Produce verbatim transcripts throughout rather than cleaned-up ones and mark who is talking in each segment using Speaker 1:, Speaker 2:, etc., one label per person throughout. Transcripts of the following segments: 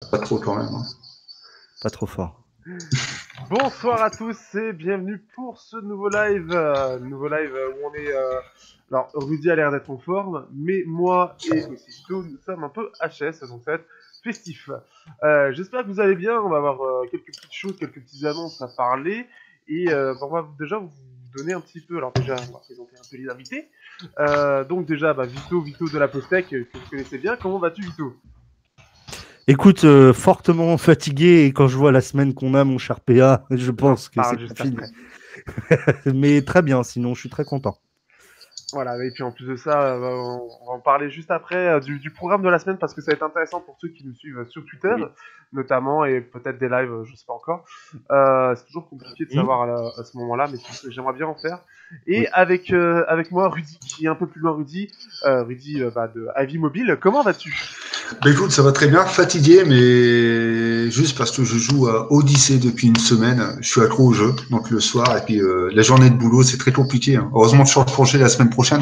Speaker 1: Pas trop quand même. Hein.
Speaker 2: Pas trop fort.
Speaker 3: Bonsoir à tous et bienvenue pour ce nouveau live. Euh, nouveau live où on est... Euh... Alors, Rudy a l'air d'être en forme, mais moi et aussi Vito, nous sommes un peu H S, donc ça va être festif. Euh, J'espère que vous allez bien, on va avoir euh, quelques petites choses, quelques petites annonces à parler. Et euh, on va déjà vous donner un petit peu... Alors déjà, on va présenter un peu les invités. Euh, donc déjà, bah, Vito, Vito de la Postec, que vous connaissez bien. Comment vas-tu, Vito ?
Speaker 2: Écoute, euh, fortement fatigué, et quand je vois la semaine qu'on a, mon cher P A, je pense que c'est
Speaker 3: juste
Speaker 2: fini.
Speaker 3: après.
Speaker 2: Mais très bien, sinon je suis très content.
Speaker 3: Voilà, et puis en plus de ça, euh, on va en parler juste après euh, du, du programme de la semaine parce que ça va être intéressant pour ceux qui nous suivent sur Twitter, oui. notamment, et peut-être des lives, je sais pas encore. Euh, c'est toujours compliqué de savoir mmh. à, à ce moment-là, mais j'aimerais bien en faire. Et oui. avec euh, avec moi, Rudy, qui est un peu plus loin, Rudy, euh, Rudy euh, bah, de Avis Mobile. Comment vas-tu ?
Speaker 1: Bah écoute, ça va très bien, fatigué, mais juste parce que je joue à Odyssey depuis une semaine, je suis accro au jeu, donc le soir, et puis euh, la journée de boulot, c'est très compliqué. Hein. Heureusement que je suis en congé la semaine prochaine.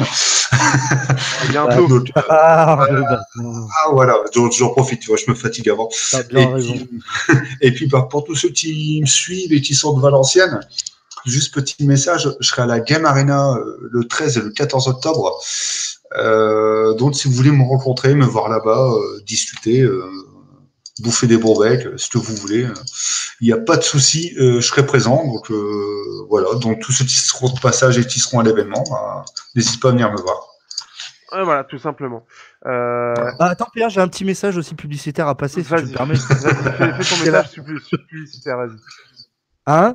Speaker 3: Bientôt.
Speaker 1: donc, euh, ah, ah voilà, j'en profite, tu vois, je me fatigue avant.
Speaker 2: T'as bien
Speaker 1: et,
Speaker 2: raison.
Speaker 1: Puis, et puis, bah, pour tous ceux qui me suivent et qui sont de Valenciennes, juste petit message, je serai à la Game Arena euh, le treize et le quatorze octobre. Euh, donc, si vous voulez me rencontrer, me voir là-bas, euh, discuter, euh, bouffer des bourbecs, ce que vous voulez, il euh, n'y a pas de souci, euh, je serai présent. Donc, euh, voilà. Donc, tous ceux qui seront de passage et qui seront à l'événement, bah, n'hésitez pas à venir me voir.
Speaker 3: Ouais, voilà, tout simplement. Euh...
Speaker 2: Ah, attends, Pierre, j'ai un petit message aussi publicitaire à passer, si tu me permets.
Speaker 3: Vas-y, fais, fais ton message publicitaire, vas-y.
Speaker 2: Hein ?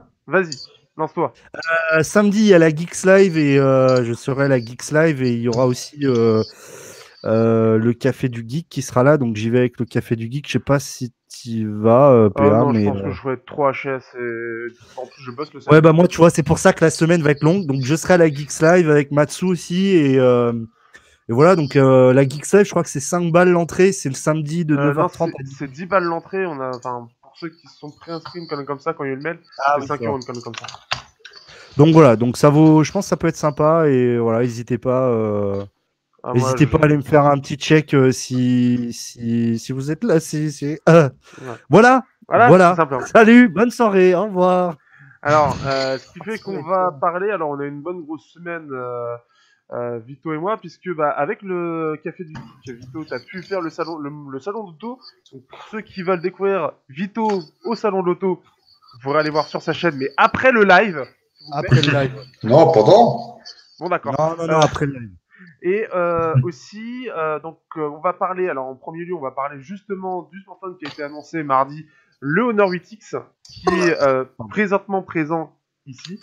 Speaker 3: Vas-y. Lance-toi.
Speaker 2: Euh, samedi, il y a la Geeks Live et euh, je serai à la Geeks Live et il y aura aussi euh, euh, le Café du Geek qui sera là. Donc j'y vais avec le Café du Geek. Je sais pas si tu vas, euh, P A.
Speaker 3: Oh non,
Speaker 2: mais,
Speaker 3: je pense
Speaker 2: euh...
Speaker 3: que je vais être trop H S et en plus je bosse le samedi.
Speaker 2: Ouais, bah moi, tu vois, c'est pour ça que la semaine va être longue. Donc je serai à la Geeks Live avec Matsu aussi et, euh... et voilà. Donc euh, la Geeks Live, je crois que c'est cinq balles l'entrée. C'est le samedi de euh, neuf heures trente.
Speaker 3: Non, c'est dix balles l'entrée. On a, enfin, pour ceux qui se sont préinscrits une conne comme ça quand il y a eu le mail,
Speaker 2: ah,
Speaker 3: c'est
Speaker 2: oui,
Speaker 3: cinq euros une conne comme ça.
Speaker 2: Donc voilà, donc ça vaut, je pense que ça peut être sympa et voilà, n'hésitez pas, euh, ah, n'hésitez pas je... à aller me faire un petit check euh, si, si, si vous êtes là. Si, si, euh. ouais. Voilà, voilà, voilà. Salut, bonne soirée, au revoir.
Speaker 3: Alors, euh, ce qui fait qu'on va parler, alors on a une bonne grosse semaine, euh, euh, Vito et moi, puisque bah, avec le Café du Geek, Vito, tu as pu faire le salon, le, le salon d'auto. Donc pour ceux qui veulent découvrir Vito au salon de l'auto, vous pourrez aller voir sur sa chaîne, mais après le live.
Speaker 2: Après le live.
Speaker 1: Non, pendant.
Speaker 3: Bon, d'accord.
Speaker 2: Non, non, non, euh, après le live.
Speaker 3: Et euh, aussi, euh, donc, euh, on va parler, alors en premier lieu, on va parler justement du smartphone qui a été annoncé mardi, le Honor huit X, qui est euh, présentement présent ici.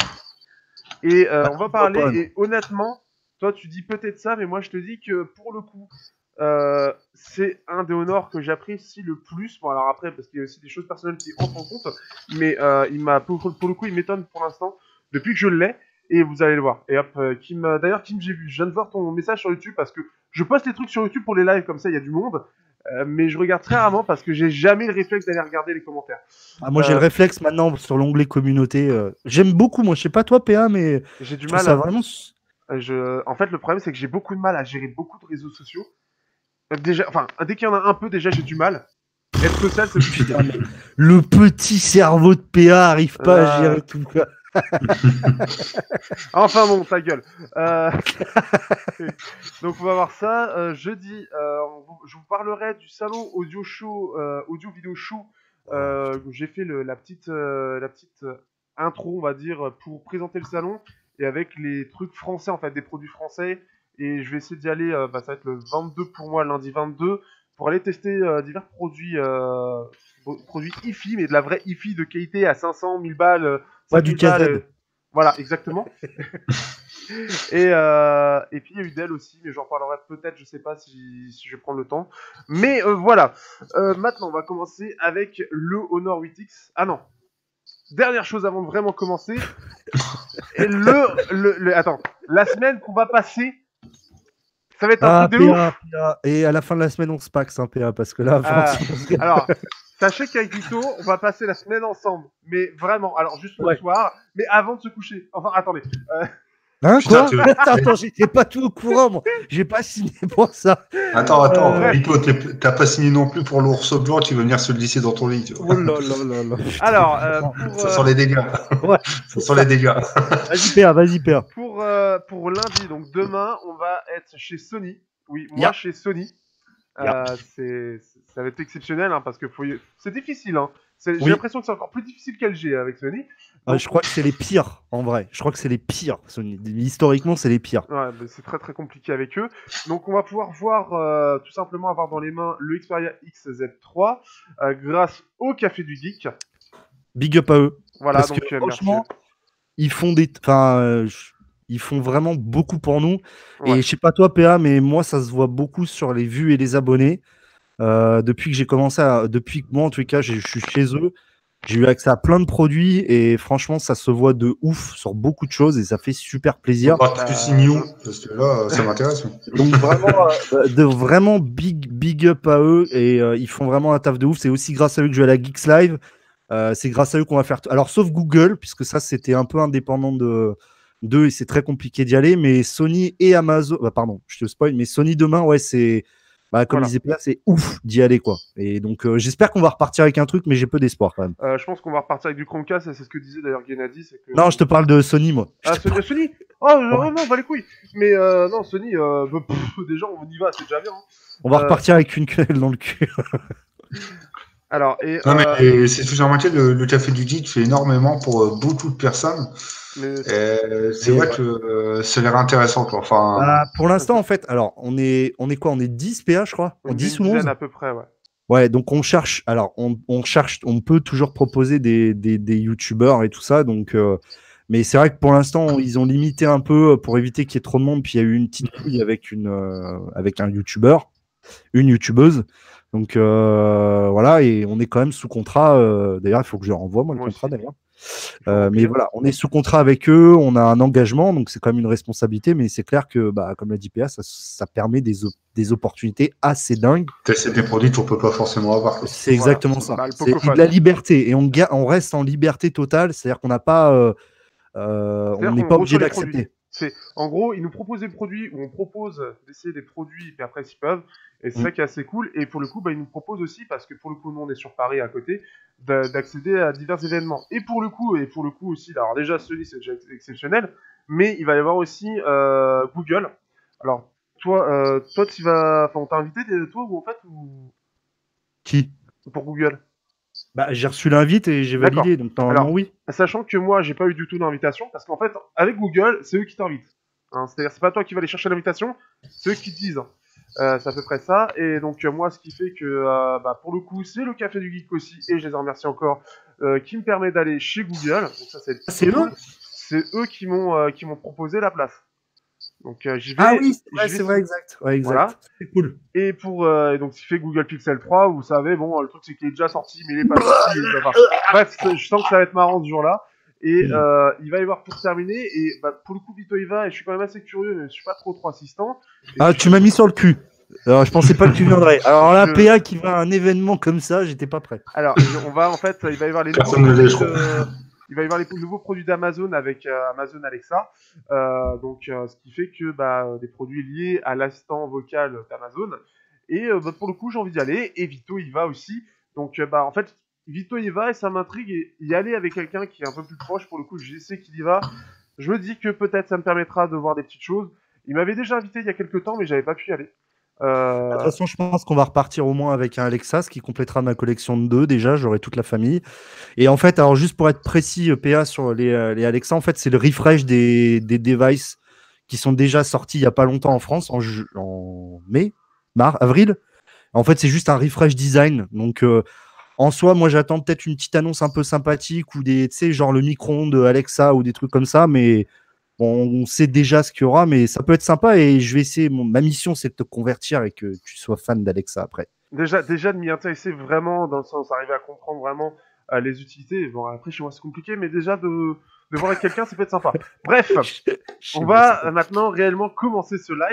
Speaker 3: Et euh, on va parler, et honnêtement, toi tu dis peut-être ça, mais moi je te dis que pour le coup, euh, c'est un des Honor que j'apprécie le plus. Bon, alors après, parce qu'il y a aussi des choses personnelles qui entrent en compte, mais euh, il m'a pour, pour le coup, il m'étonne pour l'instant, depuis que je l'ai. Et vous allez le voir. Et hop, euh, Kim, euh, d'ailleurs, Kim, j'ai vu, je viens de voir ton message sur YouTube parce que je poste les trucs sur YouTube pour les lives, comme ça, il y a du monde. Euh, mais je regarde très rarement parce que j'ai jamais le réflexe d'aller regarder les commentaires.
Speaker 2: Ah, moi, euh... j'ai le réflexe maintenant sur l'onglet communauté. Euh... J'aime beaucoup, moi, je sais pas toi, P A, mais
Speaker 3: j'ai du mal.
Speaker 2: Ça
Speaker 3: à...
Speaker 2: vraiment...
Speaker 3: je... En fait, le problème, c'est que j'ai beaucoup de mal à gérer beaucoup de réseaux sociaux. Déjà, enfin, dès qu'il y en a un peu, déjà, j'ai du mal. Être que ça, c'est suffit.
Speaker 2: Le petit cerveau de P A arrive pas euh... à gérer tout ça.
Speaker 3: Enfin bon, ta gueule. Euh... Donc on va voir ça. Euh, jeudi, euh, je vous parlerai du salon audio show, euh, audio vidéo show. Euh, j'ai fait le, la petite, euh, la petite intro, on va dire, pour présenter le salon et avec les trucs français, en fait, des produits français. Et je vais essayer d'y aller. Euh, bah, ça va être le vingt-deux pour moi, lundi vingt-deux, pour aller tester euh, divers produits, euh, produits hi-fi, mais de la vraie hi-fi de qualité à cinq cents, mille balles.
Speaker 2: Pas du K Z.
Speaker 3: Euh, voilà, exactement. et, euh, et puis il y a eu d'elle aussi, mais j'en parlerai peut-être, je sais pas si, si je vais prendre le temps. Mais euh, voilà. Euh, maintenant, on va commencer avec le Honor huit X. Ah non. Dernière chose avant de vraiment commencer. et le, le, le. Attends. La semaine qu'on va passer. Ça va être un
Speaker 2: ah,
Speaker 3: truc de
Speaker 2: P A,
Speaker 3: ouf.
Speaker 2: P A. Et à la fin de la semaine, on se paxe, hein, P A, parce que là,
Speaker 3: euh, alors. Sachez qu'avec Vito, on va passer la semaine ensemble. Mais vraiment, alors juste le ouais. soir, mais avant de se coucher. Enfin, attendez. Euh...
Speaker 2: Hein, quoi? Te... Attends, attends, j'étais pas tout au courant, moi. J'ai pas signé pour ça.
Speaker 1: Attends, attends, euh... Rico, t'as pas signé non plus pour l'ours blanc qui veut venir se glisser dans ton lit. Tu vois.
Speaker 2: Oh là là là là.
Speaker 3: Alors, euh, pour,
Speaker 1: ça sent les dégâts.
Speaker 2: Ouais.
Speaker 1: Ça sent les dégâts.
Speaker 2: Vas-y, P A, vas-y, P A.
Speaker 3: Pour, euh, pour lundi, donc demain, on va être chez Sony. Oui, moi
Speaker 2: yeah.
Speaker 3: chez Sony.
Speaker 2: Yeah.
Speaker 3: Euh, c'est, ça va être exceptionnel hein, parce que faut... c'est difficile. Hein. C'est... J'ai
Speaker 2: oui.
Speaker 3: l'impression que c'est encore plus difficile qu'L G avec Sony.
Speaker 2: Donc... Euh, je crois que c'est les pires en vrai. Je crois que c'est les pires. Sony. Historiquement, c'est les pires.
Speaker 3: Ouais, c'est très très compliqué avec eux. Donc on va pouvoir voir euh, tout simplement avoir dans les mains le Xperia X Z trois euh, grâce au Café du Geek.
Speaker 2: Big up à eux.
Speaker 3: Voilà,
Speaker 2: parce
Speaker 3: donc
Speaker 2: que,
Speaker 3: euh,
Speaker 2: franchement,
Speaker 3: merci.
Speaker 2: Ils font des, enfin, euh, ils font vraiment beaucoup pour nous.
Speaker 3: Ouais.
Speaker 2: Et je sais pas toi, P A, mais moi, ça se voit beaucoup sur les vues et les abonnés. Euh, depuis que j'ai commencé à, depuis que moi, en tout cas, je suis chez eux, j'ai eu accès à plein de produits et franchement, ça se voit de ouf sur beaucoup de choses et ça fait super plaisir.
Speaker 1: On va plus signer parce que là, ça m'intéresse.
Speaker 2: Donc vraiment, euh, de vraiment big, big up à eux et euh, ils font vraiment un taf de ouf. C'est aussi grâce à eux que je vais à la Geeks Live. Euh, c'est grâce à eux qu'on va faire. T- Alors, sauf Google, puisque ça, c'était un peu indépendant de d'eux et c'est très compliqué d'y aller. Mais Sony et Amazon, bah, pardon, je te spoil, mais Sony demain, ouais, c'est. Bah, comme
Speaker 3: voilà.
Speaker 2: disait Pierre, c'est ouf d'y aller, quoi. Et donc, euh, j'espère qu'on va repartir avec un truc, mais j'ai peu d'espoir quand même.
Speaker 3: Euh, je pense qu'on va repartir avec du Chromecast, et c'est ce que disait d'ailleurs Gennady. C'est que...
Speaker 2: Non, je te parle de Sony, moi.
Speaker 3: Ah, Sony,
Speaker 2: parle...
Speaker 3: Sony Oh, ouais. non, bah les couilles Mais euh, non, Sony, euh, pff, déjà, on y va, c'est déjà bien. Hein.
Speaker 2: On va
Speaker 3: euh...
Speaker 2: repartir avec une quenelle dans le cul.
Speaker 3: Alors, et,
Speaker 1: non,
Speaker 3: euh...
Speaker 1: mais c'est toujours remarqué, le, le Café du Geek fait énormément pour euh, beaucoup de personnes. Mais c'est, c'est vrai ouais. que euh, ça a l'air intéressant. Quoi. Enfin...
Speaker 2: Bah, pour l'instant, en fait, alors, on est, on est quoi? On est dix P A, je crois?
Speaker 3: On
Speaker 2: dix ou onze
Speaker 3: à peu près, ouais.
Speaker 2: Ouais, donc on cherche, alors, on, on cherche, on peut toujours proposer des, des, des youtubeurs et tout ça, donc, euh, mais c'est vrai que pour l'instant, ils ont limité un peu pour éviter qu'il y ait trop de monde, puis il y a eu une petite couille avec, une, euh, avec un youtubeur, une youtubeuse. Donc euh, voilà, et on est quand même sous contrat. Euh, d'ailleurs, il faut que je renvoie moi le moi contrat aussi. D'ailleurs. Euh, mais voilà, on est sous contrat avec eux, on a un engagement, donc c'est quand même une responsabilité. Mais c'est clair que, bah, comme l'a dit P A, ça, ça permet des, op- des opportunités assez dingues.
Speaker 1: C'est des produits qu'on peut pas forcément avoir.
Speaker 2: C'est exactement
Speaker 3: voilà.
Speaker 2: ça. Bah, c'est de la liberté et on, ga- on reste en liberté totale, c'est-à-dire qu'on n'a pas, euh, euh, on n'est pas obligé d'accepter.
Speaker 3: C'est, en gros, ils nous proposent des produits où on propose d'essayer des produits et après s'ils peuvent. Et c'est mmh. ça qui est assez cool. Et pour le coup, bah, ils nous proposent aussi, parce que pour le coup, nous on est sur Paris à côté, d'accéder à divers événements. Et pour le coup, et pour le coup aussi, alors déjà celui c'est déjà exceptionnel, mais il va y avoir aussi euh, Google. Alors toi, euh, toi tu vas, enfin on t'a invité toi ou en fait ou
Speaker 2: qui
Speaker 3: pour Google?
Speaker 2: Bah, j'ai reçu l'invite et j'ai validé, donc normalement Alors, oui.
Speaker 3: Sachant que moi, j'ai pas eu du tout d'invitation, parce qu'en fait, avec Google, c'est eux qui t'invitent. Hein, c'est-à-dire, c'est pas toi qui vas aller chercher l'invitation, c'est eux qui te disent. Euh, c'est à peu près ça. Et donc, euh, moi, ce qui fait que, euh, bah, pour le coup, c'est le Café du Geek aussi, et je les en remercie encore, euh, qui me permet d'aller chez Google. Donc, ça, c'est,
Speaker 2: c'est eux
Speaker 3: C'est eux qui m'ont, euh, qui m'ont proposé la place. Donc euh, j'y vais.
Speaker 2: Ah oui, c'est vrai, c'est vrai, exact. Ouais, exact. Voilà.
Speaker 3: C'est cool. Et pour euh, donc ce qui fait Google Pixel trois, vous savez, bon, le truc c'est qu'il est déjà sorti, mais il est pas sorti. Enfin, bref, je sens que ça va être marrant ce jour-là. Et mmh. euh, il va y avoir pour terminer. Et bah, pour le coup, Vito y va. Et je suis quand même assez curieux, mais je suis pas trop trop assistant. Et
Speaker 2: ah, tu m'as mis sur le cul. Alors, je pensais pas que tu viendrais. Alors là, je... P A qui va à un événement comme ça, j'étais pas prêt.
Speaker 3: Alors, on va en fait, il va y avoir les
Speaker 1: Personne ne l'est, je crois.
Speaker 3: Il va y avoir les nouveaux produits d'Amazon avec euh, Amazon Alexa, euh, donc euh, ce qui fait que bah, des produits liés à l'assistant vocal d'Amazon. Et euh, bah, pour le coup, j'ai envie d'y aller. Et Vito y va aussi. Donc, euh, bah en fait, Vito y va et ça m'intrigue. Et y aller avec quelqu'un qui est un peu plus proche, pour le coup, je sais qu'il y va. Je me dis que peut-être ça me permettra de voir des petites choses. Il m'avait déjà invité il y a quelques temps, mais j'avais pas pu y aller.
Speaker 2: Euh... De toute façon, je pense qu'on va repartir au moins avec un Alexa, ce qui complétera ma collection de deux. Déjà, j'aurai toute la famille. Et en fait, alors juste pour être précis, P A sur les, les Alexa, en fait, c'est le refresh des, des devices qui sont déjà sortis il n'y a pas longtemps en France, en, en mai, mars, avril. En fait, c'est juste un refresh design. Donc, euh, en soi, moi, j'attends peut-être une petite annonce un peu sympathique ou des, tu sais, genre le micro-ondes Alexa ou des trucs comme ça, mais bon, on sait déjà ce qu'il y aura, mais ça peut être sympa et je vais essayer. Mon, ma mission, c'est de te convertir et que tu sois fan d'Alexa après.
Speaker 3: Déjà, déjà de m'y intéresser vraiment, dans le sens d'arriver à comprendre vraiment euh, les utilités. Bon, après, chez moi, c'est compliqué, mais déjà de, de voir avec quelqu'un, ça peut être sympa. Bref, on va maintenant réellement commencer ce live.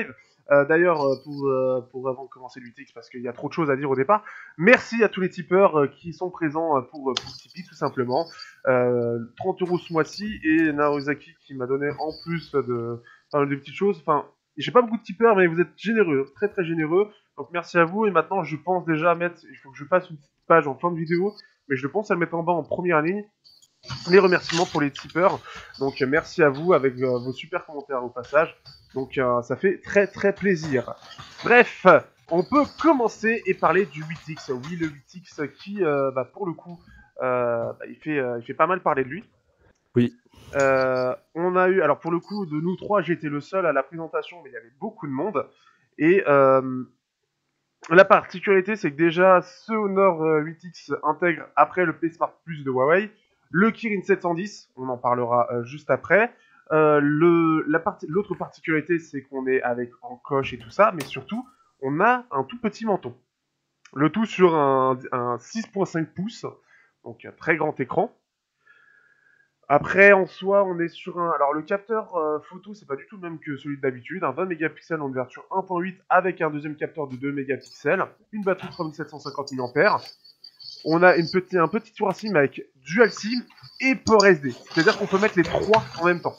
Speaker 3: Euh, D'ailleurs, euh, pour, euh, pour avant de commencer le huit X, parce qu'il y a trop de choses à dire au départ, merci à tous les tipeurs euh, qui sont présents euh, pour, pour Tipeee, tout simplement. Euh, trente euros ce mois-ci, et Naozaki qui m'a donné en plus de, enfin, de petites choses. Enfin, j'ai pas beaucoup de tipeurs, mais vous êtes généreux, très très généreux. Donc merci à vous, et maintenant je pense déjà à mettre, il faut que je fasse une petite page en fin de vidéo, mais je pense à le mettre en bas en première ligne. Les remerciements pour les tipeurs. Donc euh, merci à vous avec euh, vos super commentaires au passage. Donc euh, ça fait très très plaisir. Bref, on peut commencer et parler du huit X. Oui, le huit X qui, euh, bah, pour le coup, euh, bah, il, fait, euh, il fait pas mal parler de lui.
Speaker 2: Oui.
Speaker 3: Euh, on a eu, alors pour le coup, de nous trois, j'étais le seul à la présentation, mais il y avait beaucoup de monde. Et euh, la particularité, c'est que déjà, ce Honor euh, huit X intègre, après le P Smart Plus de Huawei, le Kirin sept cent dix, on en parlera euh, juste après. Euh, le, la partie, l'autre particularité, c'est qu'on est avec encoche et tout ça, mais surtout, on a un tout petit menton. Le tout sur un, un six virgule cinq pouces, donc un très grand écran. Après, en soi, on est sur un... Alors, le capteur euh, photo, c'est pas du tout le même que celui d'habitude. Un vingt mégapixels en ouverture un point huit avec un deuxième capteur de deux mégapixels. Une batterie de trois mille sept cent cinquante milliampères heure. On a une petit, un petit tour à SIM avec Dual SIM et port S D. C'est-à-dire qu'on peut mettre les trois en même temps.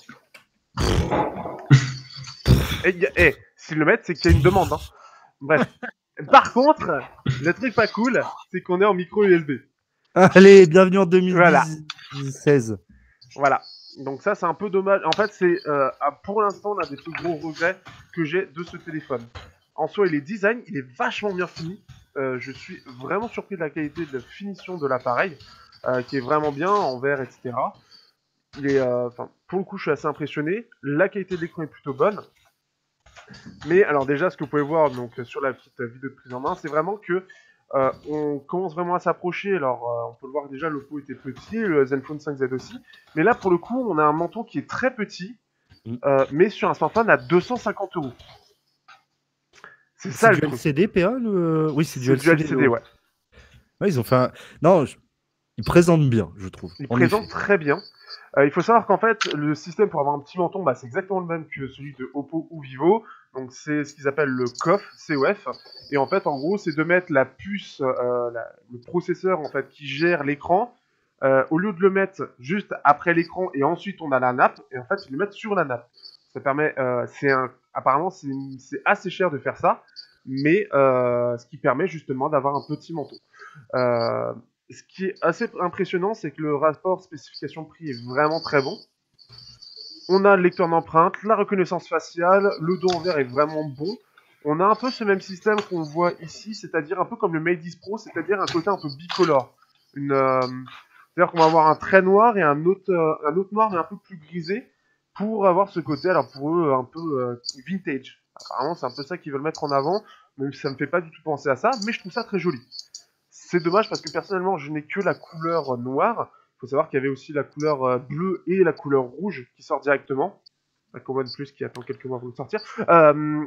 Speaker 3: Et, et s'ils le mettent, c'est qu'il y a une demande. Hein. Bref. Par contre, le truc pas cool, c'est qu'on est en micro U S B.
Speaker 2: Allez, bienvenue en deux mille seize.
Speaker 3: Voilà. Voilà. Donc ça, c'est un peu dommage. En fait, c'est euh, pour l'instant l'un des plus gros regrets que j'ai de ce téléphone. En soi, il est design, il est vachement bien fini. Euh, je suis vraiment surpris de la qualité de la finition de l'appareil, euh, qui est vraiment bien, en verre, et cetera. Il est, euh, pour le coup, je suis assez impressionné. La qualité de l'écran est plutôt bonne. Mais alors déjà, ce que vous pouvez voir donc, sur la petite vidéo de prise en main, c'est vraiment que Euh, on commence vraiment à s'approcher. Alors, euh, on peut le voir déjà, l'Oppo était petit, le Zenfone cinq Z aussi. Mais là, pour le coup, on a un menton qui est très petit, euh, mais sur un smartphone à deux cent cinquante euros.
Speaker 2: C'est ça le truc. C'est du L C D, P A le... Oui, c'est du L C D.
Speaker 3: L C D, ouais.
Speaker 2: Ouais, ils ont fait un... Non, je... ils présentent bien, je trouve.
Speaker 3: Ils présentent effet. très bien. Euh, il faut savoir qu'en fait, le système pour avoir un petit menton, bah, c'est exactement le même que celui de Oppo ou Vivo. Donc c'est ce qu'ils appellent le C O F, C O F. Et en fait, en gros, c'est de mettre la puce, euh, la, le processeur en fait qui gère l'écran. Euh, au lieu de le mettre juste après l'écran et ensuite on a la nappe, et en fait ils le mettent sur la nappe. Ça permet, euh, c'est un, apparemment c'est, c'est assez cher de faire ça, mais euh, ce qui permet justement d'avoir un petit menton. Euh, ce qui est assez impressionnant, c'est que le rapport spécification-prix est vraiment très bon. On a le lecteur d'empreintes, la reconnaissance faciale, le dos en verre est vraiment bon. On a un peu ce même système qu'on voit ici, c'est-à-dire un peu comme le Mate dix Pro, c'est-à-dire un côté un peu bicolore. Une, euh, c'est-à-dire qu'on va avoir un trait noir et un autre, euh, un autre noir mais un peu plus grisé pour avoir ce côté, alors pour eux, un peu euh, vintage. Apparemment, c'est un peu ça qu'ils veulent mettre en avant, même si ça me fait pas du tout penser à ça, mais je trouve ça très joli. C'est dommage parce que personnellement, je n'ai que la couleur noire. Il faut savoir qu'il y avait aussi la couleur euh, bleue et la couleur rouge qui sort directement. Avec OnePlus qui attend quelques mois pour le sortir. Euh...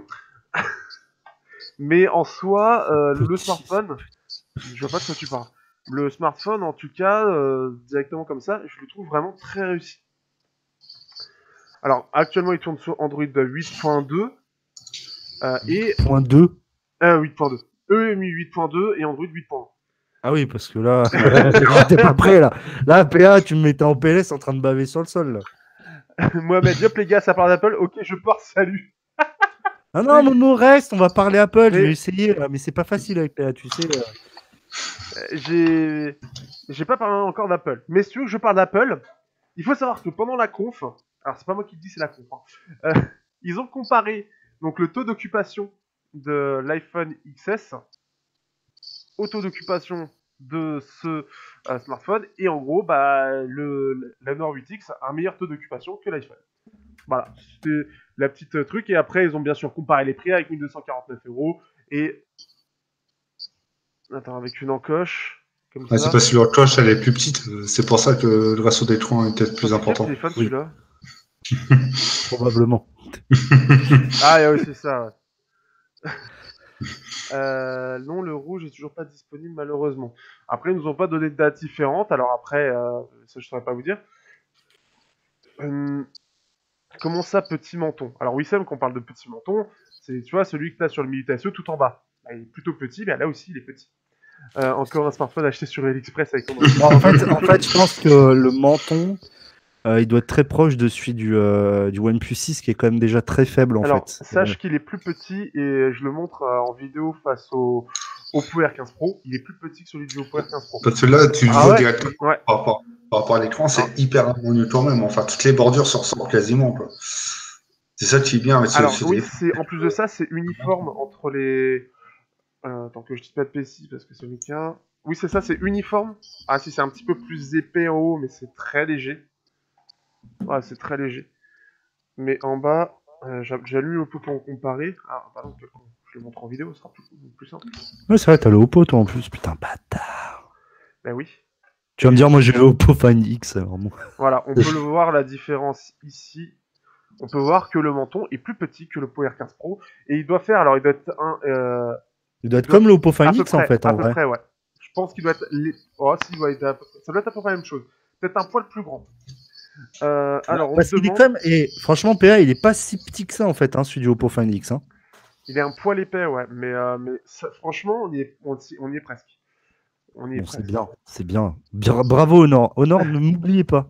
Speaker 3: Mais en soi, euh, le smartphone, je vois pas de quoi tu parles. Le smartphone, en tout cas, euh, directement comme ça, je le trouve vraiment très réussi. Alors, actuellement, il tourne sur Android huit point deux. Euh, et...
Speaker 2: huit point deux
Speaker 3: euh, huit point deux. E M U huit point deux et Android huit point un.
Speaker 2: Ah oui, parce que là, t'es pas prêt là. Là, P A, tu me mettais en P L S en train de baver sur le sol. Là.
Speaker 3: Mohamed, hop les gars, ça parle d'Apple. Ok, je pars, salut.
Speaker 2: Ah non, Momo reste, on va parler Apple. Mais... Je vais essayer, là, mais c'est pas facile avec P A, tu sais. Là.
Speaker 3: J'ai, j'ai pas parlé encore d'Apple. Mais si tu veux que je parle d'Apple, il faut savoir que pendant la conf, alors c'est pas moi qui le dis, c'est la conf. Hein, euh, ils ont comparé donc le taux d'occupation de l'iPhone X S au taux d'occupation de ce euh, smartphone, et en gros, bah, le, le Honor huit X a un meilleur taux d'occupation que l'iPhone. Voilà, c'était la petite truc, et après, ils ont bien sûr comparé les prix avec mille deux cent quarante-neuf euros, et... Attends, avec une encoche... Comme
Speaker 1: ah,
Speaker 3: ça.
Speaker 1: C'est parce que l'encoche, elle est plus petite, c'est pour ça que le ratio d'écran est peut-être plus important.
Speaker 3: C'est téléphone,
Speaker 2: oui.
Speaker 3: celui-là
Speaker 2: Probablement.
Speaker 3: Ah, oui, c'est ça, ouais. Euh, non, le rouge est toujours pas disponible malheureusement. Après, ils nous ont pas donné de dates différentes. Alors après, euh, ça je saurais pas vous dire. Euh, comment ça, petit menton? Alors Wissem, qu'on parle de petit menton, c'est, tu vois, celui que tu as sur le Mini T S E tout en bas. Bah, il est plutôt petit, mais là aussi, il est petit. Euh, encore un smartphone acheté sur AliExpress avec ton
Speaker 2: en, fait, en fait, je pense que le menton, euh, il doit être très proche de celui du, euh, du OnePlus six, qui est quand même déjà très faible, en
Speaker 3: Alors,
Speaker 2: fait.
Speaker 3: sache qu'il est plus petit, et je le montre euh, en vidéo face au Oppo R quinze Pro. Il est plus petit que celui du Oppo R quinze Pro.
Speaker 1: Parce que là, tu le
Speaker 3: Ah
Speaker 1: vois
Speaker 3: ouais,
Speaker 1: directement
Speaker 3: ouais.
Speaker 1: par rapport, par rapport à l'écran, c'est
Speaker 3: Ah.
Speaker 1: hyper harmonieux quand même. Enfin, toutes les bordures se ressemblent quasiment, quoi. C'est ça qui est bien avec ce,
Speaker 3: Alors,
Speaker 1: ce
Speaker 3: oui,
Speaker 1: téléphone.
Speaker 3: c'est, en plus de ça, c'est uniforme entre les... Euh, tant que je dis pas de P C, parce que c'est le cas. Oui, c'est ça, c'est uniforme. Ah si, c'est un petit peu plus épais en haut, mais c'est très léger. Ouais, c'est très léger. Mais en bas, euh, j'allume le Oppo pour en comparer. Ah, pardon, je le montre en vidéo, ce sera plus, plus simple.
Speaker 2: Ouais, c'est vrai, t'as le Oppo, toi, en plus. Putain, bâtard.
Speaker 3: Ben oui.
Speaker 2: Tu vas me dire, moi, j'ai le Oppo Find X. Alors bon.
Speaker 3: Voilà, on peut le voir, la différence ici. On peut voir que le menton est plus petit que le Oppo R quinze Pro. Et il doit faire, alors il doit être un... Euh,
Speaker 2: il doit être il doit comme le Oppo Find X,
Speaker 3: près,
Speaker 2: en fait, en
Speaker 3: à
Speaker 2: vrai.
Speaker 3: À peu près, ouais. Je pense qu'il doit être... Les... Oh, si, il doit être à... ça doit être à peu près la même chose. Peut-être un poil plus grand. Euh, alors, on
Speaker 2: Parce qu'il
Speaker 3: demande...
Speaker 2: est quand même... Et franchement, P A, il est pas si petit que ça, en fait, hein, celui du Oppo Find X. Hein.
Speaker 3: Il est un poil épais, ouais. Mais, euh, mais ça, franchement, on y est, on, on y est presque. On y est
Speaker 2: bon,
Speaker 3: presque.
Speaker 2: c'est bien, c'est bien. bien. Bravo, Honor. Honor, ne m'oubliez pas.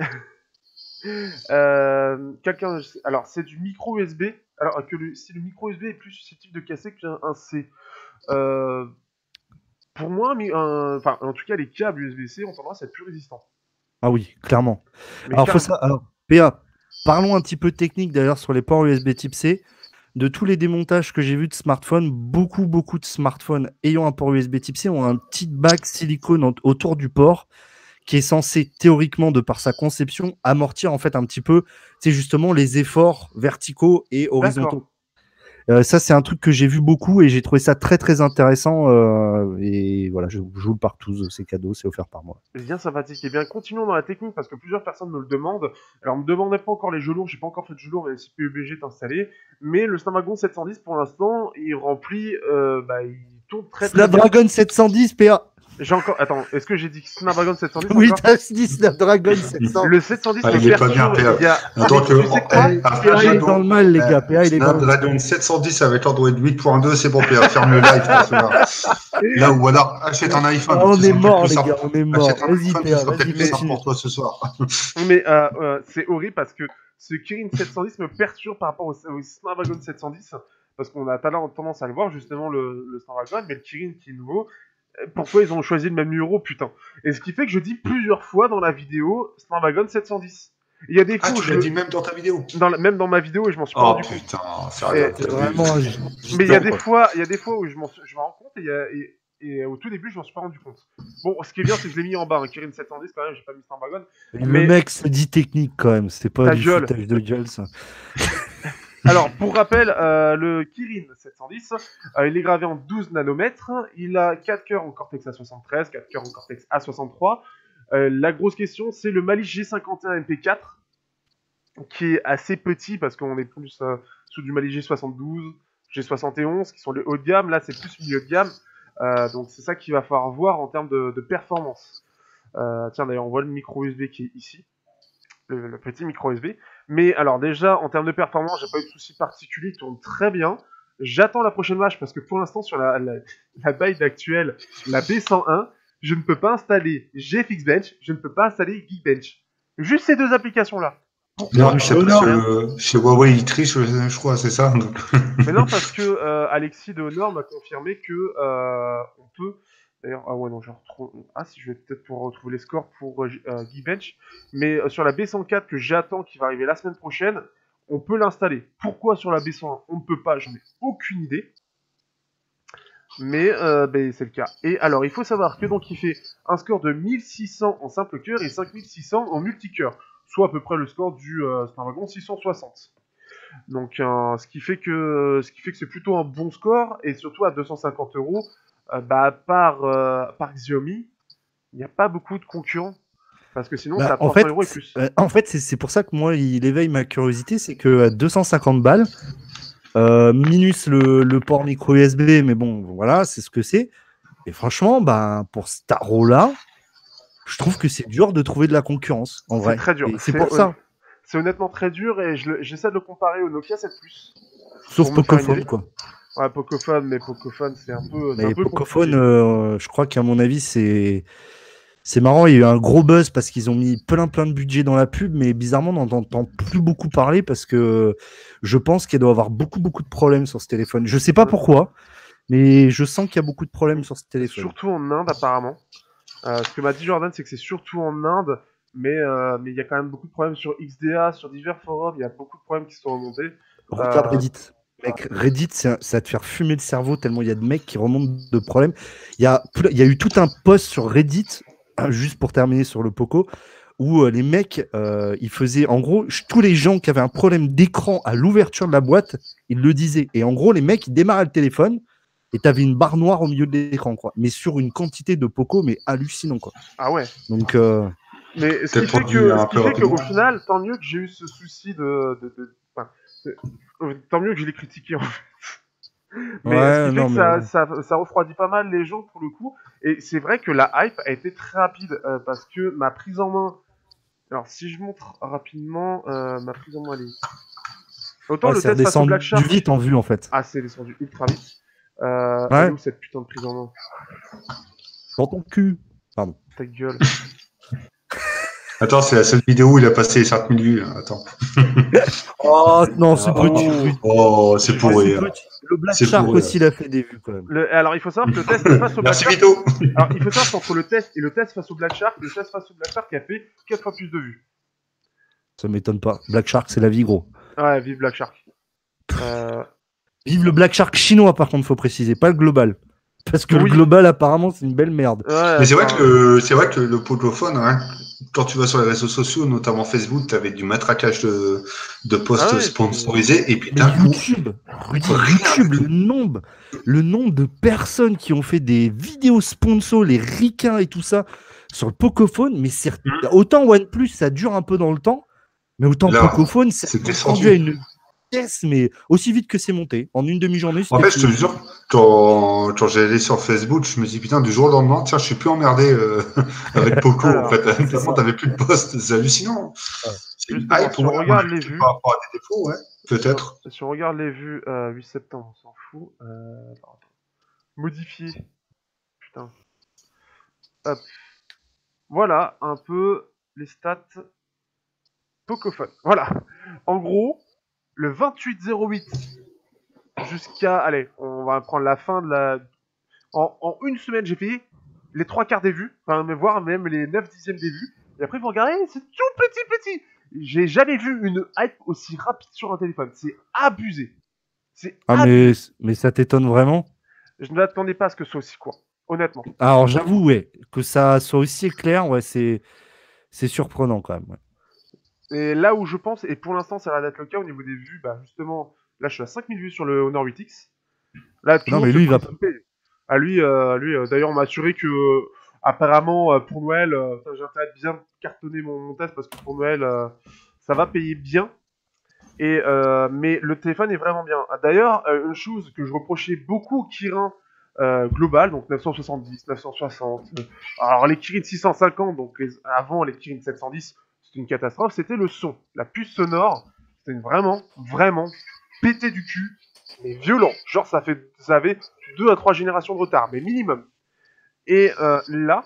Speaker 3: Euh, quelqu'un, alors c'est du micro U S B. Alors que le, si le micro U S B est plus susceptible de casser qu'un un C, euh, pour moi, enfin en tout cas les câbles U S B-C ont tendance à être plus résistants.
Speaker 2: Ah oui, clairement.
Speaker 3: Mais
Speaker 2: alors,
Speaker 3: car...
Speaker 2: faut ça, alors P A, parlons un petit peu technique d'ailleurs sur les ports U S B type C. De tous les démontages que j'ai vus de smartphones, beaucoup beaucoup de smartphones ayant un port U S B type C ont un petit bac silicone autour du port, qui est censé théoriquement, de par sa conception, amortir en fait un petit peu, c'est justement les efforts verticaux et horizontaux. Euh, ça, c'est un truc que j'ai vu beaucoup et j'ai trouvé ça très très intéressant. Euh, et voilà, je, je vous le partage, c'est cadeau, c'est offert par moi.
Speaker 3: Bien sympathique. Et bien, continuons dans la technique parce que plusieurs personnes me le demandent. Alors, on me demandait pas encore les jeux lourds, j'ai pas encore fait de jeux lourds, mais le C P U B G est installé. Mais le Snapdragon sept cent dix, pour l'instant, il remplit, euh, bah, il tourne très très bien.
Speaker 2: Snapdragon sept cent dix, P A.
Speaker 3: J'ai encore. Attends, est-ce que j'ai dit Snapdragon sept cent dix?
Speaker 2: Oui, t'as dit Snapdragon sept cent dix.
Speaker 3: Le sept cent dix,
Speaker 1: ah, il est pas bien, P A.
Speaker 3: Il y a...
Speaker 1: Attends,
Speaker 3: tu sais quoi
Speaker 2: P A, il est dans le mal, les gars. P A, il est dans le mal.
Speaker 1: Snapdragon sept cent dix avec Android huit point deux, c'est bon, P A. Ferme le live. Là. là, ou alors, achète un iPhone.
Speaker 2: Ah, on est mort, les gars, on est mort. Vas-y, P A, vas-y,
Speaker 1: continue. Pour toi ce soir.
Speaker 3: Mais euh, euh, c'est horrible parce que ce Kirin sept cent dix me perturbe par rapport au, au Snapdragon sept cent dix. Parce qu'on a tendance à le voir, justement, le, le Snapdragon, mais le Kirin qui est nouveau. Pourquoi ils ont choisi le même numéro, putain? Et ce qui fait que je dis plusieurs fois dans la vidéo Snapdragon sept cent dix. Il y a des fois
Speaker 1: ah,
Speaker 3: où
Speaker 1: tu
Speaker 3: je
Speaker 1: l'as dit même dans ta vidéo
Speaker 3: dans la... Même dans ma vidéo, et je m'en suis pas
Speaker 1: oh,
Speaker 3: rendu
Speaker 1: putain,
Speaker 3: compte.
Speaker 1: Sérieux,
Speaker 3: et...
Speaker 2: vraiment, je...
Speaker 3: Mais il y a des fois, il y a des fois où je m'en je m'en rends compte et, a... et... et au tout début, je m'en suis pas rendu compte. Bon, ce qui est bien, c'est que je l'ai mis en bas, un hein. Kirin sept cent dix quand même, j'ai pas mis Snapdragon.
Speaker 2: Le mais... mec se dit technique quand même, c'est pas
Speaker 3: Ta
Speaker 2: du
Speaker 3: gueule.
Speaker 2: foutage de gueule ça.
Speaker 3: Alors, pour rappel, euh, le Kirin sept cent dix, euh, il est gravé en douze nanomètres, il a quatre cœurs en Cortex A soixante-treize, quatre cœurs en Cortex A soixante-trois. Euh, la grosse question, c'est le Mali G cinquante et un M P quatre, qui est assez petit parce qu'on est plus euh, sous du Mali G soixante-douze, G soixante et onze, qui sont les hauts de gamme. Là, c'est plus milieu de gamme. Euh, donc, c'est ça qu'il va falloir voir en termes de, de performance. Euh, tiens, d'ailleurs, on voit le micro U S B qui est ici. Le, le petit micro U S B. Mais alors déjà, en termes de performance, j'ai pas eu de soucis particuliers, il tourne très bien. J'attends la prochaine match parce que pour l'instant, sur la, la, la build actuelle, la B cent un, je ne peux pas installer G F X Bench, je ne peux pas installer Geekbench. Juste ces deux applications-là.
Speaker 1: Non, non, c'est parce que chez Huawei, ils trichent, je crois, c'est ça.
Speaker 3: Mais non, parce que euh, Alexis de Honor m'a confirmé que euh, on peut... D'ailleurs, ah ouais, non, je retrouve... Ah si, je vais peut-être pouvoir retrouver les scores pour euh, Geekbench. Mais euh, sur la B cent quatre que j'attends, qui va arriver la semaine prochaine, on peut l'installer. Pourquoi sur la B cent un, on ne peut pas, j'en ai aucune idée. Mais euh, ben, c'est le cas. Et alors, il faut savoir que donc il fait un score de mille six cents en simple cœur et cinq mille six cents en multicœur. Soit à peu près le score du euh, Snapdragon six cent soixante. Donc, euh, ce qui fait que ce qui fait que c'est plutôt un bon score, et surtout à deux cent cinquante euros. Euh, bah, par, euh, par Xiaomi, il n'y a pas beaucoup de concurrents. Parce que sinon, bah, ça
Speaker 2: en fait,
Speaker 3: euros et plus.
Speaker 2: Euh, en fait, c'est pour ça que moi, il éveille ma curiosité. C'est qu'à deux cent cinquante balles, euh, minus le, le port micro U S B, mais bon, voilà, c'est ce que c'est. Et franchement, bah, pour ce tarot-là, je trouve que c'est dur de trouver de la concurrence, en vrai.
Speaker 3: C'est très dur.
Speaker 2: C'est pour ça.
Speaker 3: C'est honnêtement très dur, et j'essaie de le comparer au Nokia sept plus.
Speaker 2: Sauf Pocophone, quoi.
Speaker 3: Ouais, Pocophone, mais Pocophone, c'est un peu.
Speaker 2: Mais un peu Pocophone, euh, je crois qu'à mon avis, c'est. C'est marrant, il y a eu un gros buzz parce qu'ils ont mis plein plein de budget dans la pub, mais bizarrement, on n'en entend plus beaucoup parler parce que je pense qu'il doit y avoir beaucoup beaucoup de problèmes sur ce téléphone. Je sais pas pourquoi, mais je sens qu'il y a beaucoup de problèmes sur ce téléphone.
Speaker 3: Surtout en Inde, apparemment. Euh, ce que m'a dit Jordan, c'est que c'est surtout en Inde, mais euh, mais il y a quand même beaucoup de problèmes sur X D A, sur divers forums, il y a beaucoup de problèmes qui sont remontés.
Speaker 2: Regarde euh... Reddit. Mec, Reddit, ça va te faire fumer le cerveau tellement il y a de mecs qui remontent de problèmes. Il y a, il y a eu tout un post sur Reddit, juste pour terminer sur le Poco, où euh, les mecs, euh, ils faisaient, en gros, tous les gens qui avaient un problème d'écran à l'ouverture de la boîte, ils le disaient. Et en gros, les mecs, ils démarraient le téléphone et t'avais une barre noire au milieu de l'écran, quoi. Mais sur une quantité de Poco, mais hallucinant, quoi.
Speaker 3: Ah ouais.
Speaker 2: Donc, euh...
Speaker 3: mais ce qui fait que, ce qui fait qu'au final, tant mieux que j'ai eu ce souci de, de, de... Enfin, tant mieux que je l'ai critiqué, en fait. Mais
Speaker 2: ouais,
Speaker 3: ce qui fait
Speaker 2: non,
Speaker 3: que
Speaker 2: mais...
Speaker 3: ça, ça, ça refroidit pas mal les gens pour le coup. Et c'est vrai que la hype a été très rapide euh, parce que ma prise en main. Alors si je montre rapidement, euh, ma prise en main elle est. Autant
Speaker 2: ouais,
Speaker 3: le test face au Black Shark.
Speaker 2: vite en vue en fait.
Speaker 3: Ah, c'est descendu ultra vite. Euh,
Speaker 2: ouais.
Speaker 3: Elle est où cette putain de prise en main?
Speaker 2: Dans ton cul. Pardon.
Speaker 3: Ta gueule.
Speaker 1: Attends, c'est la seule vidéo où il a passé les cinq mille vues. Attends.
Speaker 2: Oh non, c'est
Speaker 1: oh,
Speaker 2: petit.
Speaker 1: Oh, c'est pourri.
Speaker 2: Le Black Shark aussi, il a fait des vues quand même.
Speaker 3: Le, alors, il faut savoir que le test face au Black
Speaker 1: Merci
Speaker 3: Shark.
Speaker 1: Vito.
Speaker 3: Alors, il faut savoir qu'entre le test et le test face au Black Shark, le test face au Black Shark a fait quatre fois plus de vues.
Speaker 2: Ça m'étonne pas. Black Shark, c'est la vie, gros.
Speaker 3: Ouais, vive Black Shark. Euh...
Speaker 2: Vive le Black Shark chinois, par contre, faut préciser, pas le global. Parce que
Speaker 3: oui.
Speaker 2: le global, apparemment, c'est une belle merde.
Speaker 1: Ouais, mais c'est vrai que le, c'est vrai que le Pocophone, hein, quand tu vas sur les réseaux sociaux, notamment Facebook, tu avais du matraquage de, de posts ah ouais, sponsorisés, puis... et puis d'un coup.
Speaker 2: YouTube, YouTube, le nombre, le nombre de personnes qui ont fait des vidéos sponsors, les ricains et tout ça, sur le Pocophone, mais c'est mmh. autant OnePlus, ça dure un peu dans le temps, mais autant Là, Pocophone, c'est descendu à une pièce, mais aussi vite que c'est monté. En une demi-journée.
Speaker 1: En fait, je te jure, quand, quand j'ai allé sur Facebook, je me dis putain, du jour au lendemain, tiens, je suis plus emmerdé euh, avec Poco. Alors, en fait, tellement t'avais plus de posts, c'est hallucinant.
Speaker 3: Ouais. C'est une hype pour regarde les vues.
Speaker 1: Par rapport à des défauts, ouais, peut-être.
Speaker 3: Si on regarde les vues, euh, huit septembre, on s'en fout. Euh... Modifier. Putain. Hop. Voilà un peu les stats Pocophone. Voilà. En gros, le vingt-huit zéro huit jusqu'à... Allez, on va prendre la fin de la... En, en une semaine, j'ai fait les trois quarts des vues, enfin, voire même les neuf dixièmes des vues. Et après, vous regardez, c'est tout petit, petit. J'ai jamais vu une hype aussi rapide sur un téléphone. C'est abusé. C'est
Speaker 2: ah, abusé. Mais, mais ça t'étonne vraiment?
Speaker 3: Je ne m'attendais pas à ce que ce soit aussi quoi, honnêtement.
Speaker 2: Alors, j'avoue, ouais, que ça soit aussi clair, ouais, c'est surprenant quand même, ouais.
Speaker 3: Et là où je pense, et pour l'instant ça va être le cas au niveau des vues, bah justement, là je suis à cinq mille vues sur le Honor huit X. Là,
Speaker 2: non mais lui il va pas.
Speaker 3: À lui, euh, lui euh, d'ailleurs on m'a assuré que euh, apparemment euh, pour Noël, euh, j'ai intérêt de bien cartonner mon, mon test parce que pour Noël euh, ça va payer bien. Et euh, mais le téléphone est vraiment bien. D'ailleurs, euh, une chose que je reprochais beaucoup au Kirin euh, global, donc neuf cent soixante-dix, neuf cent soixante. Euh, alors les Kirin six cent cinquante, donc les, avant les Kirin sept cent dix. C'était une catastrophe, c'était le son. La puce sonore, c'était vraiment, vraiment pété du cul, mais violent. Genre, ça, fait, ça avait deux à trois générations de retard, mais minimum. Et euh, là,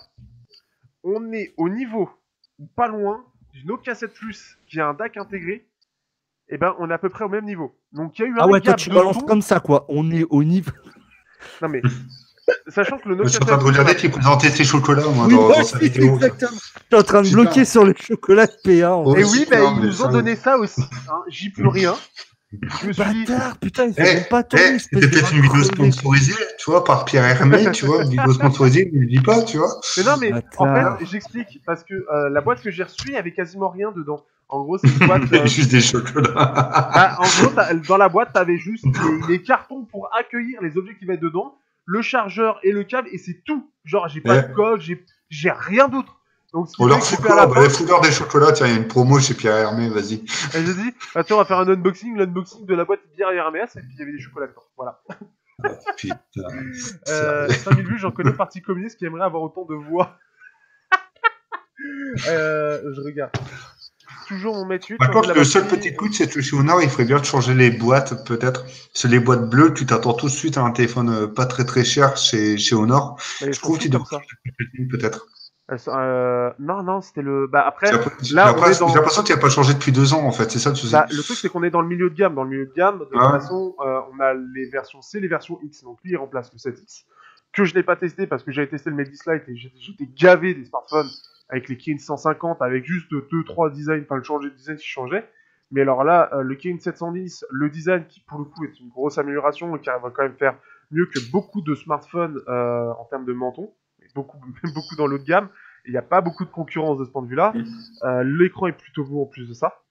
Speaker 3: on est au niveau, pas loin, du Nokia sept Plus, qui a un D A C intégré, et ben on est à peu près au même niveau. Donc il y a eu un
Speaker 2: Ah ouais, toi tu balances son... comme ça, quoi. On est au niveau...
Speaker 3: Non mais... Sachant que le Nokia
Speaker 1: je suis en train de regarder qui présentait ses chocolats, moi,
Speaker 2: oui,
Speaker 1: dans,
Speaker 2: moi
Speaker 1: dans sa vidéo.
Speaker 2: Exactement. Je suis en train de bloquer Putain. sur le chocolat de P A.
Speaker 3: Oh, et oui, bah, ils nous ont donné ça aussi. Hein. J'y peux rien.
Speaker 2: Je me suis dit... putain, ils hey,
Speaker 1: pas hey, C'était peut-être une vidéo sponsorisée, tu vois, par Pierre Hermé, tu vois, une vidéo sponsorisée, il ne le dit pas, tu vois.
Speaker 3: Mais non, mais Bâtard. En fait, j'explique, parce que euh, la boîte que j'ai reçue, il n'y avait quasiment rien dedans. En gros, c'est une boîte... Euh...
Speaker 1: juste des chocolats.
Speaker 3: Bah, en gros, dans la boîte, t'avais juste les, les cartons pour accueillir les objets qui vont être dedans, le chargeur et le câble, et c'est tout. Genre, j'ai pas yeah. de coque, j'ai rien d'autre. Donc, ce qui
Speaker 1: oh, leur foulard, bah, les foulards des chocolats, tiens, il y a une promo chez Pierre Hermé, vas-y.
Speaker 3: Et j'ai dit, attends, on va faire un unboxing, l'unboxing de la boîte Pierre Hermé, et puis il y avait des chocolats dedans. Voilà.
Speaker 1: Oh, putain.
Speaker 3: euh, cinq mille vues, j'en connais parti communiste qui aimerait avoir autant de voix. euh, je regarde. toujours mon métier.
Speaker 1: Par contre, le seul petit coup, c'est que chez Honor, il ferait bien de changer les boîtes, peut-être. C'est les boîtes bleues, tu t'attends tout de suite à un téléphone pas très très cher chez, chez Honor. Je trouve que tu devrais changer peut-être.
Speaker 3: Euh, non, non, c'était le. Bah après,
Speaker 1: j'ai là, l'impression dans... qu'il n'a pas changé depuis deux ans en fait. C'est ça le souci.
Speaker 3: Bah, le truc, c'est qu'on est dans le milieu de gamme. Dans le milieu de gamme, de toute ah. façon, euh, on a les versions C, les versions X. Donc lui, il remplace le sept X. Que je n'ai pas testé parce que j'avais testé le Medislight et j'étais gavé des smartphones avec les Kirin cent cinquante, avec juste deux trois designs, enfin le changer de design qui changeait. Mais alors là, euh, le Kirin sept cent dix, le design qui pour le coup est une grosse amélioration et qui va quand même faire mieux que beaucoup de smartphones euh, en termes de menton, beaucoup, beaucoup dans l'eau de gamme. Il n'y a pas beaucoup de concurrence de ce point de vue-là. Euh, l'écran est plutôt beau en plus de ça.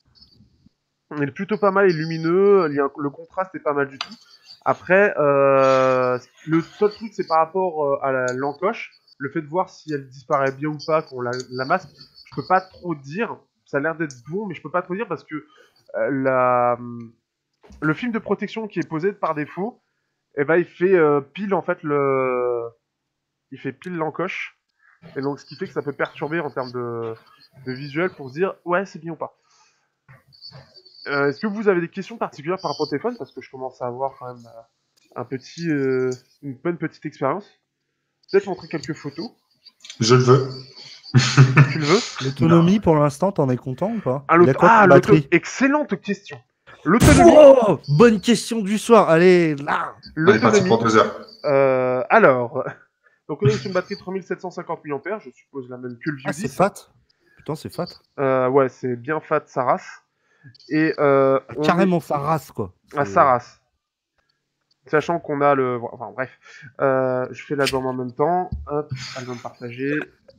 Speaker 3: Il est plutôt pas mal et lumineux. Il y a un... Le contraste est pas mal du tout. Après, euh, le seul truc, c'est par rapport à la... l'encoche. Le fait de voir si elle disparaît bien ou pas quand on la, la masque. Je peux pas trop dire. Ça a l'air d'être bon, mais je peux pas trop dire parce que euh, la... le film de protection qui est posé par défaut, eh ben, il fait euh, pile en fait le... Il fait pile l'encoche. Et donc, ce qui fait que ça peut perturber en termes de, de visuel pour se dire ouais, c'est bien ou pas. Euh, Est-ce que vous avez des questions particulières par rapport au téléphone? Parce que je commence à avoir quand même un petit, euh, une bonne petite expérience. Peut-être montrer quelques photos.
Speaker 1: Je le veux.
Speaker 3: Tu le veux?
Speaker 2: L'autonomie, pour l'instant, t'en es content ou pas?
Speaker 3: Ah, ah l'autonomie. Excellente question. L'autonomie.
Speaker 2: Oh, bonne question du soir. Allez, là.
Speaker 1: L'autonomie. pour deux heures.
Speaker 3: Euh, alors. Donc on est sur une batterie de trois mille sept cent cinquante milliampères, je suppose la même que le View
Speaker 2: ah,
Speaker 3: dix.
Speaker 2: c'est fat. Putain, c'est fat.
Speaker 3: Euh, ouais, c'est bien fat, sa race. Et euh,
Speaker 2: carrément
Speaker 3: est...
Speaker 2: sa race, quoi.
Speaker 3: Ah, sa race. Sachant qu'on a le... Enfin, bref. Euh, je fais l'album en même temps. Hop, album partagé.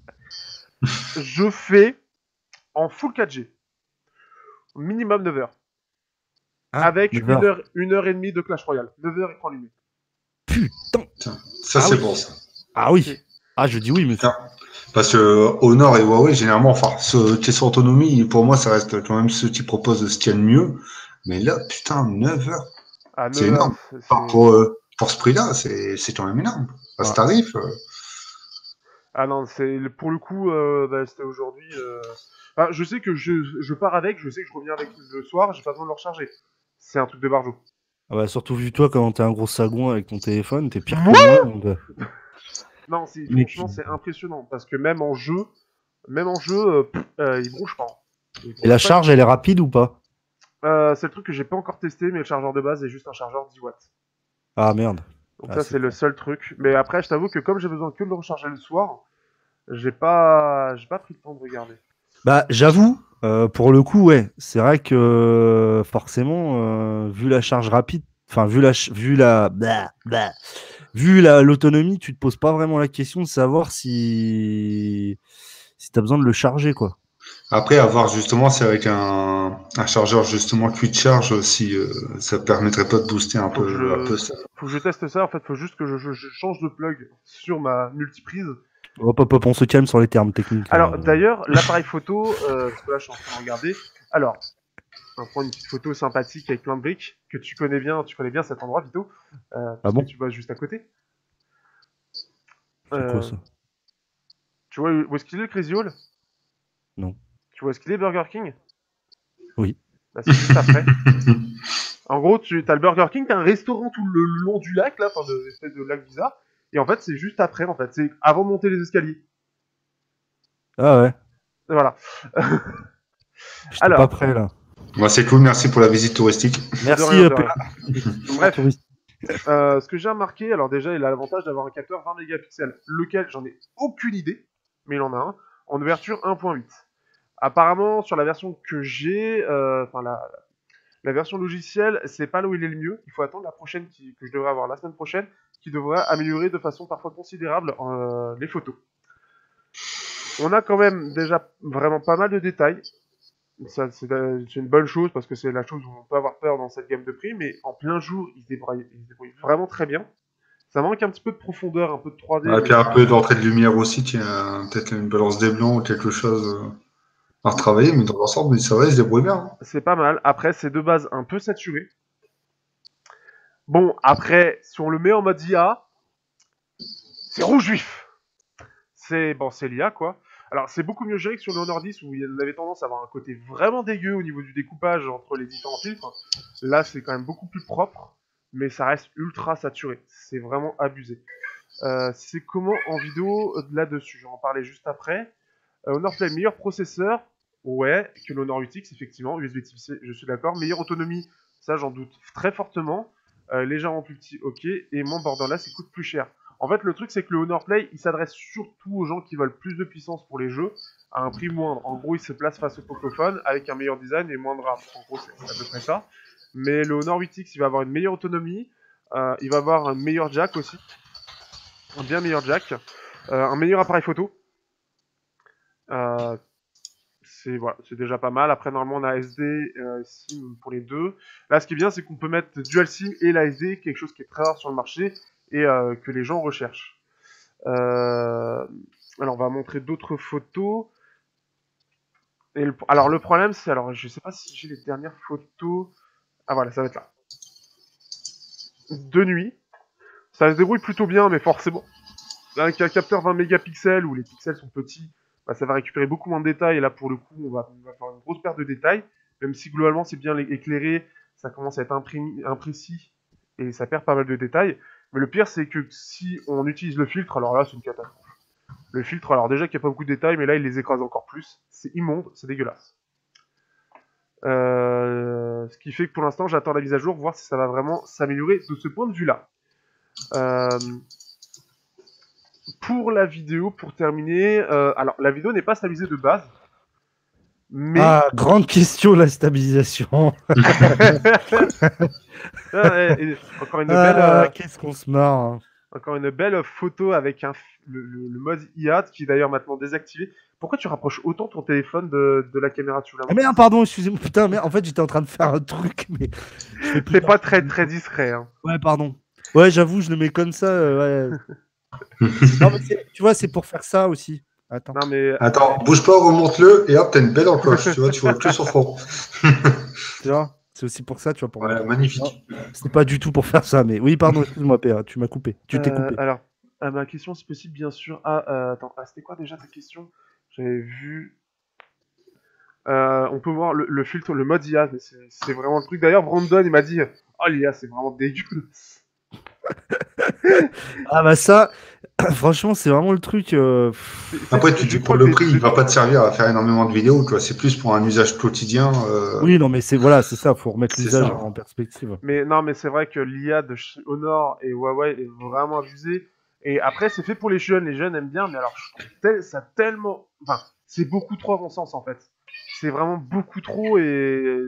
Speaker 3: Je fais en full quatre G. Minimum neuf heures. Ah, avec une heure, une heure et demie de Clash Royale. neuf heures écran allumé.
Speaker 2: Putain.
Speaker 1: Ça,
Speaker 2: ah,
Speaker 1: c'est
Speaker 2: oui.
Speaker 1: bon, ça.
Speaker 2: Ah oui. Ah, je dis oui, mais...
Speaker 1: Parce que Honor et Huawei, généralement, enfin, ce question autonomie, pour moi, ça reste quand même ceux qui proposent ce qu'il y a de mieux. Mais là, putain, neuf heures. Ah, c'est énorme. Enfin, pour, euh, pour ce prix-là, c'est quand même énorme. À ce tarif. Euh...
Speaker 3: Ah non, c'est pour le coup, euh, bah, c'était aujourd'hui. Euh... Enfin, je sais que je, je pars avec, je sais que je reviens avec le soir, j'ai pas besoin de le recharger. C'est un truc de barjot.
Speaker 2: Ah bah, surtout vu toi, quand t'es un gros sagouin avec ton téléphone, t'es pire que moi. Donc...
Speaker 3: Non, franchement, c'est impressionnant parce que même en jeu, même en jeu, euh, euh, il bronche pas. Il bronche
Speaker 2: Et la
Speaker 3: pas
Speaker 2: charge, elle est rapide ou pas?
Speaker 3: euh, C'est le truc que j'ai pas encore testé, mais le chargeur de base est juste un chargeur dix watts.
Speaker 2: Ah merde.
Speaker 3: Donc
Speaker 2: ah,
Speaker 3: ça, c'est le seul truc. Mais après, je t'avoue que comme j'ai besoin que de le recharger le soir, j'ai pas, j'ai pas pris le temps de regarder.
Speaker 2: Bah, j'avoue, euh, pour le coup, ouais, c'est vrai que forcément, euh, vu la charge rapide, enfin vu la, vu la, bah, bah, vu la l'autonomie, tu te poses pas vraiment la question de savoir si si t'as besoin de le charger, quoi.
Speaker 1: Après, à voir justement, c'est avec un, un chargeur justement quick charge, si euh, ça permettrait pas de booster un
Speaker 3: faut
Speaker 1: peu,
Speaker 3: je...
Speaker 1: un peu ça.
Speaker 3: Faut que je teste ça. En fait, faut juste que je, je, je change de plug sur ma multiprise.
Speaker 2: Hop, hop, hop, on se calme sur les termes techniques.
Speaker 3: Alors,
Speaker 2: là.
Speaker 3: d'ailleurs, l'appareil photo, euh, parce que là, je suis en train de regarder. Alors, on va prendre une petite photo sympathique avec plein de briques que tu connais bien. Tu connais bien cet endroit, Vito. Euh,
Speaker 2: ah bon?
Speaker 3: Tu bosses juste à côté.
Speaker 2: C'est euh, quoi ça?
Speaker 3: Tu vois où est-ce qu'il est le Crazy Hall?
Speaker 2: Non.
Speaker 3: Tu vois où est-ce qu'il est Burger King?
Speaker 2: Oui.
Speaker 3: Bah, c'est juste après. En gros, tu as le Burger King, t'as un restaurant tout le long du lac, là, enfin, de l'espèce de lac bizarre. Et en fait, c'est juste après, en fait. C'est avant de monter les escaliers.
Speaker 2: Ah ouais.
Speaker 3: Et voilà.
Speaker 2: J'étais Alors, pas prêt, là.
Speaker 1: Moi, c'est cool, merci pour la visite touristique.
Speaker 2: Merci.
Speaker 3: Rien, euh, Bref, euh, ce que j'ai remarqué, alors déjà, il a l'avantage d'avoir un capteur vingt mégapixels, lequel j'en ai aucune idée, mais il en a un, en ouverture un point huit. Apparemment, sur la version que j'ai, enfin, euh, la... La version logicielle, c'est pas là où il est le mieux. Il faut attendre la prochaine qui, que je devrais avoir la semaine prochaine, qui devrait améliorer de façon parfois considérable euh, les photos. On a quand même déjà vraiment pas mal de détails. Ça, c'est une bonne chose parce que c'est la chose où on peut avoir peur dans cette gamme de prix, mais en plein jour, il se débrouille, il se débrouille vraiment très bien. Ça manque un petit peu de profondeur, un peu de trois D.
Speaker 1: Ah, puis un peu d'entrée de lumière aussi, qui a peut-être une balance des blancs ou quelque chose. À retravailler, mais dans l'ensemble, ça va, il se débrouille bien.
Speaker 3: C'est pas mal. Après, c'est de base un peu saturé. Bon, après, si on le met en mode I A, c'est rouge vif. C'est bon, c'est l'I A, quoi. Alors, c'est beaucoup mieux géré que sur le Honor dix où il avait tendance à avoir un côté vraiment dégueu au niveau du découpage entre les différents filtres. Là, c'est quand même beaucoup plus propre, mais ça reste ultra saturé. C'est vraiment abusé. Euh, c'est comment en vidéo là-dessus? Je vais en parler juste après. Euh, Honor Play, meilleur processeur, ouais, que l'Honor huit X, effectivement. U S B Type C, je suis d'accord. Meilleure autonomie, ça j'en doute très fortement. Euh, légèrement plus petit, ok. Et moins borderless, il coûte plus cher. En fait, le truc, c'est que le Honor Play, il s'adresse surtout aux gens qui veulent plus de puissance pour les jeux, à un prix moindre. En gros, il se place face au Pocophone avec un meilleur design et moins de RAM. En gros, c'est à peu près ça. Mais le Honor huit X, il va avoir une meilleure autonomie, euh, il va avoir un meilleur jack aussi, un bien meilleur jack, euh, un meilleur appareil photo. Euh, c'est voilà, c'est déjà pas mal. Après, normalement, on a S D, euh, SIM pour les deux. Là, ce qui est bien, c'est qu'on peut mettre Dual SIM et la S D, quelque chose qui est très rare sur le marché et euh, que les gens recherchent. Euh... Alors, on va montrer d'autres photos. Et le... Alors, le problème, c'est... Alors, je sais pas si j'ai les dernières photos... Ah, voilà, ça va être là. De nuit. Ça se débrouille plutôt bien, mais forcément, avec un capteur vingt mégapixels où les pixels sont petits, bah, ça va récupérer beaucoup moins de détails. Et là, pour le coup, on va, on va faire une grosse perte de détails. Même si, globalement, c'est bien éclairé, ça commence à être imprécis et ça perd pas mal de détails. Mais le pire, c'est que si on utilise le filtre, alors là, c'est une catastrophe. Le filtre, alors déjà qu'il n'y a pas beaucoup de détails, mais là, il les écrase encore plus. C'est immonde, c'est dégueulasse. Euh, ce qui fait que pour l'instant, j'attends la mise à jour, voir si ça va vraiment s'améliorer de ce point de vue-là. Euh, pour la vidéo, pour terminer, euh, alors la vidéo n'est pas stabilisée de base. Mais...
Speaker 2: Ah, grande question, la stabilisation.
Speaker 3: ah, et, et, encore une
Speaker 2: ah,
Speaker 3: belle... Euh,
Speaker 2: Qu'est-ce qu'on se marre. Hein.
Speaker 3: Encore une belle photo avec un, le, le, le mode I A, qui est d'ailleurs maintenant désactivé. Pourquoi tu rapproches autant ton téléphone de, de la caméra? Tu
Speaker 2: ah merde, pardon, excusez-moi. Putain, merde, en fait, j'étais en train de faire un truc, mais...
Speaker 3: C'est pas très, très discret. Hein.
Speaker 2: Ouais, pardon. Ouais, j'avoue, je le mets comme ça. Euh, ouais. Non, mais tu vois, c'est pour faire ça aussi. Attends.
Speaker 3: Non, mais...
Speaker 1: Attends, bouge pas, remonte-le, et hop, t'as une belle encoche, tu vois, tu vois que sur fond.
Speaker 2: Tu vois, c'est aussi pour ça, tu vois, pour
Speaker 1: voilà,
Speaker 2: moi.
Speaker 1: magnifique.
Speaker 2: C'était pas du tout pour faire ça, mais oui, pardon, excuse-moi, P A, tu m'as coupé. Tu t'es
Speaker 3: euh,
Speaker 2: coupé.
Speaker 3: Alors, à ma question, si possible, bien sûr. Ah, euh, attends, ah, c'était quoi déjà ta question? J'avais vu... Euh, on peut voir le, le filtre, le mode I A, mais c'est vraiment le truc. D'ailleurs, Brandon, il m'a dit, oh l'I A, c'est vraiment dégueulasse.
Speaker 2: Ah bah ça, franchement, c'est vraiment le truc. Euh...
Speaker 1: Après, tu dis pour le prix, il va pas te servir à faire énormément de vidéos, quoi. C'est plus pour un usage quotidien. Euh...
Speaker 2: Oui, non, mais c'est voilà, c'est ça. Faut remettre l'usage en perspective.
Speaker 3: Mais non, mais c'est vrai que l'I A de Honor et Huawei est vraiment abusée. Et après, c'est fait pour les jeunes. Les jeunes aiment bien, mais alors, je trouve tel, ça tellement, enfin, c'est beaucoup trop à mon sens en fait. C'est vraiment beaucoup trop et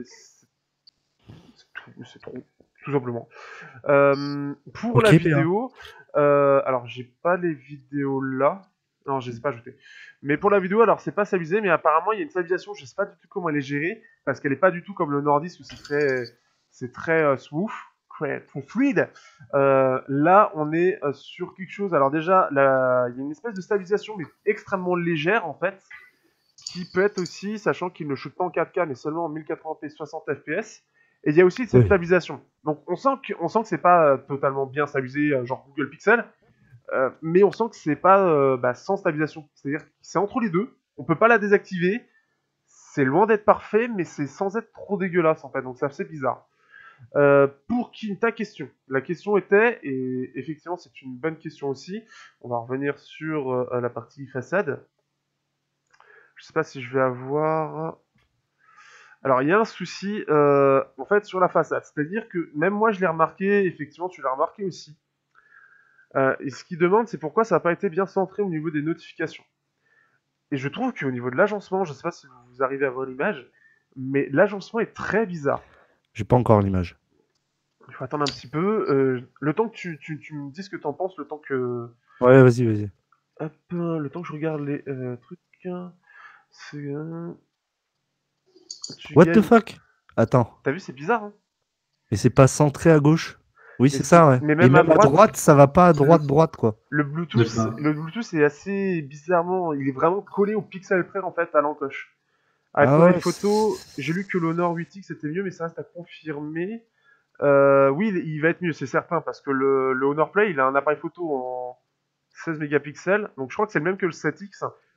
Speaker 3: c'est trop, tout simplement. Euh, pour okay, la vidéo, euh, alors j'ai pas les vidéos là. Non, je les ai pas ajoutées. Mais pour la vidéo, alors c'est pas stabilisé, mais apparemment il y a une stabilisation. Je sais pas du tout comment elle est gérée parce qu'elle est pas du tout comme le Honor dix où c'est très, c'est très euh, smooth, très, très fluide. Euh, là, on est euh, sur quelque chose. Alors déjà, la... il y a une espèce de stabilisation, mais extrêmement légère en fait, qui peut être aussi, sachant qu'il ne shoot pas en quatre K, mais seulement en mille quatre-vingts p soixante F P S. Et il y a aussi cette oui. stabilisation. Donc on sent que, on sent que c'est pas euh, totalement bien stabilisé, euh, genre Google Pixel, euh, mais on sent que c'est pas euh, bah, sans stabilisation. C'est-à-dire que c'est entre les deux. On peut pas la désactiver. C'est loin d'être parfait, mais c'est sans être trop dégueulasse en fait. Donc c'est assez bizarre. Euh, pour qui ta question. La question était, et effectivement c'est une bonne question aussi. On va revenir sur euh, la partie façade. Je sais pas si je vais avoir. Alors, il y a un souci, euh, en fait, sur la façade. C'est-à-dire que, même moi, je l'ai remarqué, effectivement, tu l'as remarqué aussi. Euh, et ce qui demande, c'est pourquoi ça n'a pas été bien centré au niveau des notifications. Et je trouve qu'au niveau de l'agencement, je ne sais pas si vous arrivez à voir l'image, mais l'agencement est très bizarre.
Speaker 2: J'ai pas encore l'image.
Speaker 3: Il faut attendre un petit peu. Euh, le temps que tu, tu, tu me dis ce que tu en penses, le temps que...
Speaker 2: Ouais, vas-y, vas-y.
Speaker 3: Hop, le temps que je regarde les euh, trucs... C'est... Euh...
Speaker 2: Tu What gagnes... the fuck? Attends.
Speaker 3: T'as vu, c'est bizarre, hein?
Speaker 2: Mais c'est pas centré à gauche? Oui, c'est ça, ouais.
Speaker 3: Mais même,
Speaker 2: Et même
Speaker 3: à, droite,
Speaker 2: à droite, ça va pas à droite, droite, quoi.
Speaker 3: Le Bluetooth, le Bluetooth est assez bizarrement... Il est vraiment collé au pixel près, en fait, à l'encoche. Avec ah ouais, les photos, j'ai lu que l'Honor huit X était mieux, mais ça reste à confirmer. Euh, oui, il va être mieux, c'est certain, parce que le, le Honor Play, il a un appareil photo en seize mégapixels, donc je crois que c'est le même que le sept X.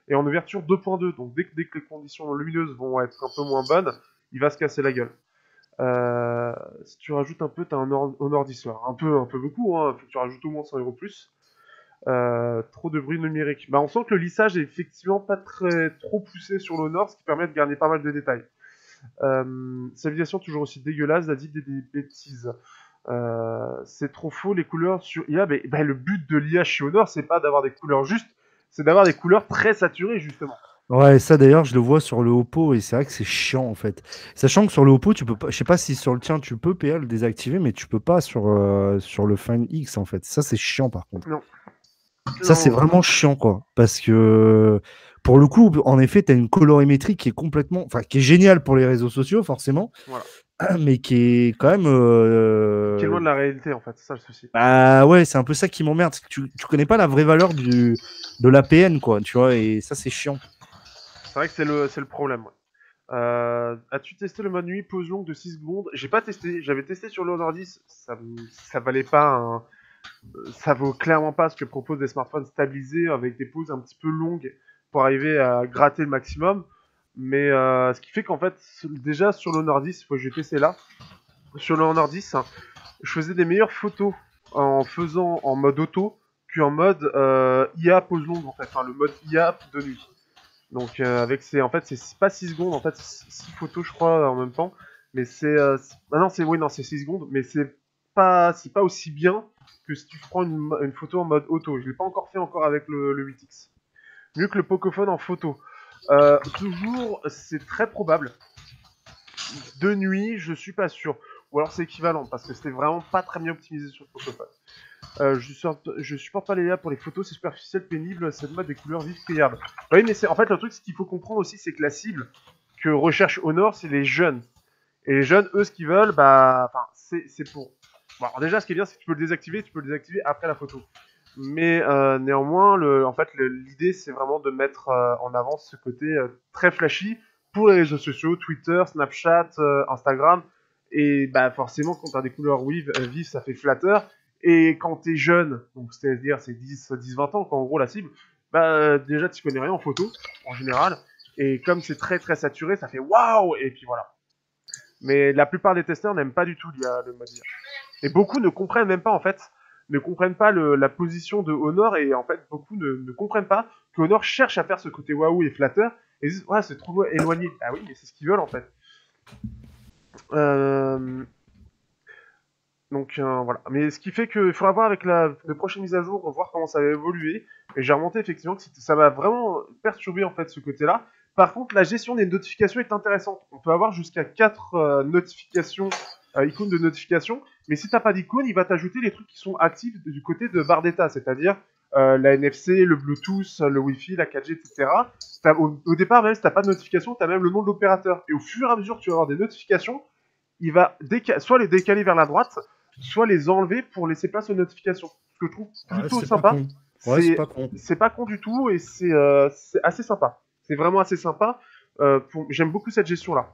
Speaker 3: et en ouverture deux point deux. Donc dès que, dès que les conditions lumineuses vont être un peu moins bonnes, il va se casser la gueule. Euh, si tu rajoutes un peu, t'as un Honor dix soir. Un peu, un peu beaucoup, hein. Faut que tu rajoutes au moins cent euros plus. Euh, trop de bruit numérique. Bah, on sent que le lissage est effectivement pas très trop poussé sur l'Honor, ce qui permet de garder pas mal de détails. Euh, stabilisation toujours aussi dégueulasse, a dit des, des bêtises. Euh, c'est trop faux les couleurs sur I A. Mais, bah, le but de l'I A chez Honor, c'est pas d'avoir des couleurs justes, c'est d'avoir des couleurs très saturées justement.
Speaker 2: Ouais, ça d'ailleurs, je le vois sur le Oppo et c'est vrai que c'est chiant en fait. Sachant que sur le Oppo, tu peux pas, je sais pas si sur le tien tu peux P L le désactiver, mais tu peux pas sur, euh, sur le Find X en fait. Ça, c'est chiant par contre.
Speaker 3: Non.
Speaker 2: Ça, c'est vraiment chiant quoi. Parce que pour le coup, en effet, tu as une colorimétrie qui est complètement, enfin, qui est géniale pour les réseaux sociaux forcément,
Speaker 3: voilà.
Speaker 2: mais qui est quand même. Euh...
Speaker 3: Qui est loin de la réalité en fait, c'est ça le souci.
Speaker 2: Bah ouais, c'est un peu ça qui m'emmerde. Tu, tu connais pas la vraie valeur du, de l'A P N quoi, tu vois, et ça, c'est chiant.
Speaker 3: C'est vrai que c'est le, c'est le problème. Ouais. Euh, as-tu testé le mode nuit pause longue de six secondes? J'ai pas testé, j'avais testé sur le Honor dix, ça, ça valait pas un... ça vaut clairement pas ce que proposent des smartphones stabilisés avec des pauses un petit peu longues pour arriver à gratter le maximum. Mais euh, ce qui fait qu'en fait, déjà sur le Honor dix, il faut que j'ai testé là, sur le Honor dix, je faisais des meilleures photos en faisant en mode auto qu'en mode euh, I A pause longue en fait, enfin le mode I A de nuit. Donc euh, avec ces, en fait c'est pas six secondes, en fait c'est six photos je crois en même temps, mais c'est, euh, ah non c'est, oui non c'est six secondes, mais c'est pas, c'est pas aussi bien que si tu prends une, une photo en mode auto. Je l'ai pas encore fait encore avec le, le huit X. Mieux que le Pocophone en photo. Euh, toujours, c'est très probable. De nuit, je suis pas sûr. Ou alors c'est équivalent parce que c'était vraiment pas très bien optimisé sur le Pocophone. Euh, je, sort, je supporte pas les I A pour les photos, c'est superficiel, pénible, ça demande des couleurs vives, criardes. Oui, mais c'est, en fait, le truc, ce qu'il faut comprendre aussi, c'est que la cible que recherche Honor, c'est les jeunes. Et les jeunes, eux, ce qu'ils veulent, bah, enfin, c'est, c'est pour. Bon, alors déjà, ce qui est bien, c'est que tu peux le désactiver, tu peux le désactiver après la photo. Mais euh, néanmoins, le, en fait, le, l'idée, c'est vraiment de mettre euh, en avant ce côté euh, très flashy pour les réseaux sociaux, Twitter, Snapchat, euh, Instagram. Et bah, forcément, quand tu as des couleurs vives, euh, vives, ça fait flatteur. Et quand t'es jeune, donc c'est-à-dire c'est dix vingt ans, quand en gros la cible, bah déjà tu connais rien en photo, en général, et comme c'est très très saturé, ça fait waouh, et puis voilà. Mais la plupart des testeurs n'aiment pas du tout l'I A, le mode I A. Et beaucoup ne comprennent même pas en fait, ne comprennent pas le, la position de Honor, et en fait beaucoup ne, ne comprennent pas que Honor cherche à faire ce côté waouh et flatteur, et ils disent ouais c'est trop éloigné. Ah oui, mais c'est ce qu'ils veulent en fait. Euh... Donc euh, voilà. Mais ce qui fait qu'il faudra voir avec la de prochaine mise à jour, voir comment ça va évoluer. Et j'ai remonté effectivement que ça m'a vraiment perturbé en fait ce côté-là. Par contre, la gestion des notifications est intéressante. On peut avoir jusqu'à quatre euh, notifications, euh, icônes de notification. Mais si t'as pas d'icône, il va t'ajouter les trucs qui sont actifs du côté de barre d'état, c'est-à-dire euh, la N F C, le Bluetooth, le Wi-Fi, la quatre G, et cetera. Au, au départ, même si t'as pas de notification, t'as même le nom de l'opérateur. Et au fur et à mesure que tu vas avoir des notifications, il va soit les décaler vers la droite, soit les enlever pour laisser place aux notifications. Ce que je trouve plutôt
Speaker 2: ouais, c'est
Speaker 3: sympa.
Speaker 2: Pas ouais, c'est pas con.
Speaker 3: C'est pas con du tout et c'est euh, assez sympa. C'est vraiment assez sympa. Euh, pour... J'aime beaucoup cette gestion-là.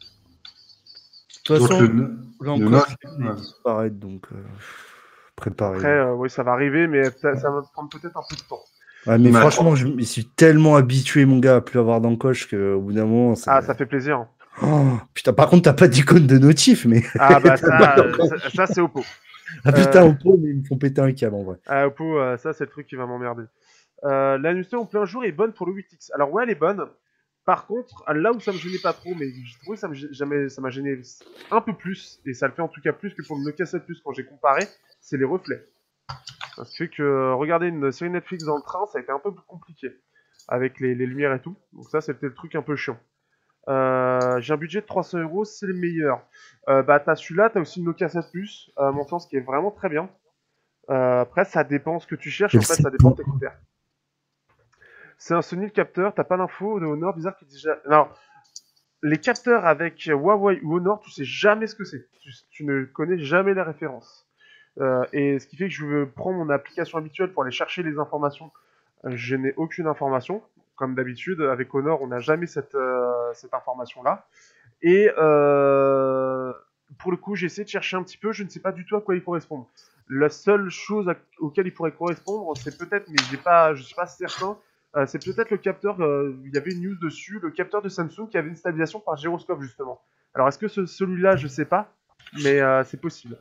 Speaker 2: De toute façon, le, là encore, ouais. Disparaître, donc euh, préparer.
Speaker 3: Après, euh, oui, ça va arriver, mais ça va prendre peut-être un peu de temps.
Speaker 2: Ouais, mais, mais franchement, je me suis tellement habitué, mon gars, à plus avoir d'encoche qu'au bout d'un moment.
Speaker 3: Ah, ça fait plaisir.
Speaker 2: Oh, putain, par contre, t'as pas d'icône de notif, mais.
Speaker 3: Ah, bah, ça, ça, ça c'est Oppo.
Speaker 2: Ah, putain, euh... Oppo, mais ils me font péter un câble en vrai.
Speaker 3: Ah, Oppo, euh, ça, c'est le truc qui va m'emmerder. Euh, la nuit en plein jour est bonne pour le huit X. Alors, ouais, elle est bonne. Par contre, là où ça me gênait pas trop, mais j'ai trouvé que ça, me, jamais, ça m'a gêné un peu plus, et ça le fait en tout cas plus que pour le Nokia sept Plus quand j'ai comparé, c'est les reflets. Ça fait que regarder une série Netflix dans le train, ça a été un peu plus compliqué, avec les, les lumières et tout. Donc ça, c'était le truc un peu chiant. Euh, j'ai un budget de trois cents euros, c'est le meilleur. Euh, bah, t'as celui-là, t'as aussi le Nokia sept Plus, à mon sens, qui est vraiment très bien. Euh, après, ça dépend ce que tu cherches, en fait, ça dépend de tes critères. C'est un Sony le capteur, t'as pas l'info de Honor, bizarre qui est déjà... Alors, les capteurs avec Huawei ou Honor, tu sais jamais ce que c'est. Tu, tu ne connais jamais les références. Euh, et ce qui fait que je veux prendre mon application habituelle pour aller chercher les informations. Euh, je n'ai aucune information. Comme d'habitude, avec Honor, on n'a jamais cette, euh, cette information-là. Et euh, pour le coup, j'ai essayé de chercher un petit peu, je ne sais pas du tout à quoi il correspond. La seule chose à, auquel il pourrait correspondre, c'est peut-être, mais j'ai pas, je ne suis pas certain, Euh, c'est peut-être le capteur, euh, il y avait une news dessus, le capteur de Samsung qui avait une stabilisation par gyroscope justement. Alors est-ce que ce, celui-là, je sais pas, mais euh, c'est possible.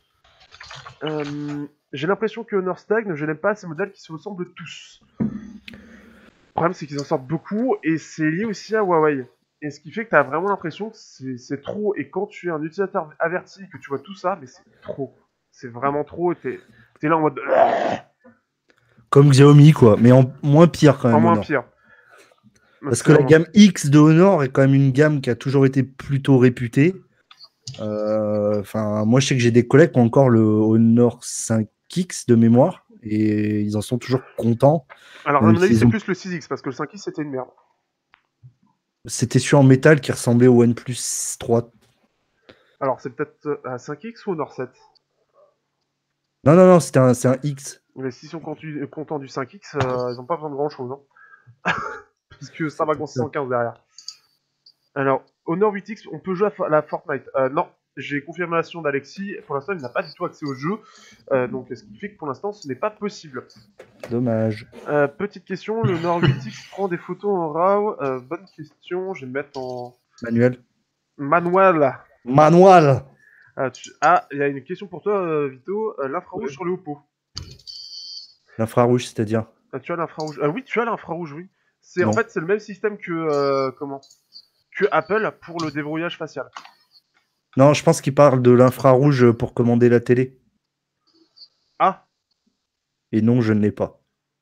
Speaker 3: Euh, j'ai l'impression que Honor stagne, je n'aime pas ces modèles qui se ressemblent tous. Le problème c'est qu'ils en sortent beaucoup et c'est lié aussi à Huawei. Et ce qui fait que tu as vraiment l'impression que c'est trop, et quand tu es un utilisateur averti, que tu vois tout ça, mais c'est trop. C'est vraiment trop, et t'es es là en mode...
Speaker 2: Comme Xiaomi, quoi, mais en moins pire quand même.
Speaker 3: En moins
Speaker 2: Honor.
Speaker 3: pire.
Speaker 2: Parce que la gamme X de Honor est quand même une gamme qui a toujours été plutôt réputée. Enfin, euh, moi, je sais que j'ai des collègues qui ont encore le Honor cinq X de mémoire et ils en sont toujours contents.
Speaker 3: Alors, à mon avis, c'est ont... plus le six X parce que le cinq X c'était une merde.
Speaker 2: C'était sur en métal qui ressemblait au OnePlus trois.
Speaker 3: Alors, c'est peut-être un cinq X ou Honor sept?
Speaker 2: Non, non, non, c'était un, un X.
Speaker 3: Mais s'ils sont contents du cinq X, euh, ils n'ont pas besoin de grand chose. Hein. Puisque ça va six cent quinze derrière. Alors, Honor huit X, on peut jouer à la Fortnite. Euh, non, j'ai confirmation d'Alexis. Pour l'instant, il n'a pas du tout accès au jeu. Euh, donc, ce qui fait que pour l'instant, ce n'est pas possible.
Speaker 2: Dommage.
Speaker 3: Euh, petite question, le Honor huit X prend des photos en RAW. Euh, bonne question, je vais me mettre en...
Speaker 2: Manuel.
Speaker 3: Manuel.
Speaker 2: Manuel.
Speaker 3: Ah, tu... ah, il y a une question pour toi, euh, Vito. Euh, l'infrarouge oui. Sur le Oppo.
Speaker 2: L'infrarouge, c'est-à-dire
Speaker 3: ah, Tu as l'infrarouge. Ah oui, tu as l'infrarouge, oui. C'est en fait, c'est le même système que... Euh, comment que Apple pour le débrouillage facial.
Speaker 2: Non, je pense qu'il parle de l'infrarouge pour commander la télé.
Speaker 3: Ah.
Speaker 2: Et non, je ne l'ai pas.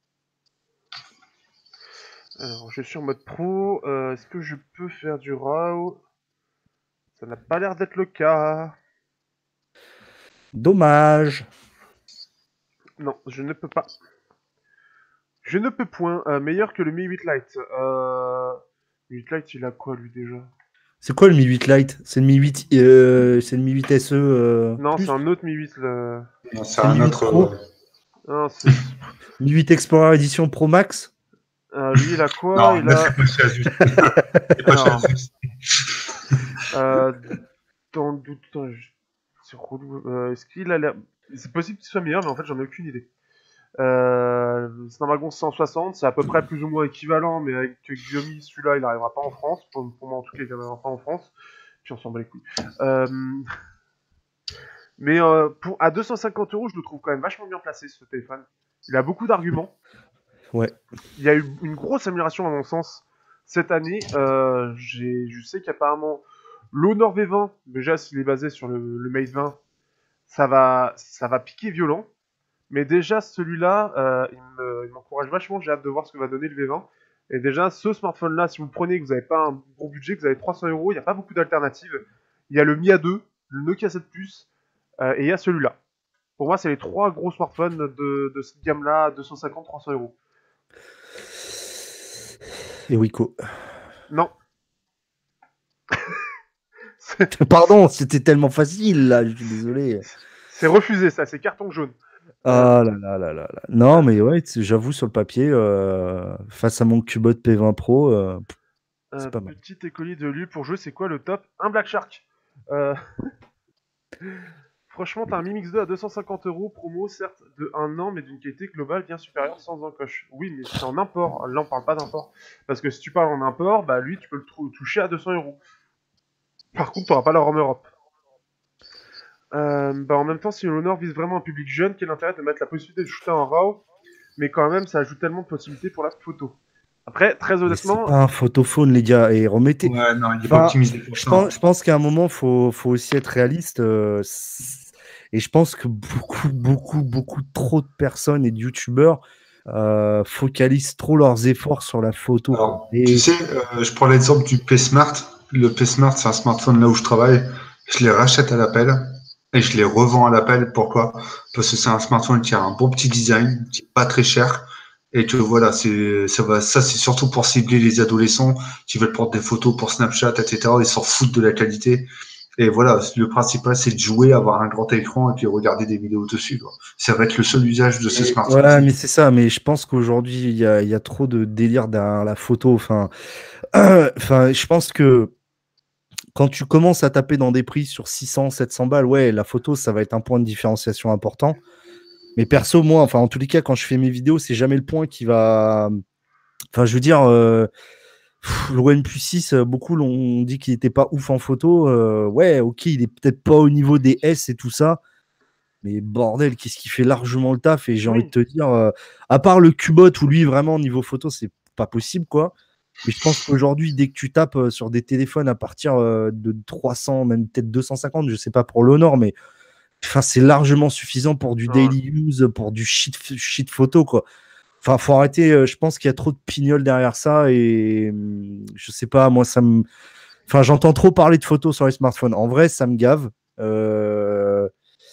Speaker 3: Alors, je suis en mode pro. Euh, Est-ce que je peux faire du RAW? Ça n'a pas l'air d'être le cas.
Speaker 2: Dommage.
Speaker 3: Non, je ne peux pas. Je ne peux point. Euh, meilleur que le Mi huit Lite. Euh... Mi huit Lite, il a quoi, lui, déjà?
Speaker 2: C'est quoi le Mi huit Lite? C'est le Mi huit, euh, c'est le Mi huit S E euh,
Speaker 3: Non, c'est un autre Mi huit. Le...
Speaker 1: C'est un autre...
Speaker 2: Pro.
Speaker 3: Non,
Speaker 2: Mi huit Explorer Edition Pro Max.
Speaker 3: Euh, lui, il a quoi?
Speaker 1: Non,
Speaker 3: il a...
Speaker 1: c'est pas cher.
Speaker 3: euh, dans le doute, c'est relou. Euh, Est-ce qu'il a l'air... C'est possible qu'il soit meilleur, mais en fait, j'en ai aucune idée. Euh, Snapdragon cent soixante, c'est à peu près plus ou moins équivalent, mais avec Xiaomi, celui-là, il n'arrivera pas en France. Pour, pour moi, en tout cas, il n'arrivera pas en France. Puis on s'en bat les couilles. Euh... Mais euh, pour, à deux cent cinquante euros, je le trouve quand même vachement bien placé, ce téléphone. Il a beaucoup d'arguments.
Speaker 2: Ouais.
Speaker 3: Il y a eu une grosse amélioration, à mon sens, cette année. Euh, je sais qu'apparemment, l'Honor V vingt, déjà, s'il est basé sur le, le Mate vingt, ça va, ça va piquer violent. Mais déjà, celui-là, euh, il m'encourage vachement. J'ai hâte de voir ce que va donner le V vingt. Et déjà, ce smartphone-là, si vous le prenez, que vous n'avez pas un gros budget, que vous avez trois cents euros, il n'y a pas beaucoup d'alternatives. Il y a le Mi A deux, le Nokia sept Plus, euh, et il y a celui-là. Pour moi, c'est les trois gros smartphones de, de cette gamme-là, à deux cent cinquante à trois cents euros.
Speaker 2: Et Wiko.
Speaker 3: Non.
Speaker 2: Pardon, c'était tellement facile, là, je suis désolé.
Speaker 3: C'est refusé, ça, c'est carton jaune.
Speaker 2: Ah là là là là là. Non, mais ouais, j'avoue, sur le papier, euh, face à mon Cubot P vingt Pro, euh, c'est
Speaker 3: euh,
Speaker 2: pas mal.
Speaker 3: Petit écolier de lui pour jouer, c'est quoi le top? Un Black Shark. Euh... Franchement, t'as un Mi Mix deux à deux cent cinquante euros, promo, certes, de un an, mais d'une qualité globale bien supérieure sans encoche. Oui, mais c'est en import. Là, on parle pas d'import. Parce que si tu parles en import, bah lui, tu peux le toucher à deux cents euros. Par contre, t'auras pas la ROM Europe. Euh, bah en même temps, si l'Honor vise vraiment un public jeune, quel intérêt de mettre la possibilité de shooter en RAW? Mais quand même, ça ajoute tellement de possibilités pour la photo. Après, très honnêtement...
Speaker 2: C'est pas un photophone, les gars, et remettez...
Speaker 1: Ouais, non, il est pas optimisé pour
Speaker 2: je
Speaker 1: ça.
Speaker 2: pense, je pense qu'à un moment, il faut, faut aussi être réaliste. Euh, et je pense que beaucoup, beaucoup, beaucoup trop de personnes et de youtubeurs euh, focalisent trop leurs efforts sur la photo.
Speaker 1: Alors,
Speaker 2: et...
Speaker 1: Tu sais, euh, je prends l'exemple du P Smart. Le P Smart, c'est un smartphone là où je travaille. Je les rachète à l'appel. Et je les revends à l'appel. Pourquoi? Parce que c'est un smartphone qui a un bon petit design, qui n'est pas très cher. Et que voilà, c'est, ça va, ça, c'est surtout pour cibler les adolescents qui veulent prendre des photos pour Snapchat, et cetera. Ils s'en foutent de la qualité. Et voilà, le principal, c'est de jouer, avoir un grand écran et puis regarder des vidéos dessus, quoi. Ça va être le seul usage de ce smartphone.
Speaker 2: Ouais, mais c'est ça. Mais je pense qu'aujourd'hui, il y a, y a trop de délire derrière la photo. Enfin, euh, enfin, je pense que quand tu commences à taper dans des prix sur six cents, sept cents balles, ouais, la photo, ça va être un point de différenciation important. Mais perso, moi, enfin, en tous les cas, quand je fais mes vidéos, c'est jamais le point qui va, Enfin, je veux dire, euh, pff, le OnePlus six, euh, beaucoup l'ont dit qu'il n'était pas ouf en photo. Euh, ouais, ok, il est peut-être pas au niveau des S et tout ça. Mais bordel, qu'est-ce qui fait largement le taf? Et j'ai
Speaker 3: Oui.
Speaker 2: envie de te dire, euh, à part le Cubot où lui, vraiment, niveau photo, c'est pas possible, quoi. Mais je pense qu'aujourd'hui, dès que tu tapes euh, sur des téléphones à partir euh, de trois cents, même peut-être deux cent cinquante, je sais pas pour l'Honor, mais enfin, c'est largement suffisant pour du
Speaker 3: Ouais.
Speaker 2: daily use, pour du shit, shit photo, quoi. Enfin, faut arrêter. euh, je pense qu'il y a trop de pignoles derrière ça et hum, je sais pas, moi, ça me. Enfin, j'entends trop parler de photos sur les smartphones. En vrai, ça me gave. Euh,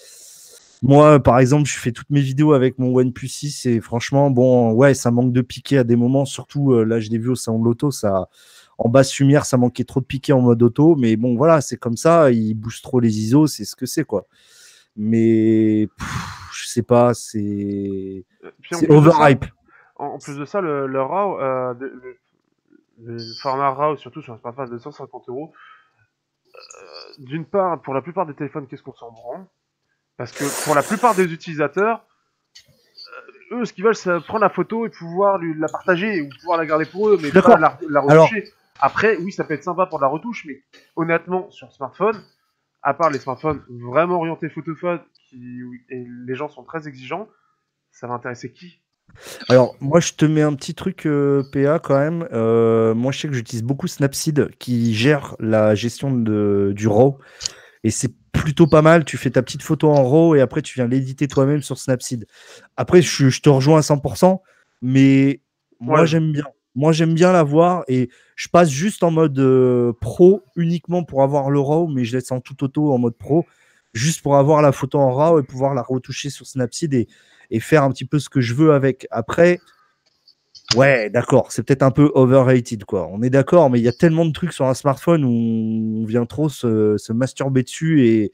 Speaker 2: Moi, par exemple, je fais toutes mes vidéos avec mon OnePlus six et franchement, bon, ouais, ça manque de piqué à des moments. Surtout, euh, là, je l'ai vu au salon de l'auto, ça, en basse lumière, ça manquait trop de piqué en mode auto. Mais bon, voilà, c'est comme ça. Il booste trop les I S O, c'est ce que c'est, quoi. Mais pff, je sais pas, c'est
Speaker 3: Puis en
Speaker 2: c'est
Speaker 3: plus de ça,
Speaker 2: overhype.
Speaker 3: en, en plus de ça, le, le RAW, euh, de- le, le format RAW, surtout sur un smartphone de cent cinquante euros, d'une part, pour la plupart des téléphones, qu'est-ce qu'on s'en branle? Parce que pour la plupart des utilisateurs, eux, ce qu'ils veulent, c'est prendre la photo et pouvoir lui, la partager ou pouvoir la garder pour eux, mais
Speaker 2: D'accord.
Speaker 3: pas la, la
Speaker 2: Alors-
Speaker 3: retoucher. Après, oui, ça peut être sympa pour de la retouche, mais honnêtement, sur smartphone, à part les smartphones vraiment orientés photophone, qui, et les gens sont très exigeants, ça va intéresser qui?
Speaker 2: Alors, moi, je te mets un petit truc euh, P A quand même. Euh, moi, je sais que j'utilise beaucoup Snapseed qui gère la gestion de, du RAW. Et c'est plutôt pas mal. Tu fais ta petite photo en RAW et après, tu viens l'éditer toi-même sur Snapseed. Après, je, je te rejoins à cent pour cent, mais moi,
Speaker 3: Ouais.
Speaker 2: j'aime bien. Moi, j'aime bien la voir et je passe juste en mode euh, pro uniquement pour avoir le RAW, mais je laisse en tout auto en mode pro, juste pour avoir la photo en RAW et pouvoir la retoucher sur Snapseed et, et faire un petit peu ce que je veux avec. Après, ouais, d'accord, c'est peut-être un peu overrated, quoi. On est d'accord, mais il y a tellement de trucs sur un smartphone où on vient trop se, se masturber dessus et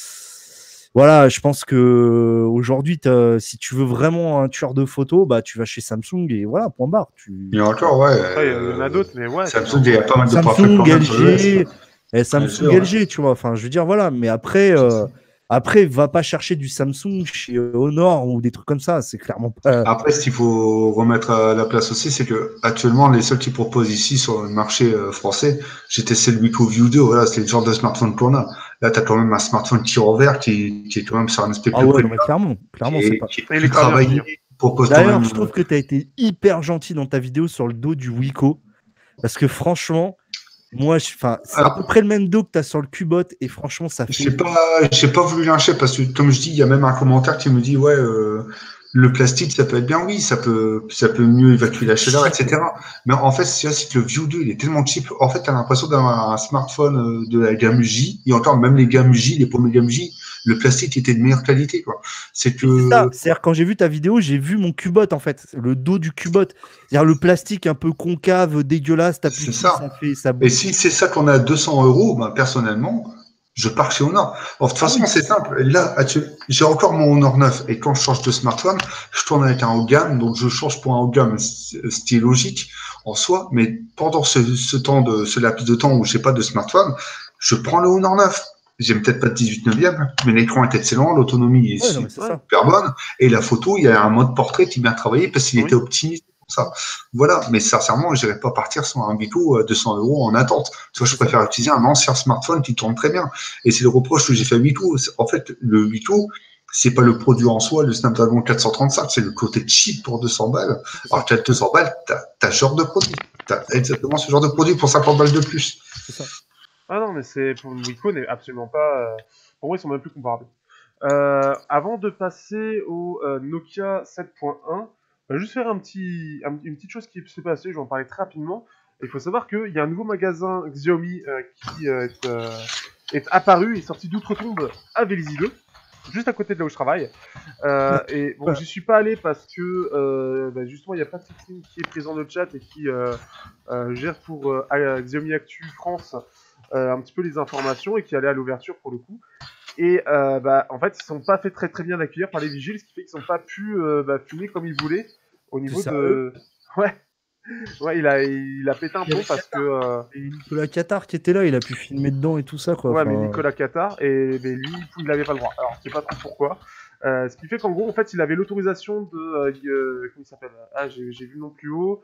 Speaker 2: voilà, je pense que aujourd'hui, t'as- si tu veux vraiment un tueur de photos, bah tu vas chez Samsung et voilà, point barre. Tu...
Speaker 1: Et encore, ouais.
Speaker 3: Après, il y en a
Speaker 1: euh,
Speaker 3: d'autres, mais ouais.
Speaker 1: Samsung, il y a pas mal de points
Speaker 2: Samsung,
Speaker 1: faibles quand même sur le S.
Speaker 2: L G, et Samsung,
Speaker 1: Bien sûr, ouais.
Speaker 2: L G, tu vois. Enfin, je veux dire, voilà. Mais après, euh, après, va pas chercher du Samsung chez Honor ou des trucs comme ça. C'est clairement pas.
Speaker 1: Après, ce qu'il faut remettre à la place aussi, c'est que actuellement, les seuls qui proposent ici sur le marché euh, français, j'ai testé le Wiko View deux, voilà, c'est le genre de smartphone qu'on a. Là, tu as quand même un smartphone tir vert qui, qui est quand même sur un aspect
Speaker 2: Ah
Speaker 1: plus
Speaker 2: ouais, non,
Speaker 1: premium,
Speaker 2: mais clairement, clairement,
Speaker 1: qui
Speaker 2: c'est
Speaker 1: est,
Speaker 2: pas.
Speaker 1: qui est
Speaker 3: Et il
Speaker 1: plus
Speaker 3: est pas bien
Speaker 1: travaillé,
Speaker 3: fini.
Speaker 1: qui propose quand
Speaker 2: D'ailleurs,
Speaker 1: même.
Speaker 2: je trouve que tu as été hyper gentil dans ta vidéo sur le dos du Wiko. Parce que franchement, moi, je- enfin, c'est à
Speaker 1: Alors,
Speaker 2: peu près le même dos que tu as sur le Cubot. Et franchement, ça fait.
Speaker 1: j'ai pas, j'ai pas voulu lyncher parce que, comme je dis, il y a même un commentaire qui me dit, ouais, euh, le plastique, ça peut être bien, oui, ça peut, ça peut mieux évacuer la chaleur, et cetera. Mais en fait, c'est c'est que le View deux, il est tellement cheap. En fait, t'as l'impression d'avoir un smartphone euh, de la gamme J, et encore, même les gammes J, les premières gammes J, le plastique était de meilleure qualité, quoi. C'est
Speaker 2: Mais c'est ça,
Speaker 1: que,
Speaker 2: c'est-à-dire quand j'ai vu ta vidéo, j'ai vu mon Cubot en fait, le dos du Cubot, c'est-à-dire le plastique un peu concave, dégueulasse, t'appuies
Speaker 1: c'est
Speaker 2: dessus,
Speaker 1: ça.
Speaker 2: ça fait, ça
Speaker 1: Et
Speaker 2: bouge.
Speaker 1: si c'est ça qu'on a à deux cents euros, ben, personnellement, je pars chez Honor. Alors, de toute
Speaker 2: Ah
Speaker 1: façon,
Speaker 2: oui.
Speaker 1: c'est simple. Là, actuel- j'ai encore mon Honor neuf et quand je change de smartphone, je tourne avec un haut de gamme, donc je change pour un haut de gamme, ce ce qui est logique en soi. Mais pendant ce, ce temps de, ce laps de temps où j'ai pas de smartphone, je prends le Honor neuf. J'ai peut-être pas de dix-huit neuvième, mais l'écran est excellent, l'autonomie est
Speaker 2: Ouais, non, mais c'est
Speaker 3: Ouais.
Speaker 2: ça.
Speaker 1: super bonne et la photo, il y a un mode portrait qui est bien travaillé parce qu'il
Speaker 3: Oui.
Speaker 1: était optimisé pour ça. Voilà, mais sincèrement, je n'irais pas partir sur un Vito à deux cents euros en attente. Tu vois, je préfère utiliser un ancien smartphone qui tourne très bien. Et c'est le reproche que j'ai fait à Vito. En fait, le Vito, c'est pas le produit en soi, le Snapdragon quatre cent trente-cinq, c'est le côté cheap pour deux cents balles. Alors que deux cents balles, t'as, t'as ce genre de produit. T'as exactement ce genre de produit pour cinquante balles de plus.
Speaker 2: C'est ça.
Speaker 3: Ah non, mais c'est pour le Wiko n'est absolument pas. euh, Pour moi, ils sont même plus comparables. Euh, avant de passer au euh, Nokia sept point un, je vais juste faire un petit, un- une petite chose qui s'est passée. Je vais en parler très rapidement. Il faut savoir qu'il y a un nouveau magasin Xiaomi euh, qui euh, est, euh, est apparu et sorti d'outre-tombe à Vélizy-deux, juste à côté de là où je travaille. Euh, et bon, j'y suis pas allé parce que euh, bah, justement, il y a Patrick Sim qui est présent dans le chat et qui euh, euh, gère pour euh, Xiaomi Actu France euh, un petit peu les informations et qui allait à l'ouverture pour le coup. Et euh, bah, en fait, ils sont pas fait très très bien accueillir par les vigiles, ce qui fait qu'ils sont pas pu euh, bah, fumer comme ils voulaient au niveau
Speaker 2: C'est
Speaker 3: de. Ouais, ouais, il a il a pété un
Speaker 2: Il y
Speaker 3: plomb
Speaker 2: avait
Speaker 3: parce que. euh,
Speaker 2: Et Nicolas Qatar qui était là, il a pu filmer dedans et tout ça, quoi.
Speaker 3: Ouais,
Speaker 2: Enfin,
Speaker 3: mais Nicolas Qatar, et mais lui, il avait pas le droit. Alors, je sais pas trop pourquoi. Euh, ce qui fait qu'en gros, en fait, il avait l'autorisation de. Euh, euh, comment il s'appelle? Ah, j'ai j'ai vu le nom plus haut.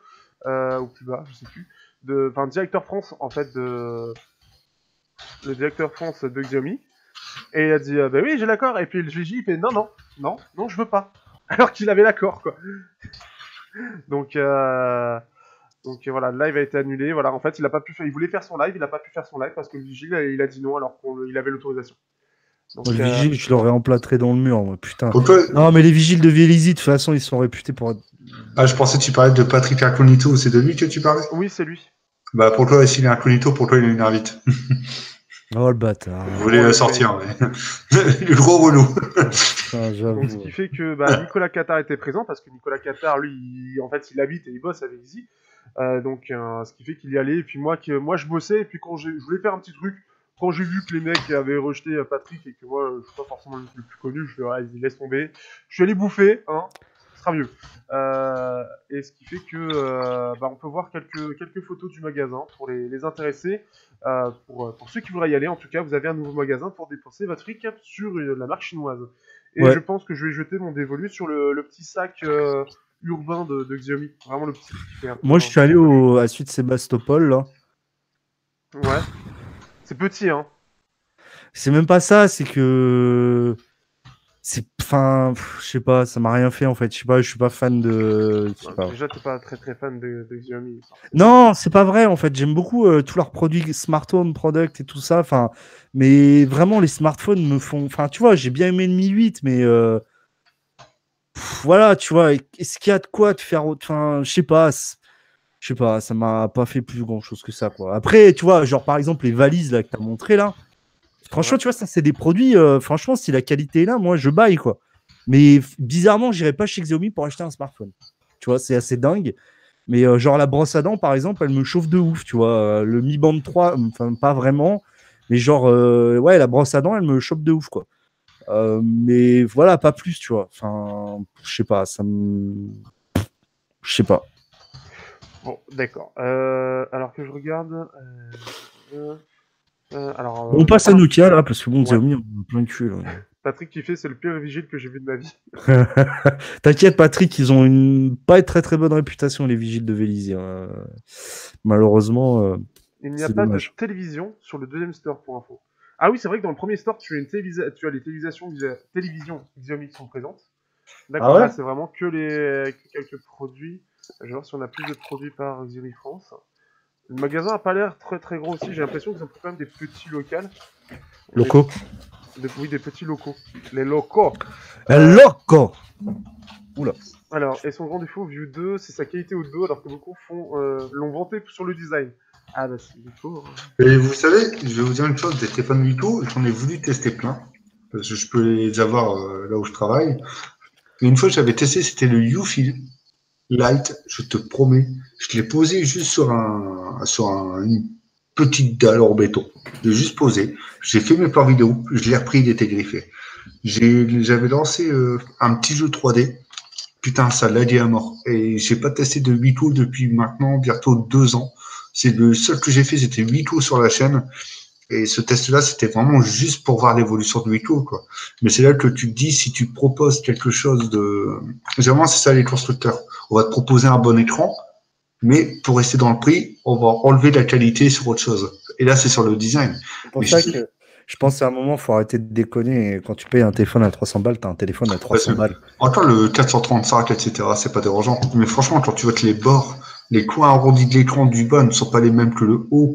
Speaker 3: euh, ou plus bas, je sais plus, de, enfin directeur France en fait de, le directeur France de Xiaomi, et il a dit, euh, bah oui j'ai l'accord, et puis le G J il fait non non non non je veux pas, alors qu'il avait l'accord quoi. Donc euh, donc voilà, le live a été annulé. Voilà, en fait il a pas pu faire, il voulait faire son live, il a pas pu faire son live parce que le vigile il a dit non alors qu'il avait l'autorisation.
Speaker 2: Donc, le vigile, euh... je l'aurais emplâtré dans le mur, moi, putain.
Speaker 1: Pourquoi...
Speaker 2: Non, mais les vigiles de Vélizy, de toute façon, ils sont réputés pour être...
Speaker 1: Ah, je pensais que tu parlais de Patrick Incognito, c'est de lui que tu parlais?
Speaker 3: Oui, c'est lui.
Speaker 1: Bah, pourquoi s'il est incognito, pourquoi il est une invite?
Speaker 2: Oh, le bâtard.
Speaker 1: Vous voulez la sortir, mais... le gros relou.
Speaker 3: Ah, donc, ce qui fait que bah, Nicolas Qatar était présent, parce que Nicolas Qatar, lui, il... en fait, il habite et il bosse avec Vélizy. Euh, donc, euh, ce qui fait qu'il y allait, et puis moi, que, moi je bossais, et puis quand je voulais faire un petit truc, quand j'ai vu que les mecs avaient rejeté Patrick et que moi je suis pas forcément le plus connu, je leur ai dit laisse tomber. Je suis allé bouffer, hein, ce sera mieux. Euh, et ce qui fait que euh, bah, on peut voir quelques, quelques photos du magasin pour les, les intéressés. Euh, pour, pour ceux qui voudraient y aller, en tout cas, vous avez un nouveau magasin pour dépenser votre fric sur une, la marque chinoise. Et ouais. Je pense que je vais jeter mon dévolu sur le, le petit sac euh, urbain de, de Xiaomi. Vraiment le petit.
Speaker 2: Moi, je suis allé au, à Suite Sébastopol là.
Speaker 3: Ouais. C'est petit, hein.
Speaker 2: C'est même pas ça, c'est que. C'est. Enfin, je sais pas, ça m'a rien fait en fait. Je sais pas, je suis pas fan de.
Speaker 3: Ouais, pas. Déjà, t'es pas très très fan de, de Xiaomi.
Speaker 2: Non, c'est pas vrai en fait. J'aime beaucoup euh, tous leurs produits Smart Home Product et tout ça. Enfin, mais vraiment, les smartphones me font. Enfin, tu vois, j'ai bien aimé le Mi huit, mais. Euh... Pff, voilà, tu vois, est-ce qu'il y a de quoi te faire. Enfin, je sais pas. Je sais pas, ça m'a pas fait plus grand chose que ça, quoi. Après, tu vois, genre par exemple les valises là que t'as montré là, franchement, ouais. Tu vois, ça c'est des produits, euh, franchement, si la qualité est là, moi je baille, quoi. Mais bizarrement, j'irai pas chez Xiaomi pour acheter un smartphone. Tu vois, c'est assez dingue. Mais euh, genre la brosse à dents, par exemple, elle me chauffe de ouf, tu vois. Euh, le Mi Band trois, enfin pas vraiment, mais genre, euh, ouais, la brosse à dents, elle me chauffe de ouf, quoi. Euh, mais voilà, pas plus, tu vois. Enfin, je sais pas, ça me. Je sais pas.
Speaker 3: Bon, d'accord. Euh, alors que je regarde. Euh, euh, alors,
Speaker 2: on euh, passe à Nokia là, parce que bon, Xiaomi, ouais. On a plein de cul. Là.
Speaker 3: Patrick qui fait, c'est le pire vigile que j'ai vu de ma vie.
Speaker 2: T'inquiète, Patrick, ils ont une pas une très très bonne réputation, les vigiles de Vélizy. Hein. Malheureusement. Euh,
Speaker 3: Il n'y a pas dommage. de télévision sur le deuxième store pour info. Ah oui, c'est vrai que dans le premier store, tu as, une télévisa... tu as les télévisations, télévisions Xiaomi qui sont présentes. D'accord, ah ouais là, c'est vraiment que les que quelques produits. Je vais voir si on a plus de produits par Xiaomi France. Le magasin n'a pas l'air très très gros aussi. J'ai l'impression qu'ils ont quand même des petits locaux.
Speaker 2: Locaux
Speaker 3: des... Oui, des petits locaux. Les locaux.
Speaker 2: Euh... Locaux. Oula.
Speaker 3: Alors, et son grand défaut, View deux, c'est sa qualité au dos, alors que beaucoup font euh, l'ont vanté sur le design. Ah bah c'est du coup. Hein.
Speaker 1: Et vous savez, je vais vous dire une chose, des téléphones Vico, j'en ai voulu tester plein. Parce que je peux les avoir euh, là où je travaille. Et une fois, j'avais testé, c'était le U-Feel Light, je te promets. Je l'ai posé juste sur un sur un, une petite dalle en béton. Je l'ai juste posé. J'ai fait mes plans vidéo, je l'ai repris, il était griffé. J'ai, j'avais lancé euh, un petit jeu trois D. Putain, ça l'a dit à mort. Et j'ai pas testé de Vico depuis maintenant bientôt deux ans. C'est le seul que j'ai fait, c'était Vico sur la chaîne. Et ce test-là, c'était vraiment juste pour voir l'évolution de Vico, quoi. Mais c'est là que tu te dis, si tu proposes quelque chose de... Généralement, c'est ça les constructeurs. On va te proposer un bon écran, mais pour rester dans le prix, on va enlever la qualité sur autre chose. Et là, c'est sur le design.
Speaker 2: C'est pour mais ça je... que je pense qu'à un moment, il faut arrêter de déconner. Quand tu payes un téléphone à trois cents balles, tu as un téléphone à trois cents balles.
Speaker 1: Encore le quatre cent trente-cinq, et cetera, c'est pas dérangeant. Mais franchement, quand tu vois que les bords, les coins arrondis de l'écran du bas ne sont pas les mêmes que le haut,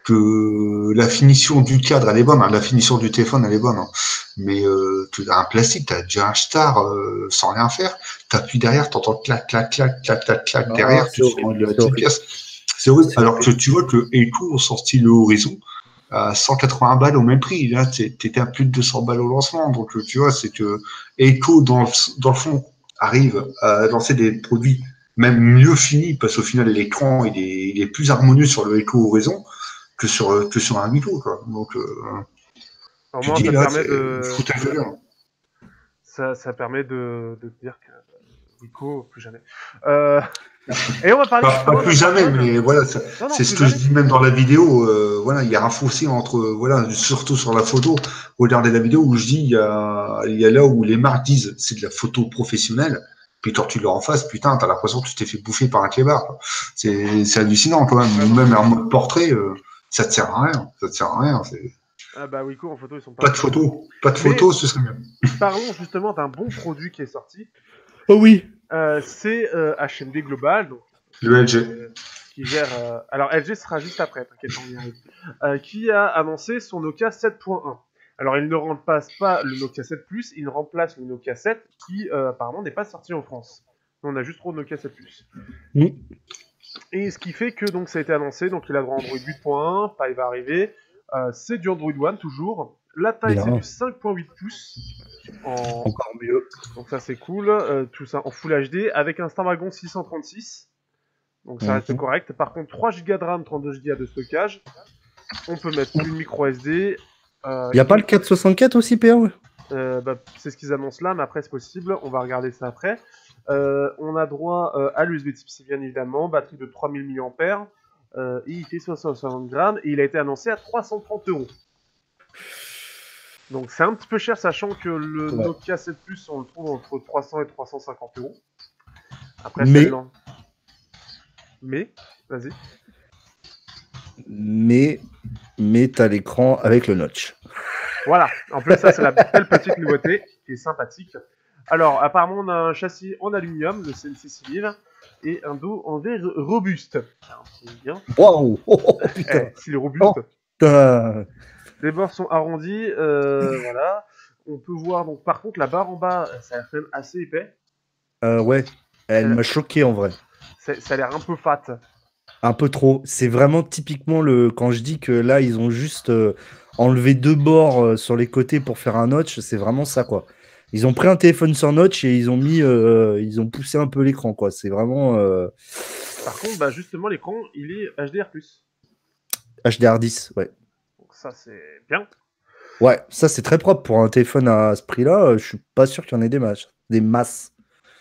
Speaker 1: que la finition du cadre, elle est bonne, hein. La finition du téléphone, elle est bonne. Hein. Mais euh, tu as un plastique, tu as déjà un star euh, sans rien faire. Tu appuies derrière, tu entends clac, clac, clac, clac, clac, clac, ah, derrière, tu sens la petite pièce. C'est horrible. Alors que tu vois que Echo ont sorti le Horizon à cent quatre-vingts balles au même prix. Là, tu étais à plus de deux cents balles au lancement. Donc, tu vois, c'est que Echo, dans le, dans le fond, arrive à lancer des produits même mieux finis, parce qu'au final, l'écran, il est, il est plus harmonieux sur le Echo Horizon que sur, que sur un Vico, quoi. Donc, euh,
Speaker 3: Alors tu moi, dis, ça, là, permet de... ça, ça permet de, de dire que Vico, plus jamais. Euh... Et on va parler.
Speaker 1: Pas, pas plus jamais, mais voilà, ça, non, non, c'est ce que jamais. Je dis même dans la vidéo. Euh, voilà, il y a un fossé entre, voilà, surtout sur la photo. Regardez la vidéo où je dis, il y a, il y a là où les marques disent c'est de la photo professionnelle. puis tortue leur en face, putain, t'as l'impression que tu t'es fait bouffer par un clébard. C'est, c'est hallucinant quand même. Vraiment. Même en mode portrait, euh, ça te sert à rien. Ça te sert à rien. C'est...
Speaker 3: Ah bah oui, quoi, en photo, ils sont pas...
Speaker 1: Pas de photo. Pas de photo, ce serait mieux.
Speaker 3: Parlons justement d'un bon produit qui est sorti.
Speaker 2: Oh oui.
Speaker 3: Euh, c'est euh, H M D Global, donc,
Speaker 1: le L G.
Speaker 3: Euh, qui gère... Euh... Alors, L G sera juste après, t'inquiète, on y arrive. Euh, qui a annoncé son Nokia sept point un. Alors, il ne remplace pas le Nokia sept Plus, il remplace le Nokia sept qui, euh, apparemment, n'est pas sorti en France. On a juste trop de Nokia sept Plus.
Speaker 2: Mm.
Speaker 3: Et ce qui fait que, donc, ça a été annoncé, donc il a droit à Android huit point un, pas il va arriver. Euh, c'est du Android One, toujours. La taille, Bien. c'est du cinq point huit pouces. En...
Speaker 2: Encore mieux.
Speaker 3: Donc ça, c'est cool. Euh, tout ça en Full H D, avec un Snapdragon six cent trente-six. Donc ça reste mm-hmm. correct. Par contre, trois gigas de RAM, trente-deux gigas de stockage. On peut mettre une micro S D. Il
Speaker 2: euh, n'y a pas le quatre cent soixante-quatre aussi, P R?
Speaker 3: euh, bah, C'est ce qu'ils annoncent là, mais après c'est possible. On va regarder ça après. Euh, on a droit euh, à l'U S B Type-C, bien évidemment. Batterie de trois mille milliampères heure. Euh, et il fait soixante grammes. Et il a été annoncé à trois cent trente euros. Donc c'est un petit peu cher, sachant que le ouais. Nokia sept Plus, on le trouve entre trois cents et trois cent cinquante euros. Après,
Speaker 2: mais...
Speaker 3: mais, vas-y.
Speaker 2: Mais, mais t'as l'écran avec le notch.
Speaker 3: Voilà, en plus ça c'est la belle petite nouveauté qui est sympathique. Alors apparemment on a un châssis en aluminium, le C N C six mille, et un dos en verre robuste.
Speaker 2: Waouh, oh, putain.
Speaker 3: Eh, s'il est robuste.
Speaker 2: Oh,
Speaker 3: les bords sont arrondis, euh, voilà. On peut voir donc par contre la barre en bas, ça a l'air quand même assez épais.
Speaker 2: Euh, ouais, elle euh, m'a choqué en vrai.
Speaker 3: Ça a l'air un peu fat.
Speaker 2: Un peu trop. C'est vraiment typiquement le. Quand je dis que là, ils ont juste euh, enlevé deux bords euh, sur les côtés pour faire un notch, c'est vraiment ça, quoi. Ils ont pris un téléphone sans notch et ils ont mis. Euh, ils ont poussé un peu l'écran, quoi. C'est vraiment. Euh...
Speaker 3: Par contre, bah, justement, l'écran, il est H D R plus.
Speaker 2: H D R dix, ouais.
Speaker 3: Donc, ça, c'est bien.
Speaker 2: Ouais, ça, c'est très propre pour un téléphone à ce prix-là. Je suis pas sûr qu'il y en ait des masses. Des masses.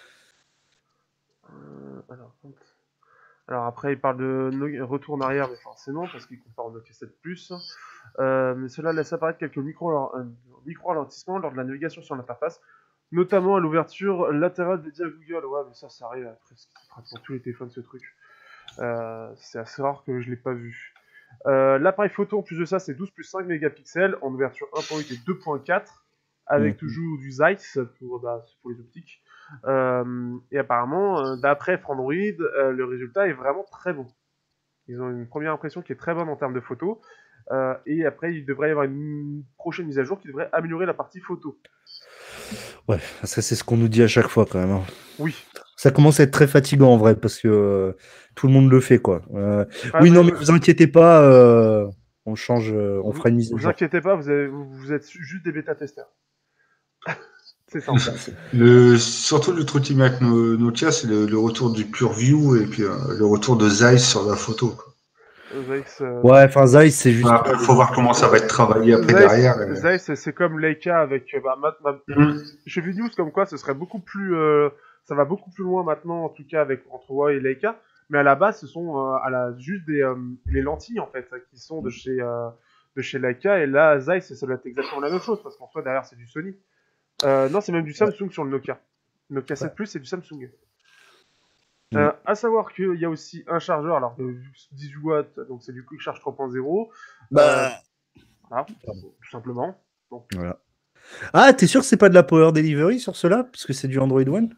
Speaker 3: Euh, alors, Alors après, il parle de no- retour en arrière, mais forcément, parce qu'il compare au Nokia sept Plus. Euh, mais cela laisse apparaître quelques micro-ralentissements lors de la navigation sur l'interface, notamment à l'ouverture latérale des dialogues Google. Ouais, mais ça, ça arrive après, c'est pour tous les téléphones, ce truc. Euh, c'est assez rare que je l'ai pas vu. Euh, l'appareil photo, en plus de ça, c'est douze plus cinq mégapixels, en ouverture un point huit et deux point quatre, avec mmh. toujours du Zeiss pour, bah, pour les optiques. Euh, et apparemment, euh, d'après Frandroid, euh, le résultat est vraiment très bon. Ils ont une première impression qui est très bonne en termes de photos. Euh, et après, il devrait y avoir une prochaine mise à jour qui devrait améliorer la partie photo.
Speaker 2: Ouais, ça c'est ce qu'on nous dit à chaque fois quand même. Hein.
Speaker 3: Oui.
Speaker 2: Ça commence à être très fatigant en vrai parce que euh, tout le monde le fait quoi. Euh, ah, oui, mais non, mais vous inquiétez pas, euh, on change, euh, on
Speaker 3: vous,
Speaker 2: fera une mise à jour.
Speaker 3: Vous inquiétez pas, vous, avez, vous êtes juste des bêta-testeurs. C'est ça. En fait.
Speaker 1: Le, surtout le truc qui met avec Nokia, c'est le, le retour du PureView et puis euh, le retour de Zeiss sur la photo. Quoi.
Speaker 3: Zeiss, euh...
Speaker 2: Ouais, enfin Zeiss, c'est juste.
Speaker 1: Il ouais, faut voir comment ça va être travaillé après
Speaker 3: Zeiss,
Speaker 1: derrière.
Speaker 3: Et... Zeiss, c'est comme Leica avec. Bah, ma, ma... mm. J'ai vu news comme quoi ce serait beaucoup plus. Euh, ça va beaucoup plus loin maintenant, en tout cas avec entre Huawei et Leica. Mais à la base, ce sont euh, à la, juste des euh, les lentilles en fait qui sont de chez euh, de chez Leica. Et là, Zeiss, ça doit être exactement la même chose parce qu'en soi derrière c'est du Sony. Euh, non, c'est même du Samsung ouais. sur le Nokia. Nokia sept Plus, c'est du Samsung. Mmh. Euh, à savoir qu'il y a aussi un chargeur, alors de dix-huit watts, donc c'est du Quick Charge trois point zéro.
Speaker 2: Bah...
Speaker 3: Euh, voilà, tout simplement. Donc.
Speaker 2: Voilà. Ah, t'es sûr que c'est pas de la Power Delivery sur cela, parce que c'est du Android One?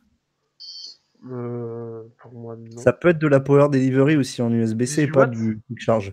Speaker 3: euh, Pour moi, non.
Speaker 2: Ça peut être de la Power Delivery aussi en U S B C et pas du Quick Charge.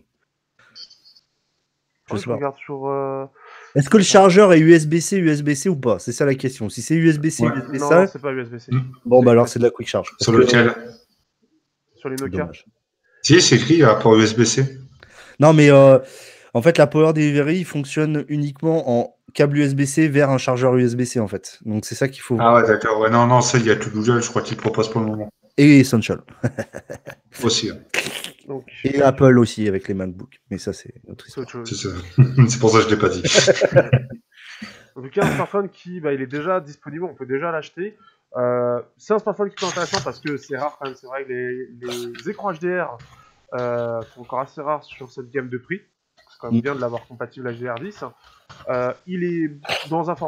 Speaker 3: Je, je regarde sur. Euh...
Speaker 2: Est-ce que le chargeur est U S B C, U S B C ou pas? C'est ça la question. Si c'est U S B C,
Speaker 3: ouais.
Speaker 2: U S B C.
Speaker 3: Non, non c'est pas U S B C.
Speaker 2: Bon, bah alors c'est de la Quick Charge.
Speaker 1: Sur lequel?
Speaker 3: Sur les Nokia.
Speaker 1: Si, c'est écrit à port U S B C.
Speaker 2: Non, mais euh, en fait, la Power Delivery fonctionne uniquement en câble U S B C vers un chargeur U S B C en fait. Donc c'est ça qu'il faut.
Speaker 1: Ah ouais, d'accord. Ouais, non, non, ça, il y a tout Google, je crois qu'il propose pour le moment.
Speaker 2: Et Essential.
Speaker 1: Aussi. Hein.
Speaker 3: Donc,
Speaker 2: et Apple aussi avec les MacBooks. Mais ça, c'est autre histoire.
Speaker 1: C'est, ça. C'est pour ça que je ne l'ai pas dit.
Speaker 3: En tout cas, un smartphone qui bah, il est déjà disponible, on peut déjà l'acheter. Euh, c'est un smartphone qui est intéressant parce que c'est rare quand même. C'est vrai que les, les écrans H D R euh, sont encore assez rares sur cette gamme de prix. C'est quand même bien de l'avoir compatible H D R dix. Euh, il est dans un format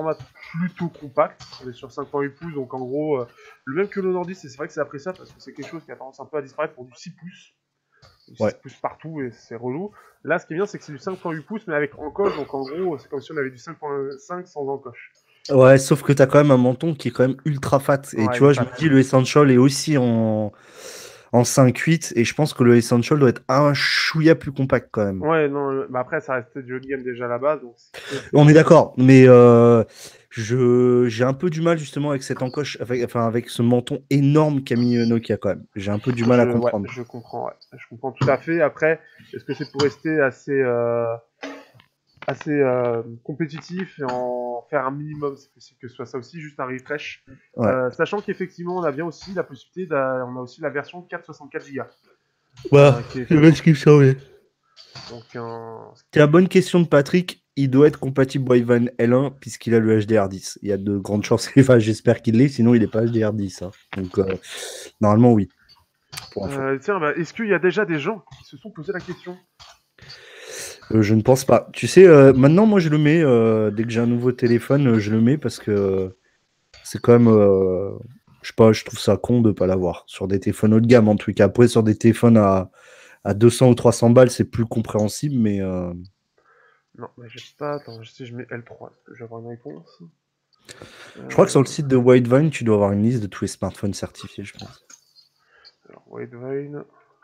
Speaker 3: plutôt compact. On est sur cinq virgule huit pouces, donc en gros, euh, le même que l'Honor dix, et c'est vrai que c'est appréciable parce que c'est quelque chose qui a tendance un peu à disparaître pour du six pouces. Du
Speaker 2: Ouais.
Speaker 3: six pouces partout, et c'est relou. Là, ce qui est bien, c'est que c'est du cinq virgule huit pouces, mais avec encoche, donc en gros, c'est comme si on avait du cinq virgule cinq sans encoche.
Speaker 2: Ouais, sauf que t'as quand même un menton qui est quand même ultra fat. Et
Speaker 3: Ouais,
Speaker 2: tu vois, je
Speaker 3: fat.
Speaker 2: me dis, le Essential est aussi en, en cinq huit, et je pense que le Essential doit être un chouïa plus compact quand même.
Speaker 3: Ouais, non, le... bah après, ça restait du haut de gamme déjà à la base, donc...
Speaker 2: On est d'accord, mais euh, je j'ai un peu du mal justement avec cette encoche, avec, enfin avec ce menton énorme qu'a mis Nokia quand même. J'ai un peu du mal
Speaker 3: je,
Speaker 2: à comprendre.
Speaker 3: Ouais, je comprends, ouais. Je comprends tout à fait. Après, est-ce que c'est pour rester assez... Euh... assez euh, compétitif et en faire un minimum, c'est possible que ce soit ça aussi, juste un refresh.
Speaker 2: Ouais.
Speaker 3: Euh, sachant qu'effectivement, on a bien aussi la possibilité, on a aussi la version quatre virgule soixante-quatre giga.
Speaker 2: Voilà,
Speaker 3: Euh, qui est
Speaker 2: c'est bien ce qu'il me semblait.
Speaker 3: Donc, un...
Speaker 2: C'est la bonne question de Patrick. Il doit être compatible Wi-Fi L un puisqu'il a le H D R dix. Il y a de grandes chances. Enfin, j'espère qu'il l'est, sinon il n'est pas H D R dix. Hein. Donc, euh, normalement, oui. Pour info.
Speaker 3: Euh, tiens, bah, est-ce qu'il y a déjà des gens qui se sont posé la question?
Speaker 2: Euh, je ne pense pas. Tu sais, euh, maintenant, moi, je le mets. Euh, dès que j'ai un nouveau téléphone, euh, je le mets parce que euh, c'est quand même. Euh, je sais pas, je trouve ça con de ne pas l'avoir. Sur des téléphones haut de gamme, en tout cas. Après, sur des téléphones à, à deux cents ou trois cents balles, c'est plus compréhensible, mais. Euh...
Speaker 3: Non, mais j'ai pas. Attends, si je mets L trois, est-ce que je vais avoir une réponse?
Speaker 2: Je crois que sur le site de Widevine, tu dois avoir une liste de tous les smartphones certifiés, je pense.
Speaker 3: Alors, Widevine.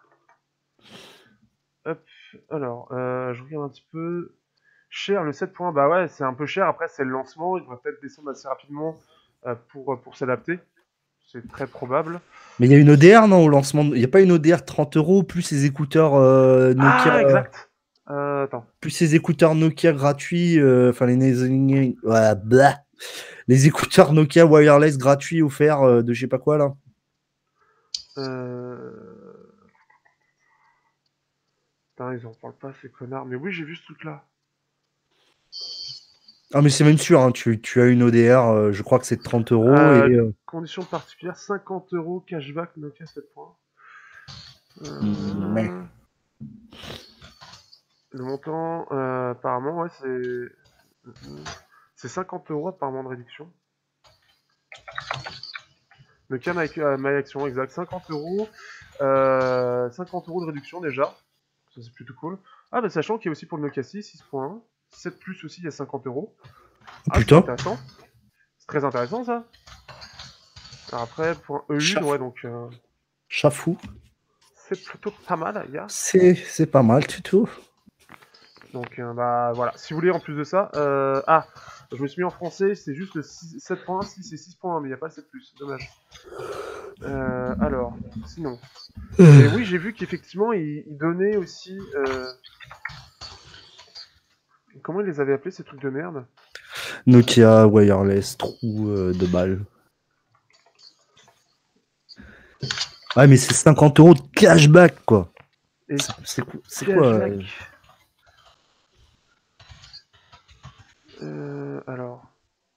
Speaker 3: Hop. Alors, euh, je regarde un petit peu. Cher, le sept point un, bah ouais, c'est un peu cher. Après, c'est le lancement. Il va peut-être descendre assez rapidement euh, pour, pour s'adapter. C'est très probable.
Speaker 2: Mais il y a une O D R, non, au lancement? Il n'y a pas une O D R trente euros, plus ces écouteurs euh, Nokia.
Speaker 3: Ah, exact. Euh, attends.
Speaker 2: Plus ces écouteurs Nokia gratuits. euh, Enfin, les, les, ouais, blah. Les écouteurs Nokia wireless gratuits offerts euh, de je sais pas quoi, là.
Speaker 3: Euh... Putain, ils en parlent pas, ces connards. Mais oui, j'ai vu ce truc-là.
Speaker 2: Ah, mais c'est même sûr, hein, tu, tu as une O D R, euh, je crois que c'est de trente euros.
Speaker 3: Euh,
Speaker 2: Et, euh,
Speaker 3: conditions particulières, cinquante euros cashback Nokia sept points.
Speaker 2: mm, mais...
Speaker 3: Euh... Le montant, euh, apparemment, ouais, c'est... C'est cinquante euros apparemment de réduction. Nokia My, euh, My Action, exact. cinquante euros. Euh, cinquante euros de réduction déjà. Ça, c'est plutôt cool. Ah, bah sachant qu'il y a aussi pour le Nokia six, six point un. sept plus aussi, il y a cinquante euros. Ah, c'est
Speaker 2: Putain.
Speaker 3: intéressant. C'est très intéressant, ça. Alors après, pour un E un, ouais, donc... Euh,
Speaker 2: Chafou.
Speaker 3: c'est plutôt pas mal, gars.
Speaker 2: C'est, c'est pas mal du tout.
Speaker 3: Donc, euh, bah, voilà. Si vous voulez, en plus de ça... Euh... Ah, je me suis mis en français, c'est juste le sept point un, six et six point un, mais il n'y a pas le sept plus, dommage. Euh, alors, sinon... Mais oui, j'ai vu qu'effectivement, il, il donnait aussi... Euh... Comment ils les avaient appelés, ces trucs de merde?
Speaker 2: Nokia wireless, trou euh, de balle. Ouais, mais c'est cinquante euros de cashback, quoi.
Speaker 3: Et
Speaker 2: c'est, c'est quoi euh...
Speaker 3: euh, Alors...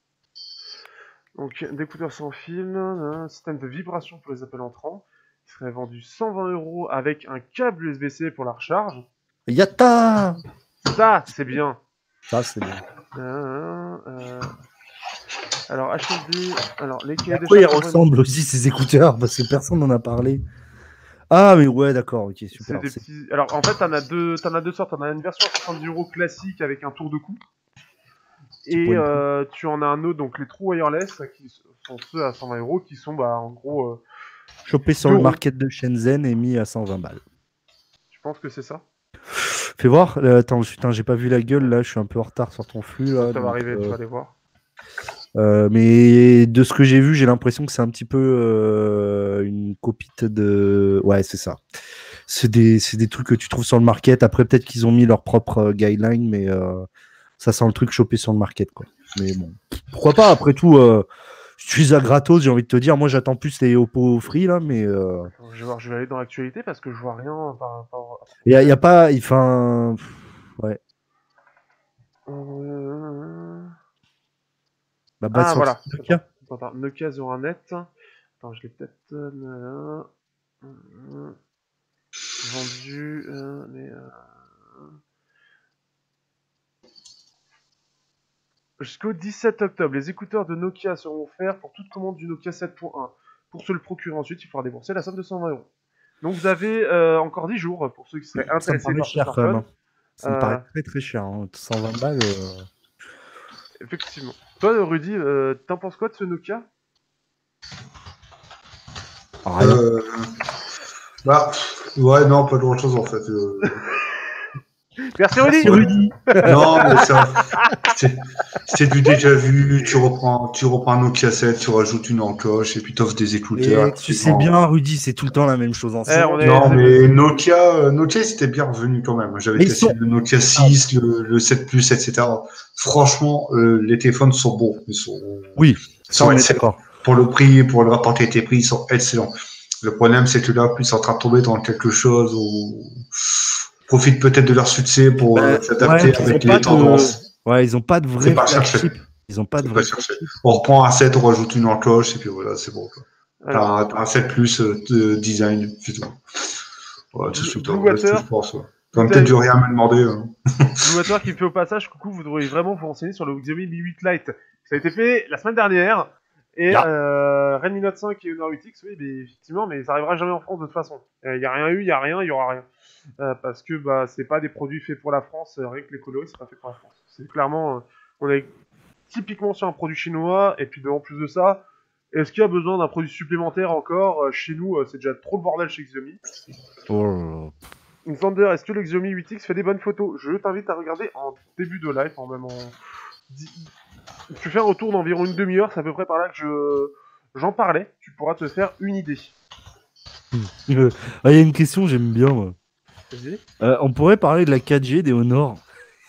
Speaker 3: Donc, d'écouteurs sans fil, un système de vibration pour les appels entrants, qui serait vendu cent vingt euros avec un câble U S B C pour la recharge.
Speaker 2: Yatta!
Speaker 3: Ça, c'est bien.
Speaker 2: Ça, c'est bien.
Speaker 3: Euh, euh... Alors, H M D... Alors, les cahiers
Speaker 2: de charge... ils ressemblent
Speaker 3: une...
Speaker 2: aussi, ces écouteurs, parce que personne n'en a parlé. Ah, mais ouais, d'accord, ok, super.
Speaker 3: C'est des petits... Alors, en fait, t'en as deux, t'en as deux sortes. T'en as une version à soixante-dix euros classique avec un tour de cou. Et euh, tu en as un autre, donc les trous wireless, qui sont ceux à cent vingt euros, qui sont, bah, en gros... Euh,
Speaker 2: chopé sur le market de Shenzhen et mis à cent vingt balles.
Speaker 3: Tu penses que c'est ça?
Speaker 2: Fais voir. Euh, attends, putain, j'ai pas vu la gueule, là, je suis un peu en retard sur ton flux. Là,
Speaker 3: ça
Speaker 2: donc,
Speaker 3: va arriver,
Speaker 2: euh...
Speaker 3: tu vas aller voir.
Speaker 2: Euh, mais de ce que j'ai vu, j'ai l'impression que c'est un petit peu euh, une copie de... Ouais, c'est ça. C'est des, c'est des trucs que tu trouves sur le market. Après, peut-être qu'ils ont mis leur propre euh, guideline, mais euh, ça sent le truc chopé sur le market, quoi. Mais bon, pourquoi pas, après tout, euh, je suis à gratos, j'ai envie de te dire. Moi, j'attends plus les Oppo Free, là, mais... Euh...
Speaker 3: Je, vais voir, je vais aller dans l'actualité parce que je vois rien par rapport...
Speaker 2: Il n'y a, a pas... Enfin... Ouais.
Speaker 3: Euh...
Speaker 2: Bah,
Speaker 3: ah,
Speaker 2: sur
Speaker 3: voilà.
Speaker 2: Nokia.
Speaker 3: Attends, attends, Nokia zéro un net. Attends, je l'ai peut-être... Euh... Euh... Vendu... Euh... Mais... Euh... Jusqu'au dix-sept octobre, les écouteurs de Nokia seront offerts pour toute commande du Nokia sept point un. Pour se le procurer ensuite, il faudra débourser la somme de cent vingt euros. Donc vous avez euh, encore dix jours pour ceux qui seraient intéressés
Speaker 2: ça me
Speaker 3: par ce
Speaker 2: cher,
Speaker 3: smartphone.
Speaker 2: quand même. Ça me
Speaker 3: Euh,
Speaker 2: paraît très très cher, hein. cent vingt balles. Euh...
Speaker 3: Effectivement. Toi, Rudy, euh, t'en penses quoi de ce Nokia?
Speaker 2: Rien.
Speaker 1: Euh... Bah, ouais, non, pas grand chose en fait. Euh...
Speaker 3: Merci Rudy.
Speaker 2: Merci, Rudy.
Speaker 1: Non, mais ça, c'est, c'est du déjà vu. Tu reprends, tu reprends un Nokia sept, tu rajoutes une encoche et puis t'offres des écouteurs.
Speaker 2: Et tu sais bien, Rudy, c'est tout le temps la même chose en
Speaker 3: Eh, on est-
Speaker 1: Non, mais Nokia, euh, Nokia, c'était bien revenu quand même. J'avais
Speaker 2: Mais ils
Speaker 1: testé
Speaker 2: sont-
Speaker 1: le Nokia six, le, le sept Plus, et cetera. Franchement, euh, les téléphones sont bons. Ils sont,
Speaker 2: Oui,
Speaker 1: ils sont
Speaker 2: on est
Speaker 1: excellents.
Speaker 2: d'accord.
Speaker 1: Pour le prix, pour le rapport qualité-prix, ils sont excellents. Le problème, c'est que là, plus ils sont en train de tomber dans quelque chose où profitent peut-être de leur succès pour
Speaker 2: Bah,
Speaker 1: euh, s'adapter
Speaker 2: ouais, ils ont
Speaker 1: avec
Speaker 2: pas
Speaker 1: les
Speaker 2: de-
Speaker 1: tendances.
Speaker 2: Ouais, ils ont pas de vrai
Speaker 1: C'est pas cherché.
Speaker 2: flagship. Ils ont pas de
Speaker 1: C'est
Speaker 2: vrai
Speaker 1: pas cherché. On reprend un sept, on rajoute une encoche et puis voilà, c'est bon. Quoi.
Speaker 3: Alors,
Speaker 1: T'as un, un sept Plus euh, de design, c'est tout. Voilà, tout ce que
Speaker 3: Blue
Speaker 1: voilà, c'est tout,
Speaker 3: Water,
Speaker 1: je pense. Ouais. T'as
Speaker 3: Peut-être-
Speaker 1: peut-être du rien à me demander. Hein.
Speaker 3: Blue qui me fait au passage, coucou, vous devriez vraiment vous renseigner sur le Xiaomi Mi huit Lite. Ça a été fait la semaine dernière. Et
Speaker 2: Yeah.
Speaker 3: euh, Redmi Note cinq et Honor huit X, oui, mais effectivement, mais ça arrivera jamais en France de toute façon. Il n'y a rien eu, il n'y a rien, il n'y aura rien. Euh, parce que bah, c'est pas des produits faits pour la France, euh, rien que les coloris, c'est pas fait pour la France. C'est clairement, euh, on est typiquement sur un produit chinois, et puis de, en plus de ça, est-ce qu'il y a besoin d'un produit supplémentaire encore euh, chez nous, euh, c'est déjà trop le bordel chez Xiaomi.
Speaker 2: Oh.
Speaker 3: Xander, est-ce que le Xiaomi huit X fait des bonnes photos? Je t'invite à regarder en début de live, en même en... Tu fais un retour d'environ une demi-heure, c'est à peu près par là que je... j'en parlais, tu pourras te faire une idée.
Speaker 2: Euh, ah, il y a une question, j'aime bien. Moi.
Speaker 3: Vas-y.
Speaker 2: Euh, on pourrait parler de la quatre G des Honor.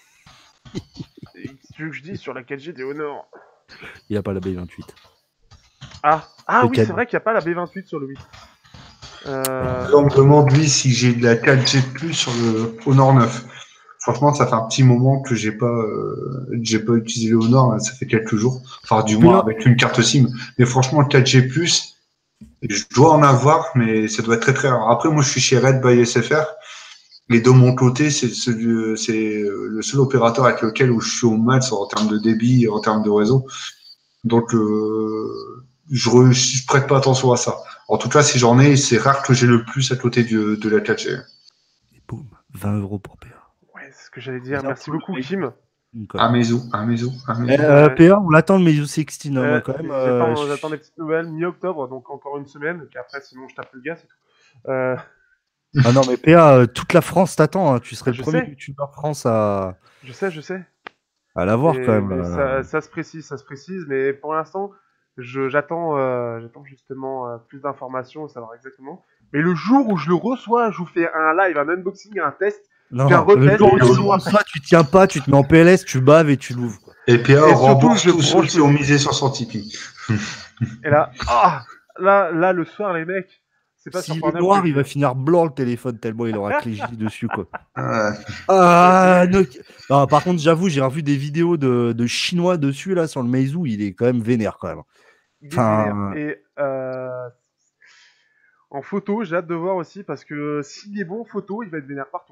Speaker 3: Et tu veux que je dise sur la quatre G des Honor?
Speaker 2: Il n'y a pas la B vingt-huit.
Speaker 3: Ah, ah
Speaker 2: Le
Speaker 3: oui,
Speaker 2: quatre.
Speaker 3: c'est vrai qu'il n'y a pas la B vingt-huit sur le huit. Euh...
Speaker 1: On me demande lui si j'ai de la quatre G de plus sur le Honor neuf. Franchement, ça fait un petit moment que j'ai pas, euh, j'ai pas utilisé le Honor. Là, ça fait quelques jours. Enfin, du moins avec une carte SIM. Mais franchement, le quatre G plus, je dois en avoir, mais ça doit être très très rare. Après, moi, je suis chez Red by S F R. Et de mon côté, c'est celui, c'est le seul opérateur avec lequel où je suis au max en termes de débit, en termes de réseau. Donc, euh, je, re, je prête pas attention à ça. En tout cas, si j'en ai, c'est rare que j'ai le plus à côté de, de la quatre G.
Speaker 2: Et boum, vingt euros pour P A.
Speaker 3: Ouais, c'est ce que j'allais dire. Merci beaucoup, Kim.
Speaker 1: Un Meizu, un Meizu, un Meizu.
Speaker 2: Euh, P A, on l'attend le Meizu seize, hein,
Speaker 3: Euh,
Speaker 2: quand même.
Speaker 3: J'attends
Speaker 2: euh,
Speaker 3: j'attends des petites nouvelles mi-octobre, donc encore une semaine. Puis après, sinon, je tape le gars, c'est tout. Euh...
Speaker 2: Ah non, mais P A, euh, toute la France t'attend. Hein. Tu serais
Speaker 3: Je
Speaker 2: le premier
Speaker 3: sais.
Speaker 2: youtubeur France à,
Speaker 3: Je sais, je sais.
Speaker 2: à l'avoir
Speaker 3: Et-
Speaker 2: quand même.
Speaker 3: mais
Speaker 2: euh.
Speaker 3: ça, ça se précise, ça se précise, mais pour l'instant, je- j'attends euh, j'attends justement euh, plus d'informations, savoir exactement. Mais le jour où je le reçois, je vous fais un live, un unboxing, un test.
Speaker 2: Non,
Speaker 3: Puis un
Speaker 2: non,
Speaker 3: retest,
Speaker 2: le jour où
Speaker 3: et
Speaker 2: tu
Speaker 3: le
Speaker 2: le
Speaker 3: jour
Speaker 2: reçois, tu tiens pas, tu te mets en P L S, tu baves et tu l'ouvres. quoi.
Speaker 1: Et P A
Speaker 3: Et surtout,
Speaker 1: rembourse
Speaker 3: je
Speaker 1: tous ceux
Speaker 3: branche
Speaker 1: qui ont misé sur son Tipeee.
Speaker 3: Et là, ah, là, là, le soir, les mecs, c'est pas
Speaker 2: S'il
Speaker 3: sur
Speaker 2: est
Speaker 3: Pornhub
Speaker 2: noir,
Speaker 3: que-
Speaker 2: il va finir blanc le téléphone tellement il aura clé J dessus quoi.
Speaker 1: Ouais.
Speaker 2: Ah, Nokia. Non, par contre, j'avoue, j'ai revu des vidéos de, de chinois dessus là sur le Meizu, il est quand même vénère quand même.
Speaker 3: Il est
Speaker 2: Enfin-
Speaker 3: vénère. Et euh, en photo, j'ai hâte de voir aussi parce que s'il est bon en photo, il va être vénère partout.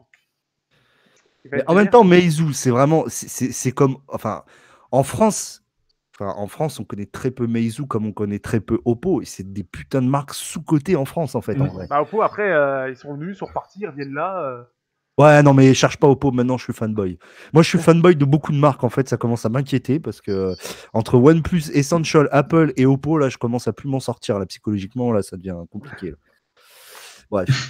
Speaker 3: Il va
Speaker 2: Mais
Speaker 3: être
Speaker 2: en même
Speaker 3: vénère.
Speaker 2: temps, Meizu, c'est vraiment, c'est- c'est c'est comme, enfin, en France, enfin, en France, on connaît très peu Meizu comme on connaît très peu Oppo, et c'est des putains de marques sous-cotées en France en fait. En
Speaker 1: Mm.
Speaker 2: vrai.
Speaker 3: Bah, Oppo, après, euh, ils sont venus, ils sont repartis, ils reviennent là. euh.
Speaker 2: Ouais, non, mais cherche pas Oppo, maintenant je suis fanboy. Moi je suis fanboy de beaucoup de marques en fait, ça commence à m'inquiéter parce que euh, entre OnePlus, Essential, Apple et Oppo, là je commence à plus m'en sortir, là psychologiquement, là ça devient compliqué. Là. Bref.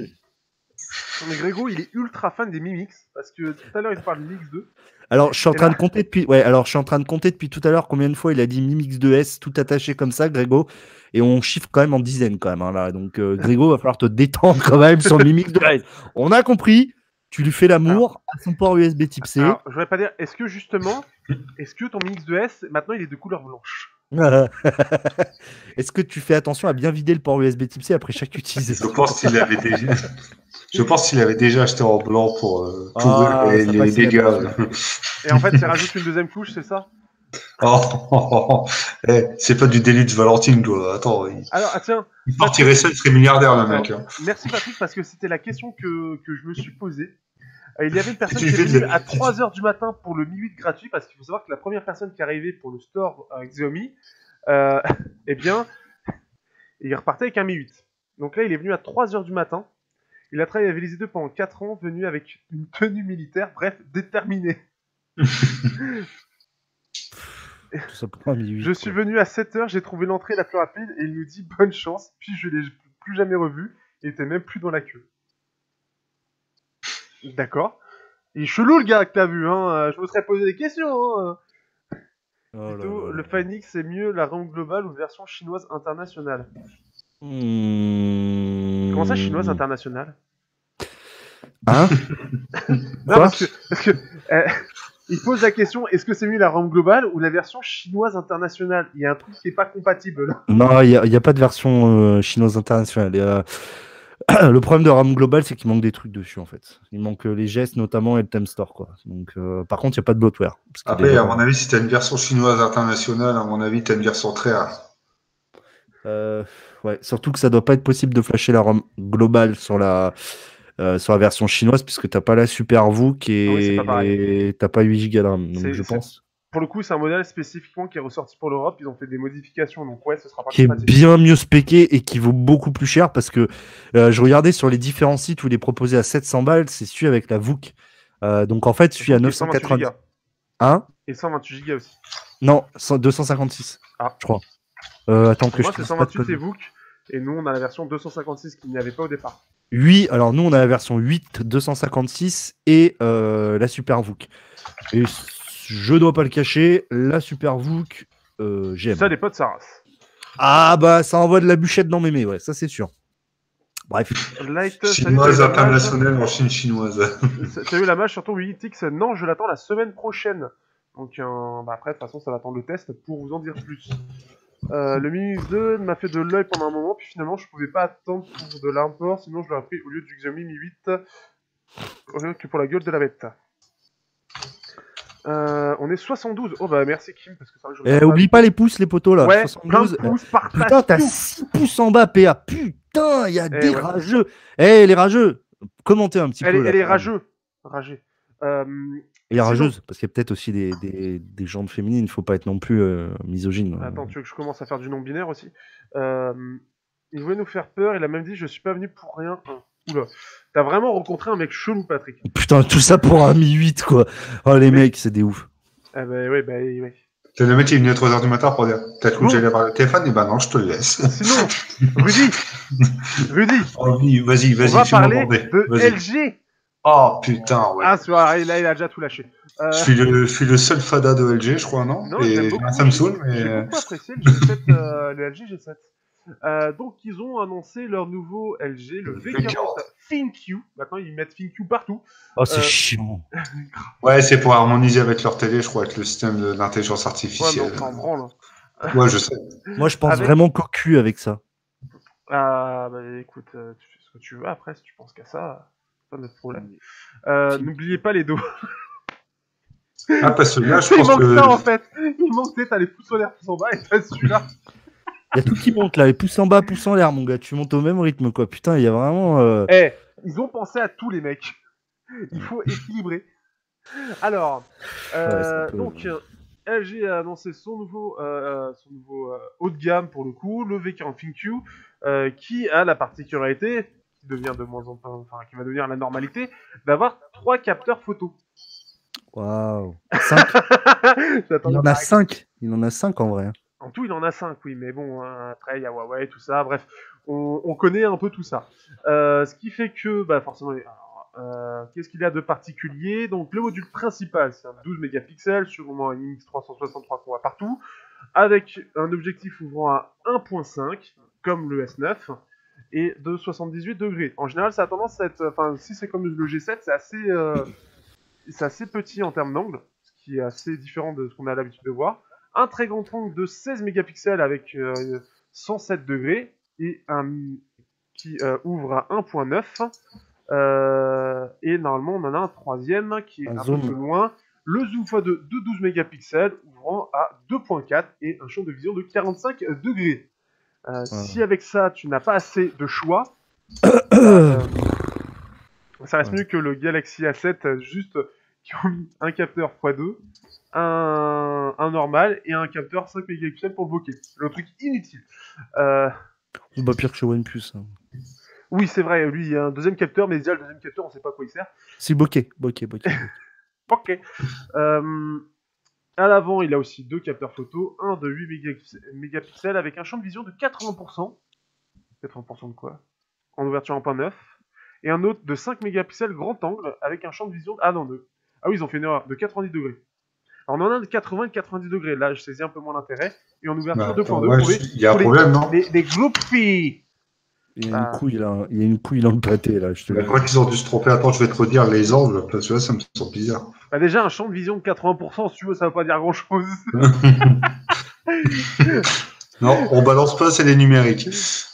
Speaker 3: Non, mais Grégo, il est ultra fan des Mi Mix parce que tout à l'heure, il te parle du Mi Mix deux.
Speaker 2: Alors je suis en
Speaker 3: Et
Speaker 2: train
Speaker 3: là-
Speaker 2: de compter depuis, ouais, alors je suis en train de compter depuis tout à l'heure combien de fois il a dit Mi Mix deux S tout attaché comme ça, Grégo, et on chiffre quand même en dizaines quand même hein, là. Donc euh, Grégo, va falloir te détendre quand même sur le Mi Mix deux S. On a compris. Tu lui fais l'amour à son port U S B type C.
Speaker 3: Alors, je voudrais pas dire, est-ce que justement, est-ce que ton Mi Mix deux S, maintenant, il est de couleur blanche?
Speaker 2: Est-ce que tu fais attention à bien vider le port U S B type C après chaque utilisation?
Speaker 1: Je pense qu'il avait déjà. Je pense qu'il avait déjà acheté en blanc pour euh, couvrir
Speaker 2: Ah,
Speaker 1: les,
Speaker 2: ça
Speaker 1: les
Speaker 2: passe
Speaker 1: dégâts.
Speaker 2: bien.
Speaker 3: Et en fait, ça rajoute une deuxième couche, c'est ça?
Speaker 1: Oh, oh, oh, oh. Eh, c'est pas du déluge Valentine, toi. Attends, il,
Speaker 3: Alors, ah tiens,
Speaker 1: il partirait seul, il serait milliardaire, le mec.
Speaker 3: alors,
Speaker 1: hein.
Speaker 3: merci Patrick, parce que c'était la question que, que je me suis posée. Euh, il y avait une personne qui est venue à trois heures du matin pour le Mi huit gratuit, parce qu'il faut savoir que la première personne qui est arrivée pour le store avec Xiaomi, euh, eh bien, il repartait avec un Mi huit. Donc là, il est venu à trois heures du matin. Il a travaillé avec les deux pendant quatre ans, venu avec une tenue militaire, bref, déterminé.
Speaker 2: Ça prend Mi huit,
Speaker 3: je suis venu à sept heures, j'ai trouvé l'entrée la plus rapide et il nous dit bonne chance, puis je l'ai plus jamais revu, il était même plus dans la queue. D'accord. Il est chelou le gars que t'as vu, hein. Je me serais posé des questions, hein. Oh Plutôt, le Phoenix c'est mieux la ROM globale ou version chinoise internationale.
Speaker 2: Mmh...
Speaker 3: Comment ça, chinoise internationale?
Speaker 2: Hein?
Speaker 3: Non, parce que, parce que euh, il pose la question, est-ce que c'est mieux la ROM globale ou la version chinoise internationale? Il y a un truc qui est pas compatible là.
Speaker 2: Non, il n'y a, a pas de version euh, chinoise internationale. Et, euh, le problème de RAM global, c'est qu'il manque des trucs dessus en fait. Il manque les gestes notamment et le theme store quoi. Donc, euh, par contre, il n'y a pas de bloatware.
Speaker 1: Après, déjà... à mon avis, si tu as une version chinoise internationale, à mon avis, tu as une version très rare.
Speaker 2: Euh, ouais, surtout que ça doit pas être possible de flasher la ROM globale sur la euh, sur la version chinoise puisque t'as pas la SuperVOOC et
Speaker 3: ah oui,
Speaker 2: t'as pas huit gigas de RAM. Donc je pense.
Speaker 3: Pour le coup, c'est un modèle spécifiquement qui est ressorti pour l'Europe. Ils ont fait des modifications, donc ouais, ce sera pas
Speaker 2: qui est bien mieux spéqué et qui vaut beaucoup plus cher parce que euh, je regardais sur les différents sites où il est proposé à sept cents balles, c'est celui avec la VOOC. Euh, donc en fait, celui à neuf cent quatre-vingts. Hein?
Speaker 3: Et cent vingt-huit gigas aussi.
Speaker 2: Non, deux cent cinquante-six.
Speaker 3: Ah.
Speaker 2: Je crois. Euh, attends que
Speaker 3: moi,
Speaker 2: je
Speaker 3: c'est cent vingt-huit et VOOC, et nous, on a la version deux cent cinquante-six qu'il n'y avait pas au départ.
Speaker 2: Oui, alors nous, on a la version huit deux cent cinquante-six et euh, la SuperVOOC. Et je dois pas le cacher, la SuperVOOC, euh, j'aime.
Speaker 3: Ça, les potes, ça race.
Speaker 2: Ah bah, ça envoie de la bûchette dans mémé, ouais, ça c'est sûr. Bref.
Speaker 3: Light,
Speaker 1: chinoise internationale en Chine chinoise.
Speaker 3: T'as eu la match sur ton huit X? Non, je l'attends la semaine prochaine. Donc, euh, bah après, de toute façon, ça va attendre le test pour vous en dire plus. Euh, le Mi deux m'a fait de l'œil pendant un moment, puis finalement je pouvais pas attendre pour de l'import, sinon je l'aurais pris au lieu du Xiaomi Mi huit, au lieu que pour la gueule de la bête. Euh, on est soixante-douze. Oh bah merci Kim, parce que c'est vrai que je
Speaker 2: eh, oublie pas les pouces, les poteaux là.
Speaker 3: Ouais,
Speaker 2: soixante-douze.
Speaker 3: plein de pouces, partage.
Speaker 2: Putain, t'as six pouces en bas, P A. Putain, il y a
Speaker 3: eh
Speaker 2: des
Speaker 3: ouais.
Speaker 2: rageux. Eh, les rageux, commentez un petit
Speaker 3: elle
Speaker 2: peu.
Speaker 3: Est,
Speaker 2: là,
Speaker 3: elle est rageux. Rageux. Euh,
Speaker 2: Et rageuse, parce qu'il y a peut-être aussi des, des, des genres féminines, il ne faut pas être non plus euh, misogyne.
Speaker 3: Attends, tu veux que je commence à faire du non-binaire aussi? euh, Il voulait nous faire peur, il a même dit je suis pas venu pour rien. Oula, t'as vraiment rencontré un mec chelou, Patrick.
Speaker 2: Putain, tout ça pour un Mi huit, quoi. Oh, les mais... mecs, c'est des ouf.
Speaker 3: Ah bah ouais, bah ouais.
Speaker 1: C'est le mec qui est venu à trois heures du matin pour dire t'as cru que j'allais parler au téléphone? Et bah non, je te le laisse.
Speaker 3: Sinon, Rudy Rudy
Speaker 1: oh, oui, vas-y, vas-y,
Speaker 3: on va parler de L G.
Speaker 1: Oh putain, ouais.
Speaker 3: Ah, soirée, là, il a déjà tout lâché.
Speaker 1: Euh... Je, suis le, je suis le seul fada de L G, je crois, non?
Speaker 3: Non,
Speaker 1: et
Speaker 3: beaucoup,
Speaker 1: ça me saoule, mais.
Speaker 3: J'ai beaucoup apprécié le, G sept, euh, le L G G sept. Euh, donc, ils ont annoncé leur nouveau L G, le V quarante ThinQ. Maintenant, ils mettent ThinQ partout.
Speaker 2: Oh, c'est
Speaker 3: euh...
Speaker 2: chiant.
Speaker 1: Ouais, c'est pour harmoniser avec leur télé, je crois, avec le système d'intelligence artificielle.
Speaker 3: Ouais, mais on s'en branle.
Speaker 1: Ouais, je sais.
Speaker 2: Moi, je pense
Speaker 3: avec...
Speaker 2: vraiment qu'au cul avec ça.
Speaker 3: Ah, bah écoute, euh, tu fais ce que tu veux après, si tu penses qu'à ça. Pas de problème. Euh, N'oubliez pas les dos.
Speaker 1: Ah, parce que là, je
Speaker 3: il
Speaker 1: pense
Speaker 3: manque
Speaker 1: que...
Speaker 3: ça en fait. Il manque, t'as les pouces en l'air, pouces en bas et t'as celui-là.
Speaker 2: Il y a tout qui monte là, les pouces en bas, pouces en l'air, mon gars. Tu montes au même rythme, quoi. Putain, il y a vraiment. Euh...
Speaker 3: Eh, hey, ils ont pensé à tous les mecs. Il faut équilibrer. Alors, euh, ouais, donc, euh, L G a annoncé son nouveau, euh, son nouveau euh, haut de gamme pour le coup, le V quarante ThinQ, euh, qui a la particularité. devient de moins en moins, enfin, qui va devenir la normalité, d'avoir trois capteurs photo.
Speaker 2: Waouh. cinq. Il en a cinq. Il en a cinq en vrai.
Speaker 3: En tout, il en a cinq, oui, mais bon, hein, après, il y a Huawei, tout ça, bref, on, on connaît un peu tout ça. Euh, ce qui fait que, bah, forcément, alors, euh, qu'est-ce qu'il y a de particulier? Donc, le module principal, c'est un douze mégapixels, sûrement un I M X trois cent soixante-trois qu'on voit partout, avec un objectif ouvrant à un virgule cinq, comme le S neuf, et de soixante-dix-huit degrés. En général, ça a tendance à être, enfin, si c'est comme le G sept, c'est assez, euh, c'est assez petit en termes d'angle, ce qui est assez différent de ce qu'on a l'habitude de voir. Un très grand angle de seize mégapixels avec euh, cent sept degrés et un qui euh, ouvre à un virgule neuf. Euh, et normalement, on en a un troisième qui est un, un peu plus loin. Le zoom x deux de douze mégapixels ouvrant à deux virgule quatre et un champ de vision de quarante-cinq degrés. Euh, ouais. Si avec ça, tu n'as pas assez de choix, euh, Ça reste ouais. mieux que le Galaxy A sept, juste qui ont mis un capteur fois deux, un, un normal et un capteur cinq mégapixels pour le bokeh. Le truc inutile. Euh...
Speaker 2: C'est pas pire que chez OnePlus. Hein.
Speaker 3: Oui, c'est vrai, lui, il y a un deuxième capteur, mais déjà, le deuxième capteur, on sait pas à quoi il sert.
Speaker 2: C'est bokeh, bokeh, bokeh.
Speaker 3: Ok. Euh, à l'avant, il a aussi deux capteurs photo, un de huit mégapixels avec un champ de vision de quatre-vingts pour cent. quatre-vingts pour cent de quoi? En ouverture en point neuf. Et un autre de cinq mégapixels grand angle avec un champ de vision... Ah non, de... Ah oui, ils ont fait une erreur, de quatre-vingt-dix degrés. Alors on en a de quatre-vingts et de quatre-vingt-dix degrés, là je saisis un peu moins l'intérêt. Et en ouverture bah, deux point deux
Speaker 1: ouais,
Speaker 3: pour les...
Speaker 1: Il y a un problème, non
Speaker 3: les, les groupies.
Speaker 2: Il y a une ah. couille là, il y a une couille dans le pâté là. Je te
Speaker 1: bah, quand ils ont dû se tromper, attends, je vais te redire les angles, parce que là ça me semble bizarre.
Speaker 3: Bah déjà un champ de vision de quatre-vingts pour cent, si tu veux, ça veut pas dire grand chose.
Speaker 1: Non, on balance pas, c'est les numériques.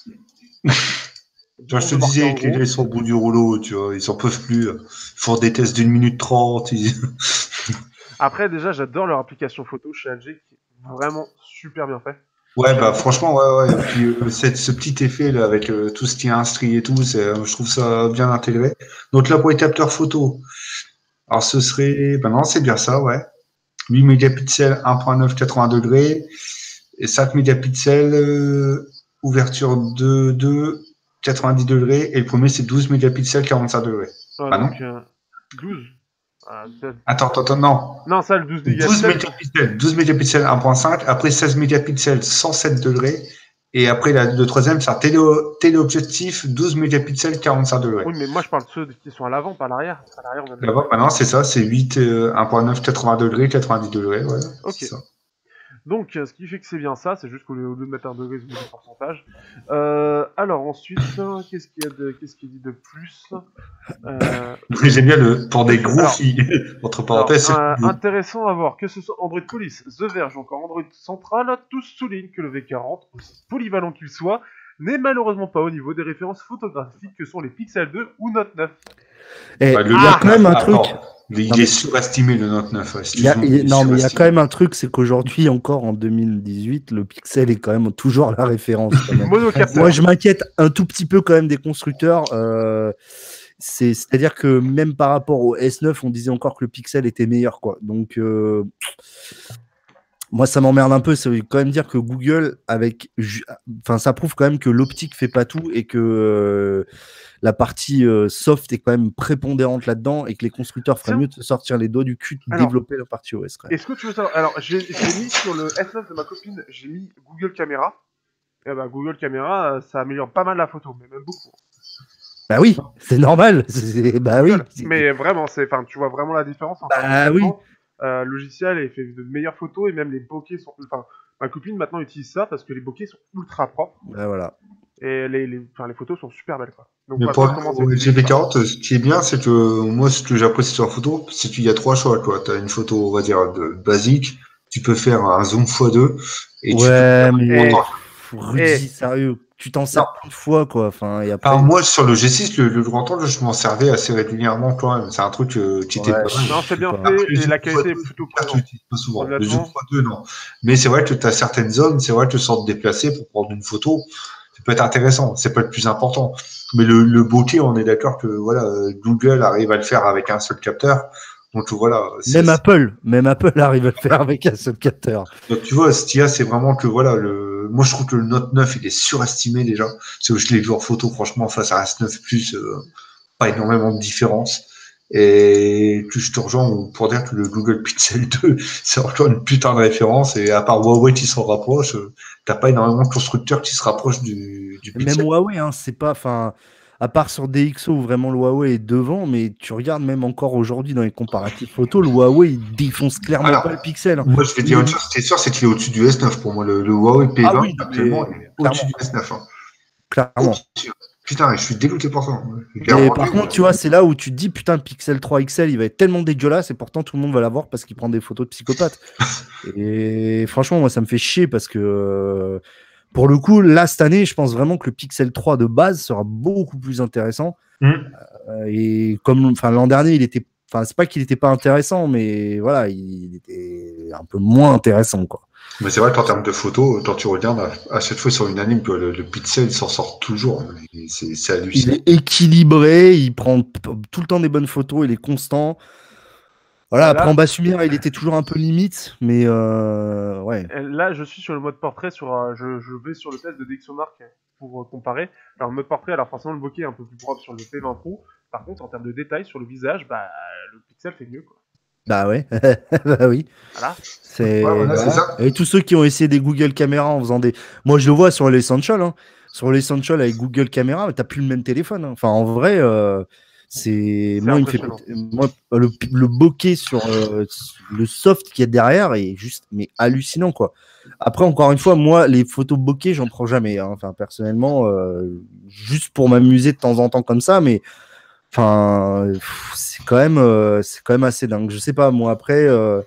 Speaker 1: Tu vois, je te disais que les gars ils sont au bout du rouleau, tu vois, ils s'en peuvent plus. Ils font des tests d'une minute trente. Ils...
Speaker 3: Après, déjà, j'adore leur application photo chez L G, qui est vraiment super bien fait.
Speaker 1: Ouais, bah franchement, ouais, ouais. Et puis euh, cette, ce petit effet là avec euh, tout ce qui est instri et tout, c'est, euh, je trouve ça bien intégré. Donc là, pour les capteurs photo, alors ce serait, ben non, c'est bien ça, ouais. huit mégapixels, un point neuf, quatre-vingts degrés, et cinq mégapixels, euh, ouverture de deux, quatre-vingt-dix degrés, et le premier c'est douze mégapixels, quarante-cinq degrés.
Speaker 3: Ouais,
Speaker 1: ah
Speaker 3: donc,
Speaker 1: non
Speaker 3: euh, douze. Ah,
Speaker 1: Attends, attends, attends, non.
Speaker 3: Non, ça, le douze
Speaker 1: douze mégapixels, douze mégapixels, un point cinq, après seize mégapixels, cent sept degrés, et après la, le troisième, c'est un télé, téléobjectif, douze mégapixels, quarante-cinq degrés.
Speaker 3: Oui, mais moi je parle de ceux qui sont à l'avant, pas à l'arrière. À l'arrière, on a...
Speaker 1: L'avant, maintenant, c'est ça, c'est huit, euh, un point neuf, quatre-vingts degrés, quatre-vingt-dix degrés, ouais.
Speaker 3: Ok.
Speaker 1: C'est ça.
Speaker 3: Donc, euh, ce qui fait que c'est bien ça, c'est juste qu'au lieu de mettre un degré, c'est un pourcentage. Euh, alors ensuite, euh, qu'est-ce qu'il y a de, qu'est-ce qu'il dit de plus euh...
Speaker 1: J'aime bien le pour des gros filles, entre parenthèses.
Speaker 3: Alors, euh, intéressant à voir, que ce soit Android Police, The Verge ou encore Android Central, tous soulignent que le V quarante, aussi polyvalent qu'il soit, n'est malheureusement pas au niveau des références photographiques que sont les Pixel deux ou Note neuf.
Speaker 2: Et bah, il ah, y a quand même un truc.
Speaker 1: Il non, est surestimé le Note neuf. Ouais,
Speaker 2: il y a, il, non, mais il y a quand même un truc, c'est qu'aujourd'hui, encore en deux mille dix-huit, le Pixel est quand même toujours la référence. Quand même. Moi, je m'inquiète un tout petit peu quand même des constructeurs. Euh, c'est, c'est-à-dire que même par rapport au S neuf, on disait encore que le Pixel était meilleur, quoi. Donc, euh, moi, ça m'emmerde un peu. Ça veut quand même dire que Google, avec, enfin, ça prouve quand même que l'optique fait pas tout et que euh, la partie euh, soft est quand même prépondérante là-dedans et que les constructeurs feraient mieux de se sortir les doigts du cul de alors, développer la partie O S.
Speaker 3: Est-ce que tu veux savoir? Alors, j'ai, j'ai mis sur le S neuf de ma copine, j'ai mis Google Caméra. Et bah, Google Caméra, ça améliore pas mal la photo, mais même beaucoup.
Speaker 2: Bah oui, c'est normal. C'est, bah oui.
Speaker 3: Mais vraiment, c'est, enfin, tu vois vraiment la différence.
Speaker 2: Bah oui.
Speaker 3: Euh, logiciel et fait de meilleures photos et même les bokeh sont. Enfin, ma copine maintenant utilise ça parce que les bokeh sont ultra propres.
Speaker 2: Bah voilà.
Speaker 3: Et les, les, enfin, les photos sont super belles, quoi. Donc,
Speaker 1: mais pour le G V quarante, ce qui est bien, c'est que moi, ce que j'apprécie sur la photo, c'est qu'il y a trois choix, quoi. Tu as une photo, on va dire, de, basique, tu peux faire un zoom fois deux. Et
Speaker 2: ouais,
Speaker 1: tu peux
Speaker 2: mais. Rudy, et... sérieux, tu t'en sers une fois, quoi. Enfin, y a pas...
Speaker 1: Alors, moi, sur le G six, le, le grand angle, je m'en servais assez régulièrement, quand même. C'est un truc euh, qui était
Speaker 3: ouais,
Speaker 1: pas mal.
Speaker 3: Non, c'est bien fait, et la qualité est plutôt
Speaker 1: présente. Pas souvent. Le zoom fois deux, non. Mais c'est vrai que tu as certaines zones, c'est vrai que tu sors de déplacer pour prendre une photo. Ça peut être intéressant. C'est pas le plus important. Mais le, le bokeh, on est d'accord que, voilà, Google arrive à le faire avec un seul capteur. Donc voilà.
Speaker 2: Même Apple, même Apple arrive à le faire avec un seul capteur.
Speaker 1: Donc tu vois, ce qu'il y a, c'est vraiment que voilà, le. Moi je trouve que le Note neuf il est surestimé déjà. C'est que je l'ai vu en photo, franchement, face à un S neuf plus, euh, pas énormément de différence. Et que je te rejoins pour dire que le Google Pixel deux, c'est encore une putain de référence. Et à part Huawei qui s'en rapproche, t'as pas énormément de constructeurs qui se rapprochent du, du Pixel.
Speaker 2: Même Huawei, hein, c'est pas, enfin. À part sur D X O où vraiment le Huawei est devant, mais tu regardes même encore aujourd'hui dans les comparatifs photos, le Huawei il défonce clairement Alors, pas le Pixel.
Speaker 1: Moi je vais dire une chose, c'est sûr, c'est qu'il est au-dessus du S neuf pour moi. Le, le Huawei P vingt, ah oui, actuellement, il est au-dessus du S neuf. Hein.
Speaker 2: Clairement.
Speaker 1: Putain, je suis dégoûté pour ça.
Speaker 2: Et par contre, tu vois, c'est là où tu te dis, putain, le Pixel trois X L, il va être tellement dégueulasse et pourtant tout le monde va l'avoir parce qu'il prend des photos de psychopathe. Et franchement, moi ça me fait chier parce que. Euh... Pour le coup, là, cette année, je pense vraiment que le Pixel trois de base sera beaucoup plus intéressant. Mmh. Euh, et comme enfin, l'an dernier, il était. Enfin, c'est pas qu'il n'était pas intéressant, mais voilà, il était un peu moins intéressant, quoi.
Speaker 1: Mais c'est vrai qu'en termes de photos, quand tu regardes à, à chaque fois sur une anime, que le, le pixel s'en sort toujours. C'est hallucinant.
Speaker 2: Il est équilibré, il prend tout le temps des bonnes photos, il est constant. Voilà,
Speaker 3: là,
Speaker 2: après en basse lumière, il était toujours un peu limite, mais euh, ouais.
Speaker 3: Là, je suis sur le mode portrait, sur, euh, je, je vais sur le test de DxOMark pour euh, comparer. Alors, le mode portrait, alors forcément, le bokeh est un peu plus propre sur le P vingt Pro. Par contre, en termes de détails sur le visage, bah, le pixel fait mieux, quoi.
Speaker 2: Bah ouais, bah oui.
Speaker 3: Voilà.
Speaker 2: C'est
Speaker 1: ouais, voilà,
Speaker 2: voilà.
Speaker 1: ça.
Speaker 2: Et tous ceux qui ont essayé des Google Caméra en faisant des. Moi, je le vois sur l'Essential, hein. Sur l'Essential avec Google Caméra, mais t'as plus le même téléphone, hein. Enfin, en vrai, euh, c'est moi, il me fait moi le, le bokeh sur euh, le soft qu'il y a derrière est juste mais hallucinant, quoi. Après, encore une fois, moi, les photos bokeh, j'en prends jamais, hein. Enfin, personnellement, euh, juste pour m'amuser de temps en temps comme ça, mais enfin, c'est quand même, euh, c'est quand même assez dingue. Je sais pas, moi après, euh,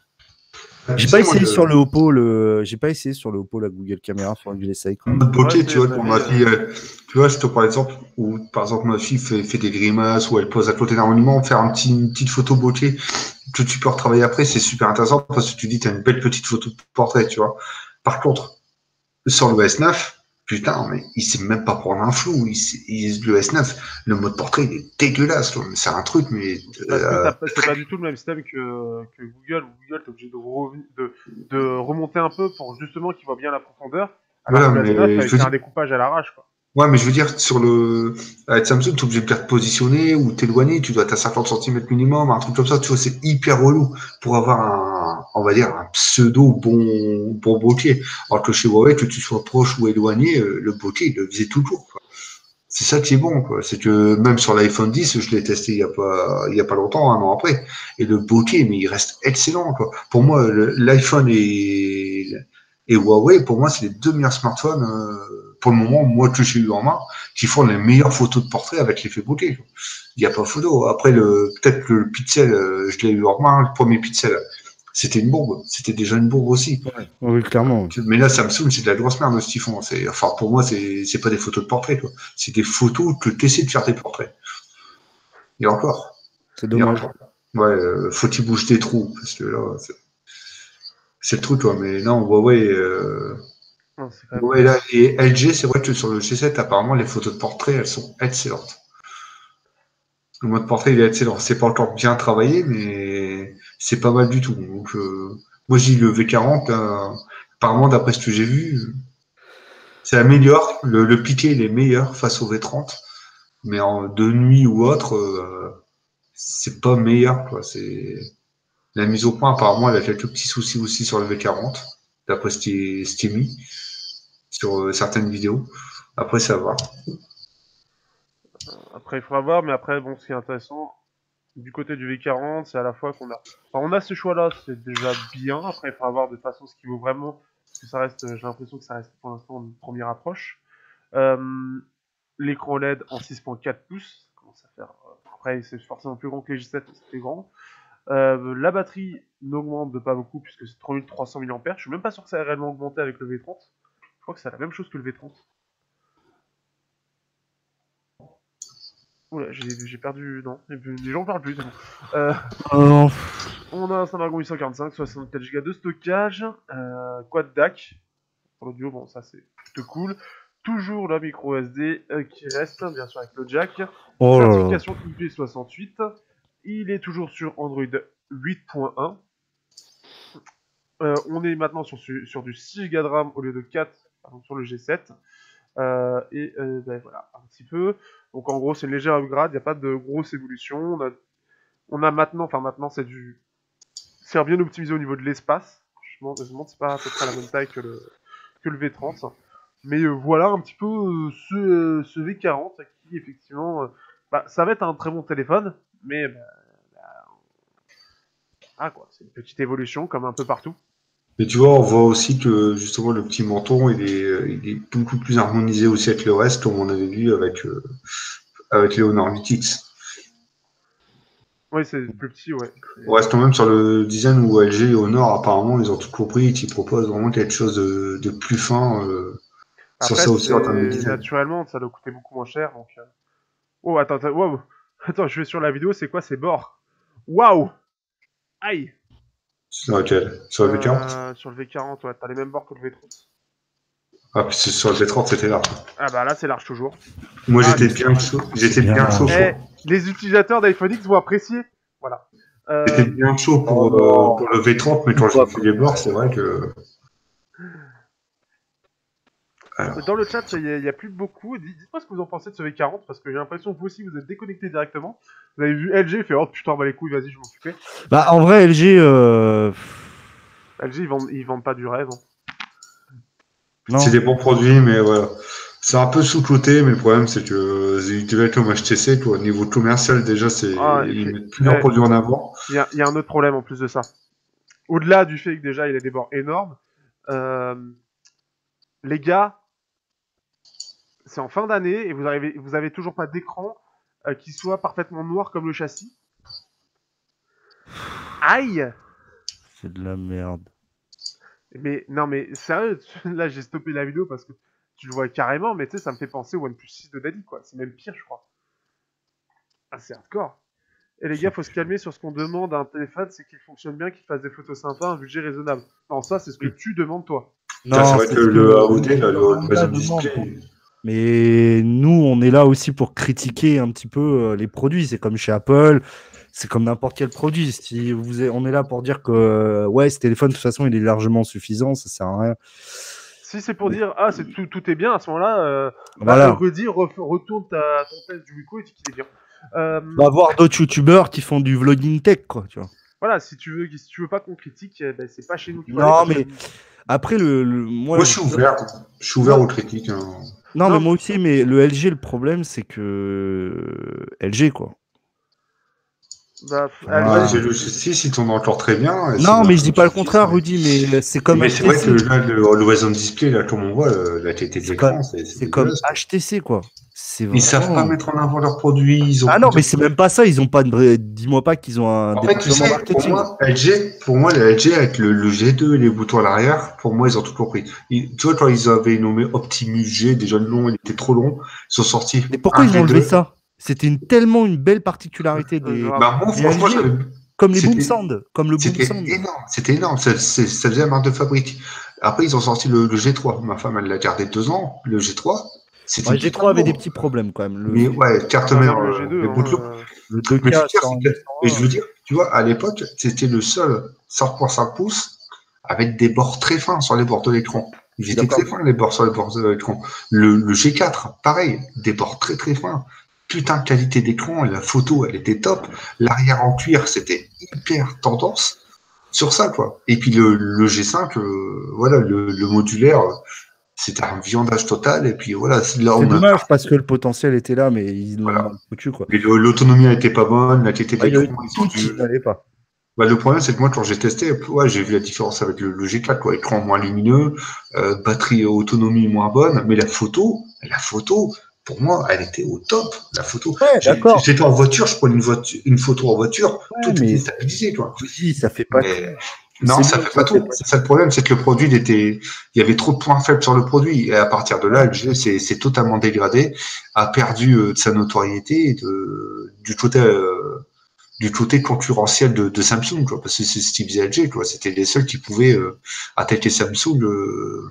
Speaker 2: j'ai pas essayé sur le Oppo, le, j'ai pas essayé sur le Oppo la Google Caméra, faudrait que je l'essaye.
Speaker 1: Le bokeh, tu vois, pour ma fille, euh, tu vois, je te prends l'exemple où, par exemple, ma fille fait, fait des grimaces ou elle pose à côté d'un monument, faire un petit, une petite photo bokeh que tu peux retravailler après, c'est super intéressant parce que tu dis, tu as une belle petite photo de portrait, tu vois. Par contre, sur le S neuf, putain, mais il sait même pas prendre un flou. Il, il, le S neuf, le mode portrait, il est dégueulasse. C'est un truc, mais.
Speaker 3: Parce euh, que c'est pas du tout le même système que, que Google. Google, t'es obligé de, re, de, de remonter un peu pour justement qu'il voit bien la profondeur. Alors voilà, que le S neuf, c'est un découpage à l'arrache, quoi.
Speaker 1: Ouais, mais je veux dire, sur le, avec Samsung, tu es obligé de te positionner ou t'éloigner, tu dois être à cinquante centimètres minimum, un truc comme ça, tu vois, c'est hyper relou pour avoir un, on va dire, un pseudo bon, bon bokeh. Alors que chez Huawei, que tu sois proche ou éloigné, le bokeh, il le faisait toujours, quoi. C'est ça qui est bon, quoi. C'est que même sur l'iPhone dix, je l'ai testé il y a pas, il y a pas longtemps, un an après. Et le bokeh, mais il reste excellent, quoi. Pour moi, l'iPhone et, et Huawei, pour moi, c'est les deux meilleurs smartphones, euh, pour le moment, moi, que j'ai eu en main, qui font les meilleures photos de portrait avec l'effet bokeh, quoi. Il n'y a pas photo. Après, le, peut-être que le pixel, euh, je l'ai eu en main, le premier pixel. C'était une bourbe. C'était déjà une bourbe aussi.
Speaker 2: Ouais, oui, clairement.
Speaker 1: Mais là, Samsung, c'est de la grosse merde, ce qu'ils font. Enfin, pour moi, c'est pas des photos de portrait, quoi. C'est des photos que tu essaies de faire des portraits. Et encore.
Speaker 2: C'est dommage.
Speaker 1: Encore. Ouais, euh, faut qu'il bouge des trous. Parce que là, c'est le truc, quoi. Mais non, Huawei. Euh... Non, ouais, là, et L G, c'est vrai que sur le G sept, apparemment, les photos de portrait, elles sont excellentes. Le mode portrait, il est excellent. C'est pas encore bien travaillé, mais c'est pas mal du tout. Donc, euh... moi, j'ai le V quarante, là, apparemment, d'après ce que j'ai vu, ça améliore. Le, le piqué, il est meilleur face au V trente. Mais en de nuit ou autre, euh, c'est pas meilleur, quoi. C'est la mise au point, apparemment, elle a quelques petits soucis aussi sur le V quarante, d'après ce qui est, ce qui est mis sur euh, certaines vidéos. Après, ça va.
Speaker 3: Après, il faudra voir, mais après, bon, ce qui est intéressant, du côté du V quarante, c'est à la fois qu'on a... Enfin, on a ce choix-là, c'est déjà bien. Après, il faudra voir de toute façon ce qui vaut vraiment, parce que ça reste, j'ai l'impression que ça reste pour l'instant une première approche. Euh, L'écran O L E D en six virgule quatre pouces, ça commence à faire... Après, c'est forcément plus grand que les G sept, c'est plus grand. Euh, la batterie n'augmente de pas beaucoup, puisque c'est trois mille trois cents milliampères. Je suis même pas sûr que ça ait réellement augmenté avec le V trente. Je crois que c'est la même chose que le V trente. Oula, j'ai perdu... Non, les gens parlent plus, c'est bon. Euh, oh. On a un Snapdragon huit cent quarante-cinq, soixante-quatre giga de stockage, euh, quad D A C. Pour l'audio, bon, ça c'est plutôt cool. Toujours la micro S D euh, qui reste, bien sûr, avec le jack. Oh. Certification I P soixante-huit. Il est toujours sur Android huit point un. Euh, on est maintenant sur, sur du six giga de RAM au lieu de quatre, pardon, sur le G sept. Euh, et euh, ben, voilà, un petit peu. Donc en gros, c'est une légère upgrade, il n'y a pas de grosse évolution. On a, on a maintenant, enfin maintenant, c'est du. C'est bien optimisé au niveau de l'espace. Je me demande si c'est pas à peu près la même taille que le, que le V trente. Mais euh, voilà un petit peu euh, ce, euh, ce V quarante qui, effectivement, euh, bah, ça va être un très bon téléphone, mais bah, bah, ah, quoi, c'est une petite évolution comme un peu partout.
Speaker 1: Mais tu vois, on voit aussi que justement le petit menton, il est, il est beaucoup plus harmonisé aussi avec le reste, comme on avait vu avec, euh, avec les Honor huit X.
Speaker 3: Oui, c'est plus petit, ouais.
Speaker 1: On reste quand même sur le design où L G et Honor, apparemment, ils ont tout compris et qu'ils proposent vraiment quelque chose de, de plus fin euh,
Speaker 3: sur ça aussi en termes de design. Naturellement, ça doit coûter beaucoup moins cher. Donc... Oh, attends, attends, wow. Attends, je vais sur la vidéo, c'est quoi ces bords? Waouh! Aïe!
Speaker 1: Sur lequel? Sur le V quarante
Speaker 3: euh, Sur le V quarante, ouais, t'as les mêmes bords que le V trente.
Speaker 1: Ah, puis sur le V trente, c'était large.
Speaker 3: Ah bah là, c'est large toujours.
Speaker 1: Moi,
Speaker 3: ah,
Speaker 1: j'étais bien chaud. J'étais bien, bien chaud.
Speaker 3: Eh, les utilisateurs d'iPhone X vont apprécier. Voilà.
Speaker 1: Euh... J'étais bien chaud pour, oh, euh, pour le V trente, mais quand j'ai fait les bords, c'est vrai que...
Speaker 3: Alors. Dans le chat, il n'y a, a plus beaucoup. Dites-moi ce que vous en pensez de ce V quarante, parce que j'ai l'impression que vous aussi, vous êtes déconnecté directement. Vous avez vu L G, fait « Oh putain, bah les couilles, vas-y, je m'en occupe. »
Speaker 2: Bah, en vrai, L G... Euh...
Speaker 3: L G, ils vendent, ils vendent pas du rêve.
Speaker 1: Hein. C'est des bons produits, mais voilà. C'est un peu sous-coté, mais le problème, c'est que ils devaient être comme H T C, quoi. Au niveau commercial, déjà, c'est ah, ils mettent plus leurs produits en avant.
Speaker 3: Il y, y a un autre problème en plus de ça. Au-delà du fait que déjà, il a des bords énormes, euh... les gars... C'est en fin d'année et vous avez, vous avez toujours pas d'écran euh, qui soit parfaitement noir comme le châssis. Aïe!
Speaker 2: C'est de la merde.
Speaker 3: Mais non, mais sérieux, là j'ai stoppé la vidéo parce que tu le vois carrément, mais tu sais, ça me fait penser au OnePlus six de Dali, quoi. C'est même pire, je crois. Ah, c'est hardcore. Et les gars, faut se calmer sur ce qu'on demande à un téléphone, c'est qu'il fonctionne bien, qu'il fasse des photos sympas, un budget raisonnable. Non, ça, c'est ce que tu demandes, toi.
Speaker 1: Non, c'est vrai que le A O D, là, le Horizon Display.
Speaker 2: Mais nous, on est là aussi pour critiquer un petit peu euh, les produits. C'est comme chez Apple, c'est comme n'importe quel produit. Si vous êtes, on est là pour dire que euh, ouais, ce téléphone, de toute façon, il est largement suffisant, ça sert à rien.
Speaker 3: Si c'est pour dire ah, c'est tout, tout est bien, à ce moment-là, euh,
Speaker 2: voilà.
Speaker 3: bah, redis, re, retourne ta, ton test du Wiko et tu dis qu'il est bien.
Speaker 2: Euh... On va voir d'autres youtubeurs qui font du vlogging tech, quoi. Tu vois.
Speaker 3: Voilà, si tu veux, si tu veux pas qu'on critique, ben, c'est pas chez nous.
Speaker 2: Non, mais que... après le, le moi,
Speaker 1: moi, je suis ouvert, je suis ouvert aux critiques. Hein.
Speaker 2: Non, non, mais moi aussi, mais le L G, le problème, c'est que L G, quoi.
Speaker 3: Bah,
Speaker 1: ah. L G, le G six, il tourne encore très bien.
Speaker 2: Non, mais je dis pas le contraire, Rudy, mais c'est comme
Speaker 1: mais H T C. Mais c'est vrai que là, le Horizon Display, là, comme on voit, la qualité de l'écran, c'est
Speaker 2: C'est comme H T C, quoi.
Speaker 1: Ils vraiment... savent pas mettre en avant leurs produits. Ils ont
Speaker 2: ah non, mais c'est même pas ça. Ils ont pas de. Dis-moi pas qu'ils ont un
Speaker 1: en fait, tu sais, marketing. Pour moi, L G, pour moi, le L G avec le, le G deux et les boutons à l'arrière, pour moi, ils ont tout compris. Ils, tu vois, quand ils avaient nommé Optimus G, déjà le nom, il était trop long. Ils sont sortis.
Speaker 2: Mais pourquoi ils ont enlevé ça? C'était une, tellement une belle particularité des.
Speaker 1: Bah moi, franchement, j'avais.
Speaker 2: Comme les boom sound, comme le boom sound.
Speaker 1: C'était énorme, c'était énorme. Ça, ça faisait la marque de fabrique. Après, ils ont sorti le, le G trois. Ma femme, elle l'a gardé deux ans. Le G trois.
Speaker 2: Ouais, le G trois avait des petits problèmes quand même. Le...
Speaker 1: Mais ouais, carte mère, le G deux, le bout
Speaker 3: hein,
Speaker 1: le deux K. Et je veux dire, tu vois, à l'époque, c'était le seul cinq virgule cinq pouces avec des bords très fins sur les bords de l'écran. Ils étaient très fins, les bords sur les bords de l'écran. Le, le G quatre, pareil, des bords très très fins. Putain, qualité d'écran, la photo, elle était top. L'arrière en cuir, c'était hyper tendance sur ça, quoi. Et puis le, le G cinq, euh, voilà, le, le modulaire, c'était un viandage total. Et puis voilà, c'est là
Speaker 2: C'est dommage a... parce que le potentiel était là, mais ils l'ont voilà. foutu, quoi.
Speaker 1: Mais l'autonomie n'était pas bonne, la qualité
Speaker 2: ah,
Speaker 1: d'écran,
Speaker 2: ils n'allait pas.
Speaker 1: Bah, le problème, c'est que moi, quand j'ai testé, ouais, j'ai vu la différence avec le, le G quatre, quoi. Écran moins lumineux, euh, batterie autonomie moins bonne, mais la photo, la photo, pour moi, elle était au top, la photo.
Speaker 2: Ouais, d'accord.
Speaker 1: J'étais en voiture, je prenais une, voiture, une photo en voiture, ouais, tout
Speaker 2: mais...
Speaker 1: était stabilisé, quoi.
Speaker 2: Oui, ça fait pas
Speaker 1: mais... tout. Non, ça fait pas tout. C'est ça le problème, c'est que le produit, il était, il y avait trop de points faibles sur le produit. Et à partir de là, L G c'est, c'est totalement dégradé, a perdu euh, de sa notoriété et de, du côté, euh, du côté concurrentiel de, de Samsung, quoi. Parce que c'est ce qui faisait L G, quoi. C'était les seuls qui pouvaient euh, attaquer Samsung, euh,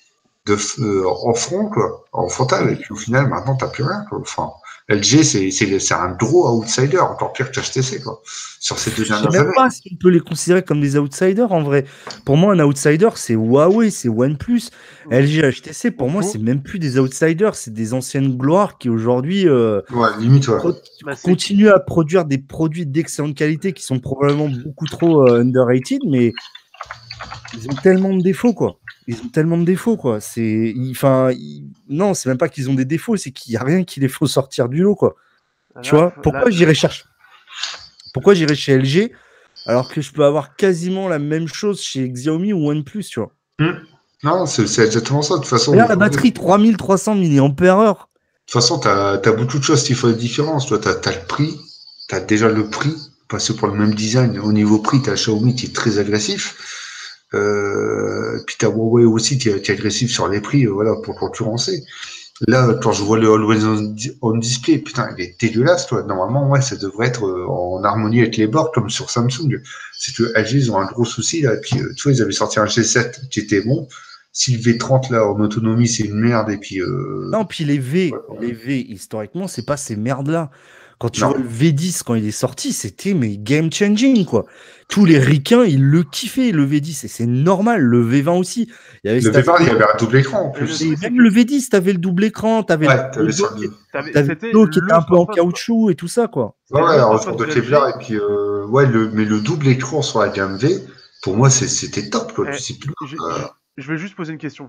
Speaker 1: de euh, en front, quoi, en frontal, et puis au final maintenant t'as plus rien, quoi. Enfin, L G c'est c'est c'est un gros outsider, encore pire que H T C, quoi, sur ces deux dernières années.
Speaker 2: Je sais même pas si on peut les considérer comme des outsiders en vrai. Pour moi un outsider c'est Huawei, c'est OnePlus, L G, H T C. Pour moi c'est même plus des outsiders, c'est des anciennes gloires qui aujourd'hui euh,
Speaker 1: ouais, limite, ouais.
Speaker 2: Bah, continuent à produire des produits d'excellente qualité qui sont probablement beaucoup trop euh, underrated, mais ils ont tellement de défauts, quoi. Ils ont tellement de défauts, quoi. C'est, enfin, non, c'est même pas qu'ils ont des défauts, c'est qu'il y a rien qui les faut sortir du lot, quoi. Là, tu vois, pourquoi là, j'irais chercher Pourquoi j'irais chez L G alors que je peux avoir quasiment la même chose chez Xiaomi ou OnePlus, tu vois.
Speaker 1: Mmh. Non, c'est, c'est exactement ça. De toute façon.
Speaker 2: Et là, la batterie trois mille trois cents milliampères heure.
Speaker 1: De toute façon, t'as as beaucoup de choses qui font la différence. Toi, t'as as le prix, t'as déjà le prix parce que pour le même design, au niveau prix, t'as Xiaomi qui est très agressif. Euh, puis t'as Huawei aussi qui est, qui est agressif sur les prix, euh, voilà, pour concurrencer. Là, quand je vois le Always on, on Display, putain, il est dégueulasse, toi. Normalement, ouais, ça devrait être euh, en harmonie avec les bords, comme sur Samsung. C'est que L G, ils ont un gros souci, là. Et puis, euh, tu vois, ils avaient sorti un G sept qui était bon. Si le V trente, là, en autonomie, c'est une merde, et puis... Euh...
Speaker 2: Non, puis les V,
Speaker 1: Ouais.
Speaker 2: les V, historiquement, c'est pas ces merdes-là. Quand tu
Speaker 1: Non.
Speaker 2: vois le V dix, quand il est sorti, c'était mais game changing, quoi. Tous les ricains, ils le kiffaient, le V dix, et c'est normal, le V vingt aussi. Il y avait
Speaker 1: Le
Speaker 2: cette
Speaker 1: V vingt, il y
Speaker 2: affaire-
Speaker 1: avait un double écran, en
Speaker 3: Et le
Speaker 1: plus.
Speaker 3: truc,
Speaker 2: Et
Speaker 3: c'est
Speaker 2: même
Speaker 3: que
Speaker 2: le V dix, t'avais le double écran, t'avais le,
Speaker 1: Ouais, t'avais
Speaker 2: le
Speaker 1: ça.
Speaker 2: dos qui,
Speaker 3: t'avais-
Speaker 2: t'avais le
Speaker 3: c'était
Speaker 2: dos qui était
Speaker 3: le
Speaker 2: un peu en
Speaker 3: smartphone, quoi.
Speaker 2: caoutchouc et tout ça, quoi.
Speaker 3: C'était
Speaker 1: Ouais,
Speaker 3: le
Speaker 1: en
Speaker 3: smartphone
Speaker 1: genre de
Speaker 3: de L G.
Speaker 1: Kevlar, et puis, euh, ouais, le, mais le double écran sur la gamme V, pour moi, c'est- c'était top, quoi. Tu
Speaker 3: Eh,
Speaker 1: sais plus.
Speaker 3: j'ai-
Speaker 1: Euh,
Speaker 3: j'ai- je vais juste poser une question.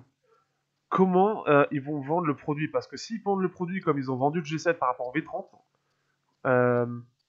Speaker 3: Comment euh, ils vont vendre le produit? Parce que s'ils vendent le produit comme ils ont vendu le G sept par rapport au V trente, euh,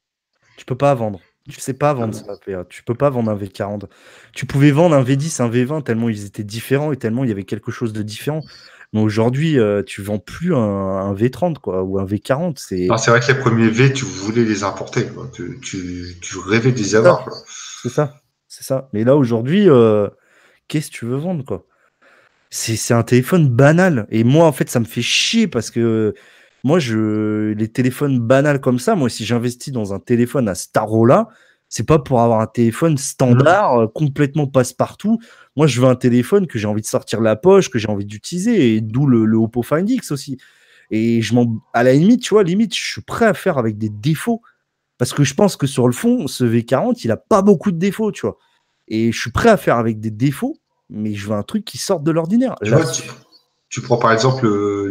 Speaker 2: Tu peux pas vendre. Tu sais pas vendre ça, P A. Tu peux pas vendre un V quarante. Tu pouvais vendre un V dix, un V vingt, tellement ils étaient différents et tellement il y avait quelque chose de différent. Mais aujourd'hui, euh, tu vends plus un, un V trente, quoi, ou un V quarante. C'est
Speaker 1: non, c'est vrai que les premiers V, tu voulais les importer, quoi. Tu, tu, tu rêvais de les
Speaker 2: ça.
Speaker 1: avoir, quoi.
Speaker 2: C'est ça. C'est ça. Mais là, aujourd'hui, euh, qu'est-ce que tu veux vendre, quoi? C'est c'est un téléphone banal. Et moi, en fait, ça me fait chier parce que moi, je les téléphones banals comme ça, moi, si j'investis dans un téléphone à cet là c'est pas pour avoir un téléphone standard, euh, complètement passe-partout. Moi, je veux un téléphone que j'ai envie de sortir de la poche, que j'ai envie d'utiliser, et d'où le, le Oppo Find X aussi. Et je m'en, à la limite, tu vois, limite, je suis prêt à faire avec des défauts. Parce que je pense que sur le fond, ce V quarante, il a pas beaucoup de défauts, tu vois. Et je suis prêt à faire avec des défauts, mais je veux un truc qui sorte de l'ordinaire.
Speaker 1: Tu
Speaker 2: Là,
Speaker 1: vois, tu, tu prends par exemple le,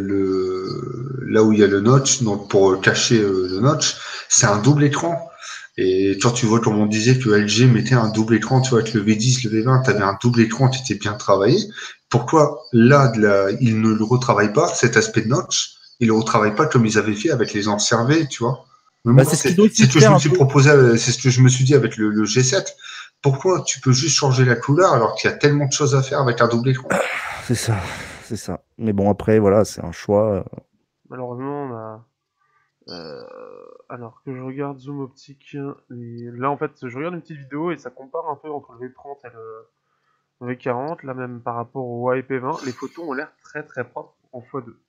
Speaker 1: le- là où il y a le notch, donc pour cacher euh, le notch, c'est un double écran. Et quand tu vois, comme on disait, que L G mettait un double écran, tu vois, avec le V dix, le V vingt, tu avais un double écran qui était bien travaillé. Pourquoi là, de la, ils ne le retravaillent pas, cet aspect de notch, ils le retravaillent pas comme ils avaient fait avec les anciens V, tu vois. Mais
Speaker 2: bah,
Speaker 1: moi,
Speaker 2: c'est ce
Speaker 1: c'est
Speaker 2: qu'ils doivent
Speaker 1: c'est
Speaker 2: essayer
Speaker 1: ce
Speaker 2: de
Speaker 1: que je
Speaker 2: faire
Speaker 1: me
Speaker 2: un
Speaker 1: suis
Speaker 2: peu.
Speaker 1: proposé, euh, c'est ce que je me suis dit avec le, le G sept. Pourquoi tu peux juste changer la couleur alors qu'il y a tellement de choses à faire avec un double écran?
Speaker 2: C'est ça, c'est ça. Mais bon, après, voilà, c'est un choix.
Speaker 3: malheureusement, on a. euh, alors que je regarde Zoom Optique, et là en fait, je regarde une petite vidéo et ça compare un peu entre le V trente et le V quarante, là même par rapport au Huawei P vingt, les photos ont l'air très très propres en fois deux.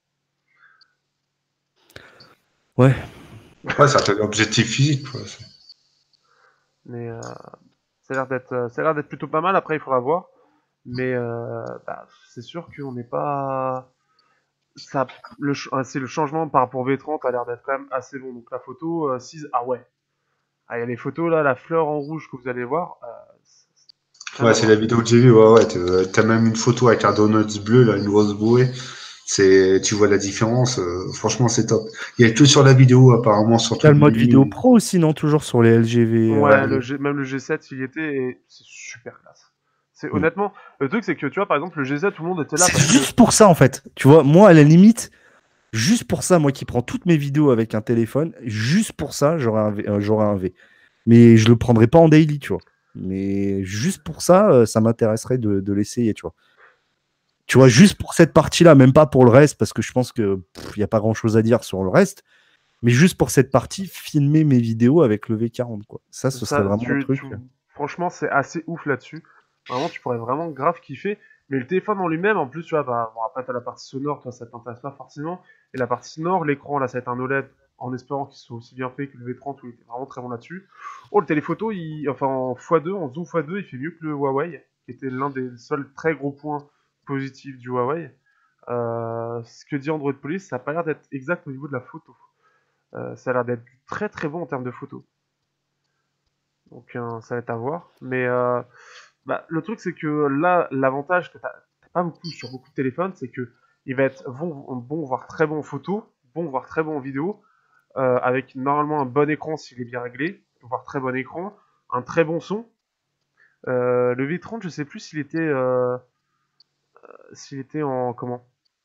Speaker 2: Ouais.
Speaker 1: Ouais, ça fait l'objectif physique, quoi.
Speaker 3: Mais euh, ça a l'air d'être, euh, ça a l'air d'être plutôt pas mal. Après, il faudra voir. Mais euh, bah, c'est sûr qu'on n'est pas. Ça, le, ch- euh, c'est le changement par rapport au V trente a l'air d'être quand même assez bon. Donc la photo, euh, six ah ouais. Ah, il y a les photos là, la fleur en rouge que vous allez voir. Euh, c'est- c'est rien
Speaker 1: Ouais,
Speaker 3: à
Speaker 1: c'est
Speaker 3: voir.
Speaker 1: la vidéo que j'ai vue. Ouais, ouais. t'as- T'as même une photo avec un donuts bleu, là, une grosse bouée. C'est, tu vois la différence. euh, franchement, c'est top. Il y a que sur la vidéo, apparemment, sur
Speaker 2: T'as
Speaker 1: toute
Speaker 2: le mode vidéo
Speaker 1: ligne.
Speaker 2: pro aussi, non? Toujours sur les L G V. euh,
Speaker 3: Ouais,
Speaker 1: Ouais.
Speaker 3: le G- même le G sept, il y était et c'est super classe. C'est
Speaker 2: Mm.
Speaker 3: honnêtement, le truc c'est que tu vois, par exemple, le G sept, tout le monde était là
Speaker 2: C'est
Speaker 3: parce que.
Speaker 2: juste pour ça, en fait. Tu vois, moi, à la limite, juste pour ça, moi qui prends toutes mes vidéos avec un téléphone, juste pour ça, j'aurais un V. euh, j'aurais un V. Mais je le prendrais pas en daily, tu vois. Mais juste pour ça, euh, ça m'intéresserait de, de l'essayer, tu vois. Tu vois, juste pour cette partie-là, même pas pour le reste, parce que je pense que il y a pas grand-chose à dire sur le reste. Mais juste pour cette partie, filmer mes vidéos avec le V quarante, quoi. Ça, ce serait
Speaker 3: Ça,
Speaker 2: vraiment un
Speaker 3: tu,
Speaker 2: truc.
Speaker 3: tu- franchement, c'est assez ouf là-dessus. Vraiment, tu pourrais vraiment grave kiffer. Mais le téléphone en lui-même, en plus, tu vois, bah, bon, après, t'as la partie sonore, toi, ça t'intéresse pas forcément. Et la partie sonore, l'écran, là, ça va être un O L E D, en espérant qu'il soit aussi bien fait que le V trente, où il était vraiment très bon là-dessus. Oh, le téléphoto, il, enfin, en fois deux, en zoom fois deux, il fait mieux que le Huawei, qui était l'un des seuls très gros points positifs du Huawei. Euh, ce que dit Android Police, ça a pas l'air d'être exact au niveau de la photo. Euh, ça a l'air d'être très très bon en termes de photo. Donc euh, ça va être à voir. Mais euh, bah, le truc c'est que là, l'avantage que t'as t'as pas beaucoup sur beaucoup de téléphones, c'est que il va être bon, bon voire très bon en photo, bon voire très bon en vidéo, euh, avec normalement un bon écran s'il est bien réglé, voire très bon écran, un très bon son. Euh, le V trente, je sais plus s'il était euh, s'il était en comment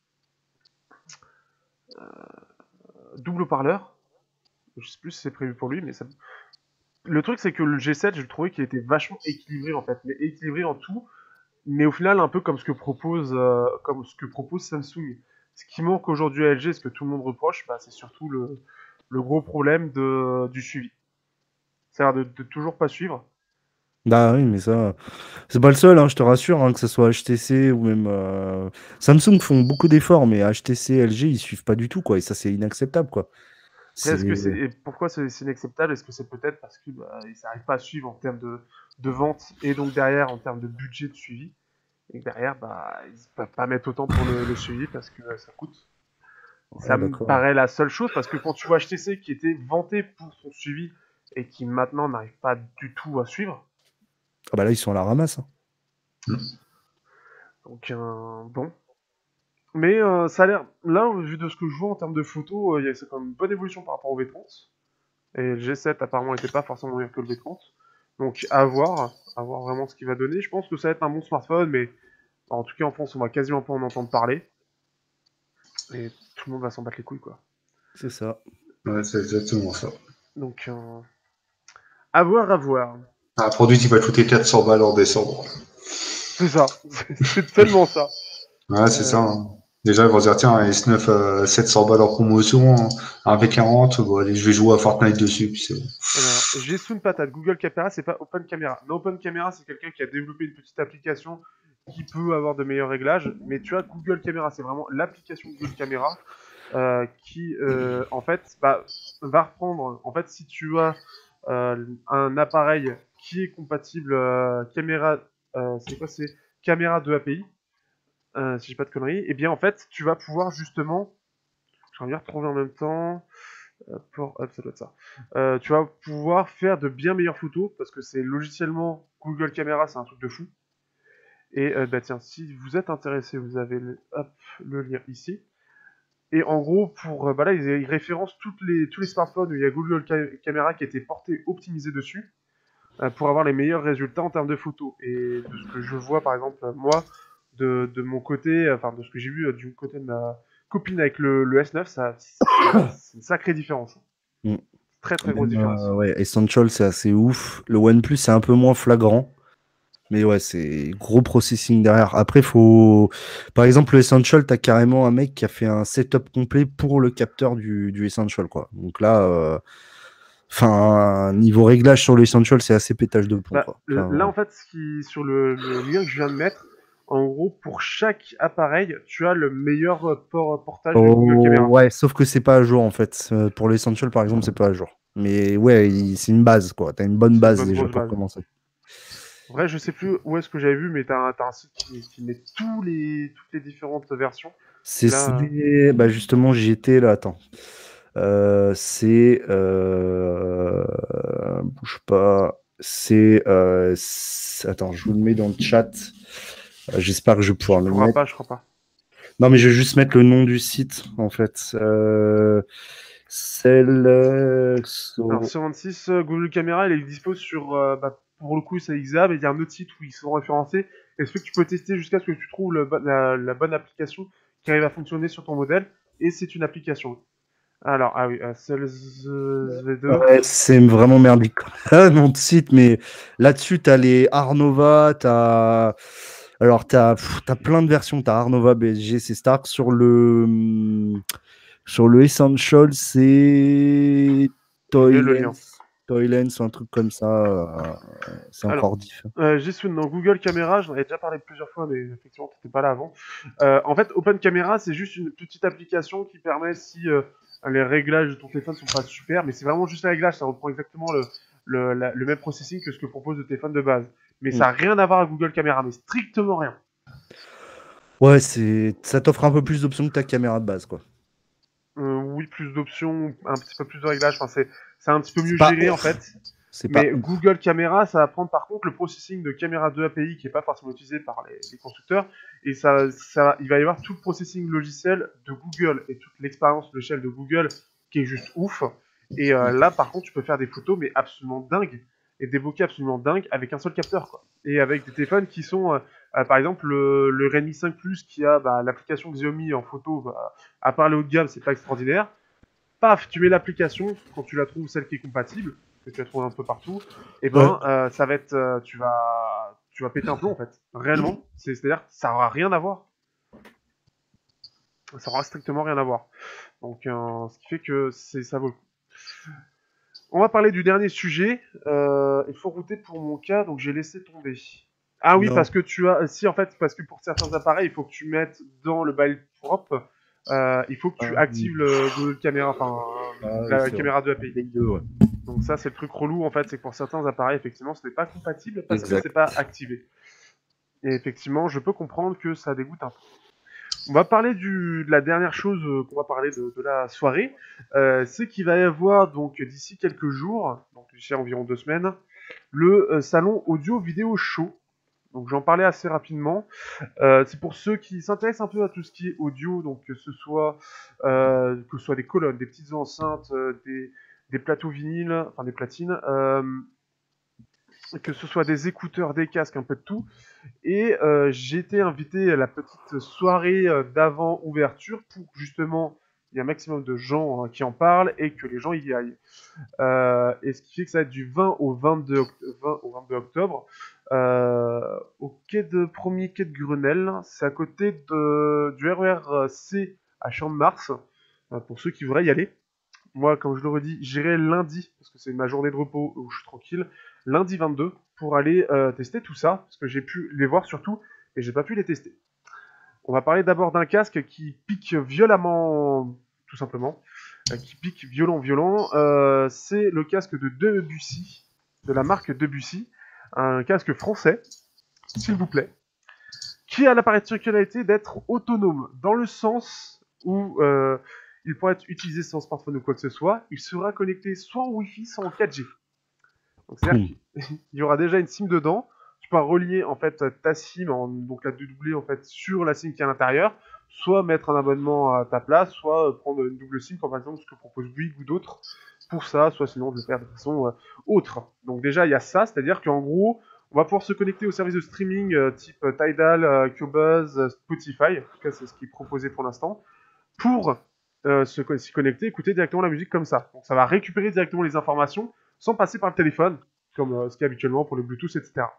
Speaker 3: double haut-parleur. Je sais plus si c'est prévu pour lui, mais ça... le truc c'est que le G sept, je trouvais qu'il était vachement équilibré en fait, mais équilibré en tout. Mais au final, un peu comme ce que propose, euh, comme ce que propose Samsung. Ce qui manque aujourd'hui à L G, ce que tout le monde reproche, bah, c'est surtout le, le gros problème de, du suivi. C'est-à-dire de, de toujours pas suivre.
Speaker 2: Bah oui, mais ça, c'est pas le seul, hein, je te rassure, hein, que ce soit H T C ou même euh, Samsung font beaucoup d'efforts, mais H T C, L G, ils suivent pas du tout, quoi. Et ça, c'est inacceptable, quoi.
Speaker 3: Après, est-ce que
Speaker 2: C'est
Speaker 3: c'est et pourquoi c'est c'est inacceptable? Est-ce que c'est peut-être parce que bah, ils n'arrivent pas à suivre en termes de, de vente et donc derrière en termes de budget de suivi et que derrière bah ils peuvent pas mettre autant pour le, le suivi parce que euh, ça coûte. Ça
Speaker 2: Ouais,
Speaker 3: me
Speaker 2: d'accord.
Speaker 3: paraît la seule chose parce que quand tu vois H T C qui était vanté pour son suivi et qui maintenant n'arrive pas du tout à suivre,
Speaker 2: Ah bah là, ils sont à la ramasse, hein.
Speaker 3: donc euh, bon. Mais euh, ça a l'air, là, vu de ce que je vois en termes de photos, euh, il y a c'est quand même une bonne évolution par rapport au V trente. Et le G sept apparemment n'était pas forcément meilleur que le V trente. Donc à voir, à voir vraiment ce qu'il va donner. Je pense que ça va être un bon smartphone, mais en tout cas en France on va quasiment pas en entendre parler. Et tout le monde va s'en battre les couilles quoi.
Speaker 2: C'est ça.
Speaker 1: Ouais, c'est exactement ça.
Speaker 3: Donc euh, à voir, à voir.
Speaker 1: Un produit qui va coûter quatre cents balles en décembre.
Speaker 3: C'est ça, c'est tellement ça.
Speaker 1: Ouais, c'est ça.
Speaker 3: Euh,
Speaker 1: Hein. Déjà, ils vont dire, tiens, un S neuf euh, sept cents balles en promotion, hein. Un V quarante, bon, allez, je vais jouer à Fortnite dessus, puis c'est bon.
Speaker 3: alors, j'ai sous une patate. Google Camera, c'est pas Open Camera. Non, Open Camera, c'est quelqu'un qui a développé une petite application qui peut avoir de meilleurs réglages. Mais tu vois, Google Camera, c'est vraiment l'application Google Camera euh, qui, euh, en fait, bah, va reprendre. En fait, si tu as euh, un appareil qui est compatible euh, caméra, euh, c'est quoi, c'est caméra de A P I, euh, si j'ai pas de conneries, et bien en fait, tu vas pouvoir justement, je vais bien retrouver en même temps. Euh, pour, hop, ça doit être ça. Euh, tu vas pouvoir faire de bien meilleures photos parce que c'est logiciellement Google Camera, c'est un truc de fou. Et euh, bah tiens, si vous êtes intéressé, vous avez le, hop, le lien ici. Et en gros, pour euh, bah là, ils, ils référencent toutes les, tous les smartphones où il y a Google Ca- Camera qui a été porté, optimisé dessus euh, pour avoir les meilleurs résultats en termes de photos. Et de ce que je vois, par exemple, euh, moi, de, de mon côté, enfin de ce que j'ai vu euh, du côté de ma copine avec le, le S neuf, ça, c'est une sacrée différence.
Speaker 2: Mm.
Speaker 3: Très très grosse
Speaker 2: Même,
Speaker 3: différence.
Speaker 2: euh, ouais, Essential, c'est assez ouf. Le OnePlus, c'est un peu moins flagrant. Mais ouais, c'est gros processing derrière. Après, faut. Par exemple, le Essential, t'as carrément un mec qui a fait un setup complet pour le capteur du, du Essential, quoi. Donc là, euh, enfin, niveau réglage sur l'Essential, c'est assez pétage de plomb,
Speaker 3: Bah,
Speaker 2: quoi.
Speaker 3: là,
Speaker 2: Enfin,
Speaker 3: en fait, ce qui, sur le, le lien que je viens de mettre, en gros, pour chaque appareil, tu as le meilleur euh, port, portage de Google
Speaker 2: oh,
Speaker 3: Camera.
Speaker 2: ouais, sauf que c'est pas à jour, en fait. Euh, Pour l'Essential, par exemple, c'est pas à jour. Mais ouais, il- c'est une base, quoi. T'as une bonne
Speaker 3: C'est une
Speaker 2: base
Speaker 3: bonne
Speaker 2: déjà
Speaker 3: grosse
Speaker 2: pour
Speaker 3: base.
Speaker 2: commencer.
Speaker 3: En vrai, je sais plus où est-ce que j'avais vu, mais t'as un, t'as un site qui, qui met tous les, toutes les différentes versions.
Speaker 2: C'est
Speaker 3: Là, euh,
Speaker 2: c'est- bah justement, j'y étais là, attends. Euh, c'est euh, bouge pas. C'est euh, c'est- attends, je vous le mets dans le chat. Euh, J'espère que je vais
Speaker 3: tu
Speaker 2: pouvoir le
Speaker 3: pourras
Speaker 2: mettre.
Speaker 3: pas, je crois pas.
Speaker 2: Non, mais je vais juste mettre le nom du site en fait. Euh, celle euh,
Speaker 3: Alors,
Speaker 2: so-
Speaker 3: sur vingt-six, euh, Google Camera, il est dispo sur, euh, bah, pour le coup, c'est Xa, mais il y a un autre site où ils sont référencés. Et ce que tu peux tester jusqu'à ce que tu trouves le, bo- la, la bonne application qui arrive à fonctionner sur ton modèle. Et c'est une application. Alors, ah oui, euh, Sales V deux.
Speaker 2: Ouais, c'est vraiment merdique. Ah, nom de site, mais là-dessus, t'as les Arnova, t'as. Alors, t'as pff, t'as plein de versions. T'as Arnova, B S G, c'est Stark. Sur le, hum, sur le Essential, c'est
Speaker 3: J'ai le lien.
Speaker 2: Toylens. Toylens ou un truc comme ça. euh, C'est
Speaker 3: Alors,
Speaker 2: encore diff.
Speaker 3: euh, Jisun, dans Google Camera, j'en avais déjà parlé plusieurs fois, mais effectivement, t'étais pas là avant. Euh, en fait, Open Camera, c'est juste une petite application qui permet, si euh, les réglages de ton téléphone sont pas super, mais c'est vraiment juste les réglages, ça reprend exactement le, le, la- le même processing que ce que propose le téléphone de base. Mais
Speaker 2: Mm.
Speaker 3: ça n'a rien à voir avec Google Camera, mais strictement rien.
Speaker 2: Ouais, c'est ça t'offre un peu plus d'options que ta caméra de base, quoi.
Speaker 3: Euh, oui, plus d'options, un petit peu plus de réglages, enfin, c'est c'est un petit peu
Speaker 2: C'est
Speaker 3: mieux
Speaker 2: pas
Speaker 3: géré en
Speaker 2: ouf.
Speaker 3: fait.
Speaker 2: C'est pas
Speaker 3: Mais
Speaker 2: ouf.
Speaker 3: Google Camera, ça va prendre par contre le processing de caméra deux A P I qui n'est pas forcément utilisé par les, les constructeurs. Et ça, ça, il va y avoir tout le processing logiciel de Google et toute l'expérience de l'échelle de Google qui est juste ouf. Et euh, là, par contre, tu peux faire des photos, mais absolument dingues. Et des bokeh absolument dingues avec un seul capteur, quoi. Et avec des téléphones qui sont, euh, euh, par exemple, le, le Redmi cinq Plus qui a bah, l'application Xiaomi en photo, bah, à part les haut de gamme, c'est pas extraordinaire. Paf, tu mets l'application quand tu la trouves, celle qui est compatible, que tu la trouves un peu partout, et
Speaker 2: Ouais.
Speaker 3: ben euh, ça va être, euh, tu vas, tu vas péter un plomb en fait. Réellement, c'est, c'est-à-dire que ça aura rien à voir. Ça aura strictement rien à voir. Donc, euh, ce qui fait que c'est ça vaut le coup. On va parler du dernier sujet. Euh, il faut router pour mon cas, donc j'ai laissé tomber. Ah oui,
Speaker 2: Non.
Speaker 3: parce que tu as... Si, en fait, parce que pour certains appareils, il faut que tu mettes dans le bail propre, euh, il faut que tu
Speaker 2: Ah,
Speaker 3: actives
Speaker 2: oui.
Speaker 3: le Google Caméra, enfin,
Speaker 2: Ah,
Speaker 3: la
Speaker 2: oui, c'est
Speaker 3: caméra de
Speaker 2: vrai.
Speaker 3: A P I.
Speaker 2: Play deux, ouais.
Speaker 3: Donc ça, c'est le truc relou, en fait, c'est que pour certains appareils, effectivement, ce n'est pas compatible parce
Speaker 4: Exact.
Speaker 3: que c'est pas activé. Et effectivement, je peux comprendre que ça dégoûte un peu. On va parler du, de la dernière chose euh, qu'on va parler de, de la soirée. Euh, c'est qu'il va y avoir, donc, d'ici quelques jours, donc d'ici environ deux semaines, le euh, salon audio vidéo show. Donc j'en parlais assez rapidement. Euh, c'est pour ceux qui s'intéressent un peu à tout ce qui est audio, donc que ce soit, euh, que ce soit des colonnes, des petites enceintes, euh, des, des plateaux vinyles, enfin des platines, euh, que ce soit des écouteurs, des casques, un peu de tout. Et euh, j'ai été invité à la petite soirée euh, d'avant-ouverture pour justement il y a un maximum de gens hein, qui en parlent et que les gens y aillent. Euh, et ce qui fait que ça va être du vingt au vingt-deux, oct- vingt au vingt-deux octobre euh, au quai de premier quai de Grenelle. C'est à côté de, du R E R C à Champ-de-Mars euh, pour ceux qui voudraient y aller. Moi, comme je le redis, j'irai lundi, parce que c'est ma journée de repos où je suis tranquille, lundi vingt-deux, pour aller euh, tester tout ça, parce que j'ai pu les voir surtout, et j'ai pas pu les tester. On va parler d'abord d'un casque qui pique violemment, tout simplement, euh, qui pique violent, violent. Euh, c'est le casque de Debussy, de la marque Debussy, un casque français, s'il vous plaît, qui a la particularité d'être autonome, dans le sens où euh, il pourra être utilisé sans smartphone ou quoi que ce soit. Il sera connecté soit en Wi-Fi, soit en quatre G. Donc c'est-à-dire qu'il y aura déjà une SIM dedans. Tu peux relier en fait ta SIM, en, donc la dédoubler en fait sur la SIM qui est à l'intérieur, soit mettre un abonnement à ta place, soit prendre une double SIM, comme par exemple ce que propose Bouygues ou d'autres pour ça, soit sinon de le faire de façon euh, autre. Donc déjà il y a ça, c'est-à-dire qu'en gros on va pouvoir se connecter aux services de streaming euh, type euh, Tidal, euh, Qobuz, euh, Spotify, en tout cas c'est ce qui est proposé pour l'instant, pour euh, se s'y connecter, écouter directement la musique comme ça. Donc ça va récupérer directement les informations sans passer par le téléphone, comme euh, ce qui est habituellement pour le Bluetooth, et cetera.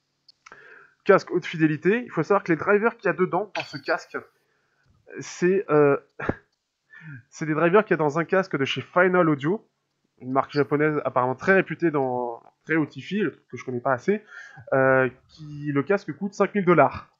Speaker 3: Casque haute fidélité, il faut savoir que les drivers qu'il y a dedans, dans ce casque, c'est euh, c'est des drivers qu'il y a dans un casque de chez Final Audio, une marque japonaise apparemment très réputée dans très haut hi-fi, le truc que je connais pas assez, euh, qui le casque coûte cinq mille dollars.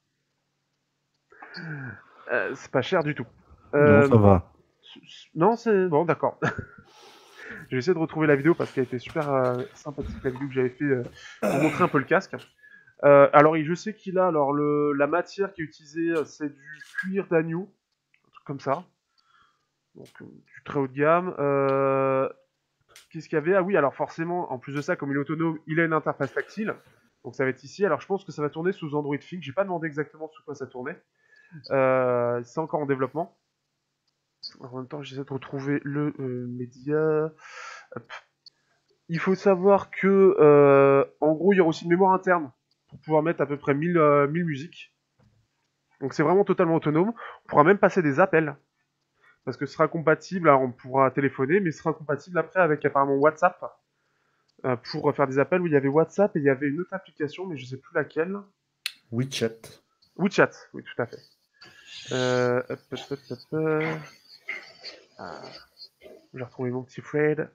Speaker 3: Euh, c'est pas cher du tout.
Speaker 2: Euh, non, ça va.
Speaker 3: Non, c'est bon, d'accord. Je vais essayer de retrouver la vidéo parce qu'elle était super euh, sympathique, la vidéo que j'avais fait euh, pour montrer un peu le casque. Euh, alors, je sais qu'il a, alors le, la matière qui est utilisée, c'est du cuir d'agneau, un truc comme ça. Donc, euh, du très haut de gamme. Euh, Qu'est-ce qu'il y avait? Ah oui, alors forcément, en plus de ça, comme il est autonome, il a une interface tactile. Donc ça va être ici. Alors je pense que ça va tourner sous Android Things. J'ai pas demandé exactement sous quoi ça tournait. Euh, c'est encore en développement. Alors, en même temps, j'essaie de retrouver le euh, média. Hop. Il faut savoir que, euh, en gros, il y aura aussi une mémoire interne pour pouvoir mettre à peu près mille, euh, mille musiques. Donc c'est vraiment totalement autonome. On pourra même passer des appels. Parce que ce sera compatible, alors on pourra téléphoner, mais ce sera compatible après avec apparemment WhatsApp. Euh, pour faire des appels où il y avait WhatsApp et il y avait une autre application, mais je sais plus laquelle.
Speaker 2: WeChat.
Speaker 3: WeChat, oui, tout à fait. Euh, hop, hop, hop, hop, hop. Ah. J'ai retrouvé mon petit Fred.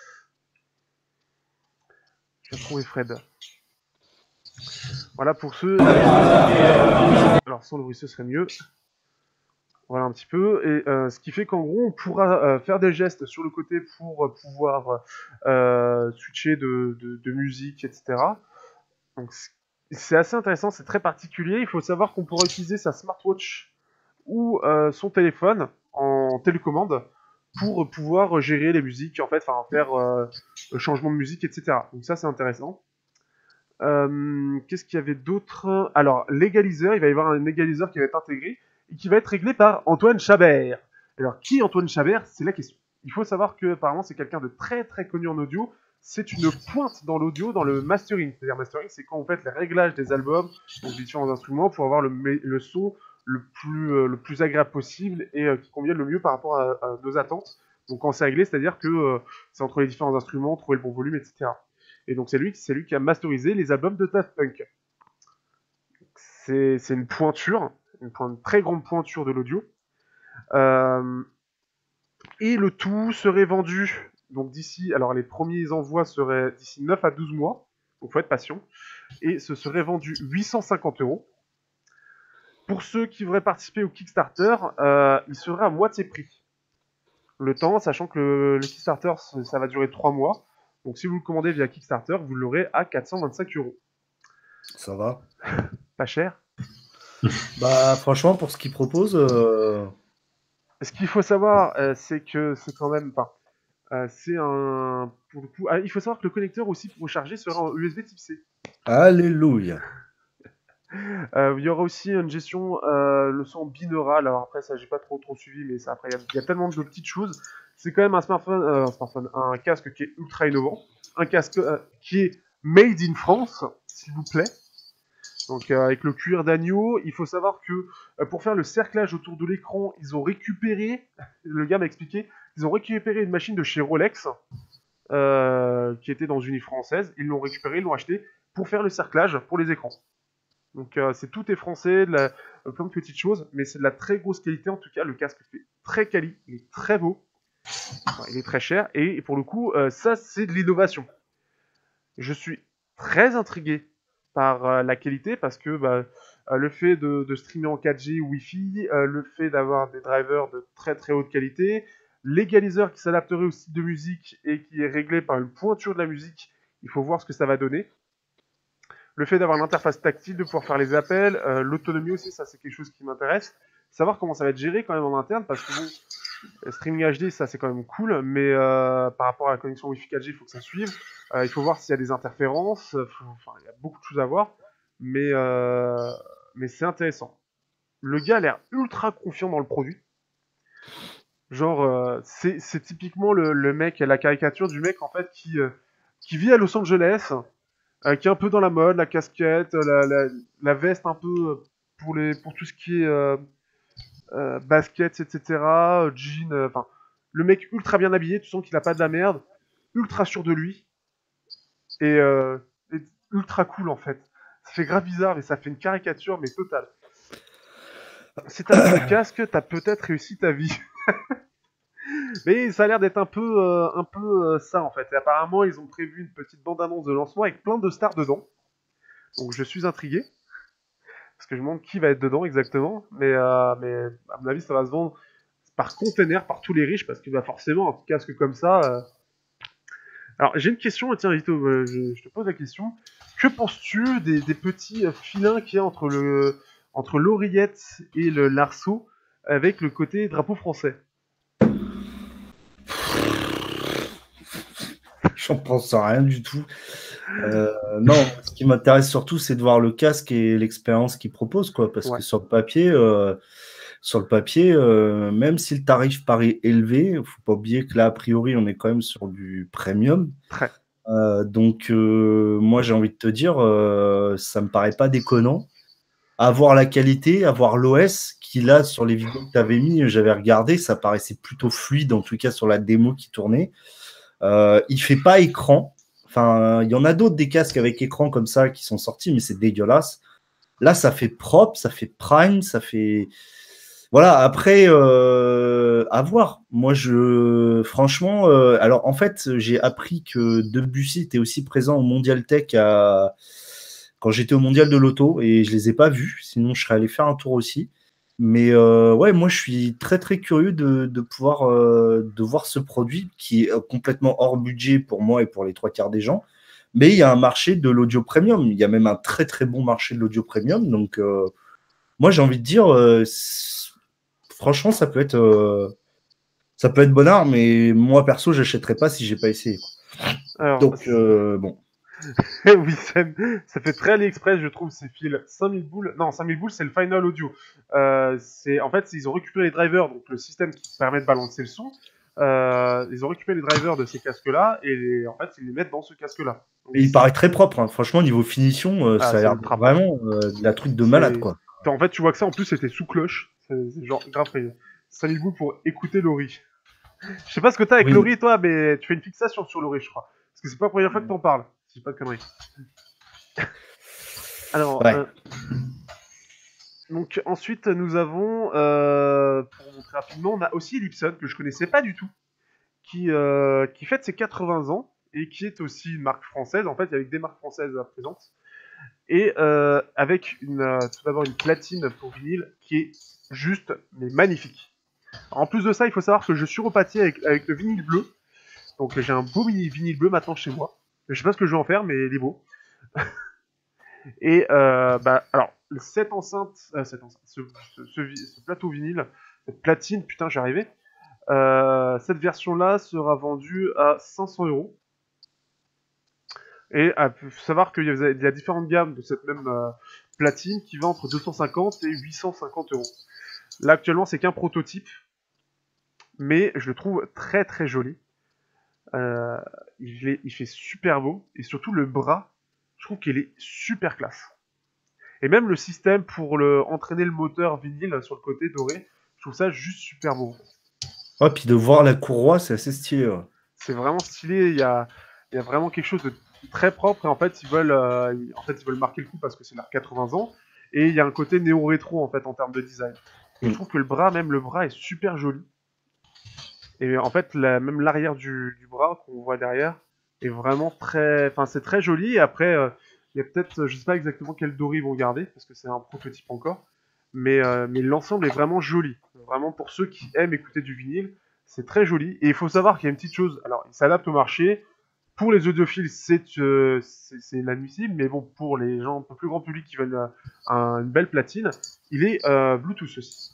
Speaker 3: J'ai retrouvé Fred. Voilà pour ceux. Alors sans le bruit, ce serait mieux. Voilà un petit peu. Et euh, ce qui fait qu'en gros, on pourra euh, faire des gestes sur le côté pour euh, pouvoir euh, switcher de, de, de musique, et cetera. Donc c'est assez intéressant, c'est très particulier. Il faut savoir qu'on pourra utiliser sa smartwatch ou euh, son téléphone en télécommande pour pouvoir gérer les musiques, en fait, enfin faire euh, le changement de musique, et cetera. Donc ça c'est intéressant. Euh, Qu'est-ce qu'il y avait d'autre? Alors, l'égaliseur, il va y avoir un égaliseur qui va être intégré et qui va être réglé par Antoine Chabert. Alors, qui est Antoine Chabert? C'est la question. Il faut savoir que, apparemment, c'est quelqu'un de très très connu en audio. C'est une pointe dans l'audio, dans le mastering. C'est-à-dire, mastering, c'est quand on fait les réglages des albums, donc des différents instruments, pour avoir le, le son le plus, euh, le plus agréable possible et euh, qui convienne le mieux par rapport à, à nos attentes. Donc, quand c'est réglé, c'est-à-dire que euh, c'est entre les différents instruments, trouver le bon volume, et cetera. Et donc c'est lui, c'est lui qui a masterisé les albums de Daft Punk. C'est, c'est une pointure, une, une très grande pointure de l'audio. Euh, et le tout serait vendu donc d'ici, alors les premiers envois seraient d'ici neuf à douze mois, donc faut être patient, et ce serait vendu huit cent cinquante euros. Pour ceux qui voudraient participer au Kickstarter, euh, il serait à moitié prix. Le temps, sachant que le, le Kickstarter, ça va durer trois mois. Donc si vous le commandez via Kickstarter, vous l'aurez à quatre cent vingt-cinq euros.
Speaker 2: Ça va.
Speaker 3: Pas cher.
Speaker 2: Bah franchement, pour ce qu'ils proposent... Euh...
Speaker 3: Ce qu'il faut savoir, euh, c'est que c'est quand même pas... Euh, c'est un... Pour le coup, ah, il faut savoir que le connecteur aussi pour recharger sera en U S B type C.
Speaker 2: Alléluia.
Speaker 3: Euh, il y aura aussi une gestion euh, le son binaural. Alors après ça j'ai pas trop trop suivi, mais ça, après il y, y a tellement de petites choses. C'est quand même un smartphone, euh, un smartphone, un casque qui est ultra innovant, un casque euh, qui est made in France, s'il vous plaît. Donc euh, avec le cuir d'agneau. Il faut savoir que euh, pour faire le cerclage autour de l'écran, ils ont récupéré, le gars m'a expliqué, ils ont récupéré une machine de chez Rolex euh, qui était dans une île française. Ils l'ont récupéré, ils l'ont acheté pour faire le cerclage pour les écrans. Donc euh, c'est tout est français, de la, euh, plein de petites choses, mais c'est de la très grosse qualité. En tout cas, le casque fait très quali, il est très beau, enfin, il est très cher, et, et pour le coup, euh, ça c'est de l'innovation. Je suis très intrigué par euh, la qualité, parce que bah, euh, le fait de, de streamer en quatre G Wi-Fi, euh, le fait d'avoir des drivers de très très haute qualité, l'égaliseur qui s'adapterait au style de musique et qui est réglé par une pointure de la musique, il faut voir ce que ça va donner. Le fait d'avoir l'interface tactile, de pouvoir faire les appels, euh, l'autonomie aussi, ça c'est quelque chose qui m'intéresse. Savoir comment ça va être géré quand même en interne, parce que bon, streaming H D, ça c'est quand même cool, mais euh, par rapport à la connexion Wi-Fi quatre G, il faut que ça suive. Euh, il faut voir s'il y a des interférences, faut, enfin, il y a beaucoup de choses à voir, mais, euh, mais c'est intéressant. Le gars a l'air ultra confiant dans le produit. Genre, euh, c'est, c'est typiquement le, le mec, la caricature du mec en fait qui, euh, qui vit à Los Angeles, Euh, qui est un peu dans la mode, la casquette, la, la, la veste un peu pour, les, pour tout ce qui est euh, euh, baskets, et cetera. Jean, enfin, euh, le mec ultra bien habillé, tu sens qu'il a pas de la merde, ultra sûr de lui, et, euh, et ultra cool en fait. Ça fait grave bizarre, mais ça fait une caricature, mais totale. Si t'as ce casque, t'as peut-être réussi ta vie. Mais ça a l'air d'être un peu, euh, un peu euh, ça en fait. Et apparemment, ils ont prévu une petite bande-annonce de lancement avec plein de stars dedans. Donc je suis intrigué. Parce que je me demande qui va être dedans exactement. Mais, euh, mais à mon avis, ça va se vendre par container, par tous les riches. Parce que bah, forcément, un casque comme ça. Euh... Alors j'ai une question, tiens Vito, euh, je, je te pose la question. Que penses-tu des, des petits filins qu'il y a entre, le, entre l'oreillette et le l'arceau avec le côté drapeau français?
Speaker 2: J'en pense à rien du tout. Euh, non, ce qui m'intéresse surtout, c'est de voir le casque et l'expérience qu'il propose, quoi. Parce ouais. que sur le papier, euh, sur le papier, euh, même si le tarif paraît élevé, il ne faut pas oublier que là, a priori, on est quand même sur du premium.
Speaker 3: Très.
Speaker 2: Euh, donc, euh, moi, j'ai envie de te dire, euh, ça me paraît pas déconnant. Avoir la qualité, avoir l'O S, qui là, sur les vidéos que tu avais mis, j'avais regardé, ça paraissait plutôt fluide, en tout cas sur la démo qui tournait. Euh, il fait pas écran. Enfin, il y en a d'autres des casques avec écran comme ça qui sont sortis, mais c'est dégueulasse. Là, ça fait propre, ça fait prime, ça fait. Voilà. Après, euh, à voir. Moi, je, franchement, euh, alors en fait, j'ai appris que Debussy était aussi présent au Mondial Tech à... quand j'étais au Mondial de l'auto et je les ai pas vus. Sinon, je serais allé faire un tour aussi. Mais euh, ouais, moi je suis très très curieux de, de pouvoir euh, de voir ce produit qui est complètement hors budget pour moi et pour les trois quarts des gens. Mais il y a un marché de l'audio premium. Il y a même un très très bon marché de l'audio premium. Donc euh, moi j'ai envie de dire, euh, franchement ça peut être euh, ça peut être bonnard, mais moi perso j'achèterais pas si j'ai pas essayé. Alors, donc euh, bon.
Speaker 3: Oui, ça, ça fait très AliExpress, je trouve, ces fils. cinq mille boules. Non, cinq mille boules, c'est le Final Audio. Euh, c'est, en fait, ils ont récupéré les drivers, donc le système qui permet de balancer le son. Euh, ils ont récupéré les drivers de ces casques-là et les, en fait, ils les mettent dans ce casque-là.
Speaker 2: Donc, et il paraît très propre. Hein. Franchement, niveau finition, euh, ah, ça a l'air vraiment euh, de la truc de malade, quoi.
Speaker 3: En fait, tu vois que ça, en plus, c'était sous cloche. C'est, c'est genre grave. cinq mille boules pour écouter Laurie. Je sais pas ce que t'as avec oui. Laurie, toi, mais tu fais une fixation sur Laurie, je crois. Parce que c'est pas la première fois que t'en parles. Si j'ai pas de conneries. Alors, ouais. euh, donc ensuite nous avons, euh, pour montrer rapidement, on a aussi Ellipson que je connaissais pas du tout, qui, euh, qui fête ses quatre-vingts ans et qui est aussi une marque française. En fait, il y a des marques françaises présentes. Et euh, avec une, euh, tout d'abord une platine pour vinyle qui est juste, mais magnifique. En plus de ça, il faut savoir que je suis reparti avec, avec le vinyle bleu. Donc j'ai un beau mini vinyle bleu maintenant chez moi. Je sais pas ce que je vais en faire, mais il est beau. Et euh, bah alors cette enceinte, euh, cette enceinte ce, ce, ce, ce plateau vinyle, cette platine, putain, j'y arrivais. Euh, cette version-là sera vendue à cinq cents euros. Et il faut savoir qu'il y a, il y a différentes gammes de cette même euh, platine qui va entre deux cent cinquante et huit cent cinquante euros. Là actuellement c'est qu'un prototype, mais je le trouve très très joli. Euh, il, est, il fait super beau, et surtout le bras, je trouve qu'il est super classe. Et même le système pour le, entraîner le moteur vinyle sur le côté doré, je trouve ça juste super beau.
Speaker 2: Ah, puis de voir la courroie, c'est assez stylé. Ouais.
Speaker 3: C'est vraiment stylé, il y a, il y a vraiment quelque chose de très propre, et en fait ils veulent, euh, en fait, ils veulent marquer le coup parce que c'est leurs quatre-vingts ans, et il y a un côté néo-rétro en fait en termes de design. Et mm. Je trouve que le bras, même le bras est super joli. Et en fait, la, même l'arrière du, du bras qu'on voit derrière est vraiment très, enfin c'est très joli. Et après, il euh, y a peut-être, je sais pas exactement quel doré ils vont garder parce que c'est un prototype encore, mais euh, mais l'ensemble est vraiment joli. Vraiment pour ceux qui aiment écouter du vinyle, c'est très joli. Et il faut savoir qu'il y a une petite chose. Alors, il s'adapte au marché. Pour les audiophiles, c'est euh, c'est inadmissible, mais bon, pour les gens un peu plus grand public qui veulent euh, un, une belle platine, il est euh, Bluetooth aussi.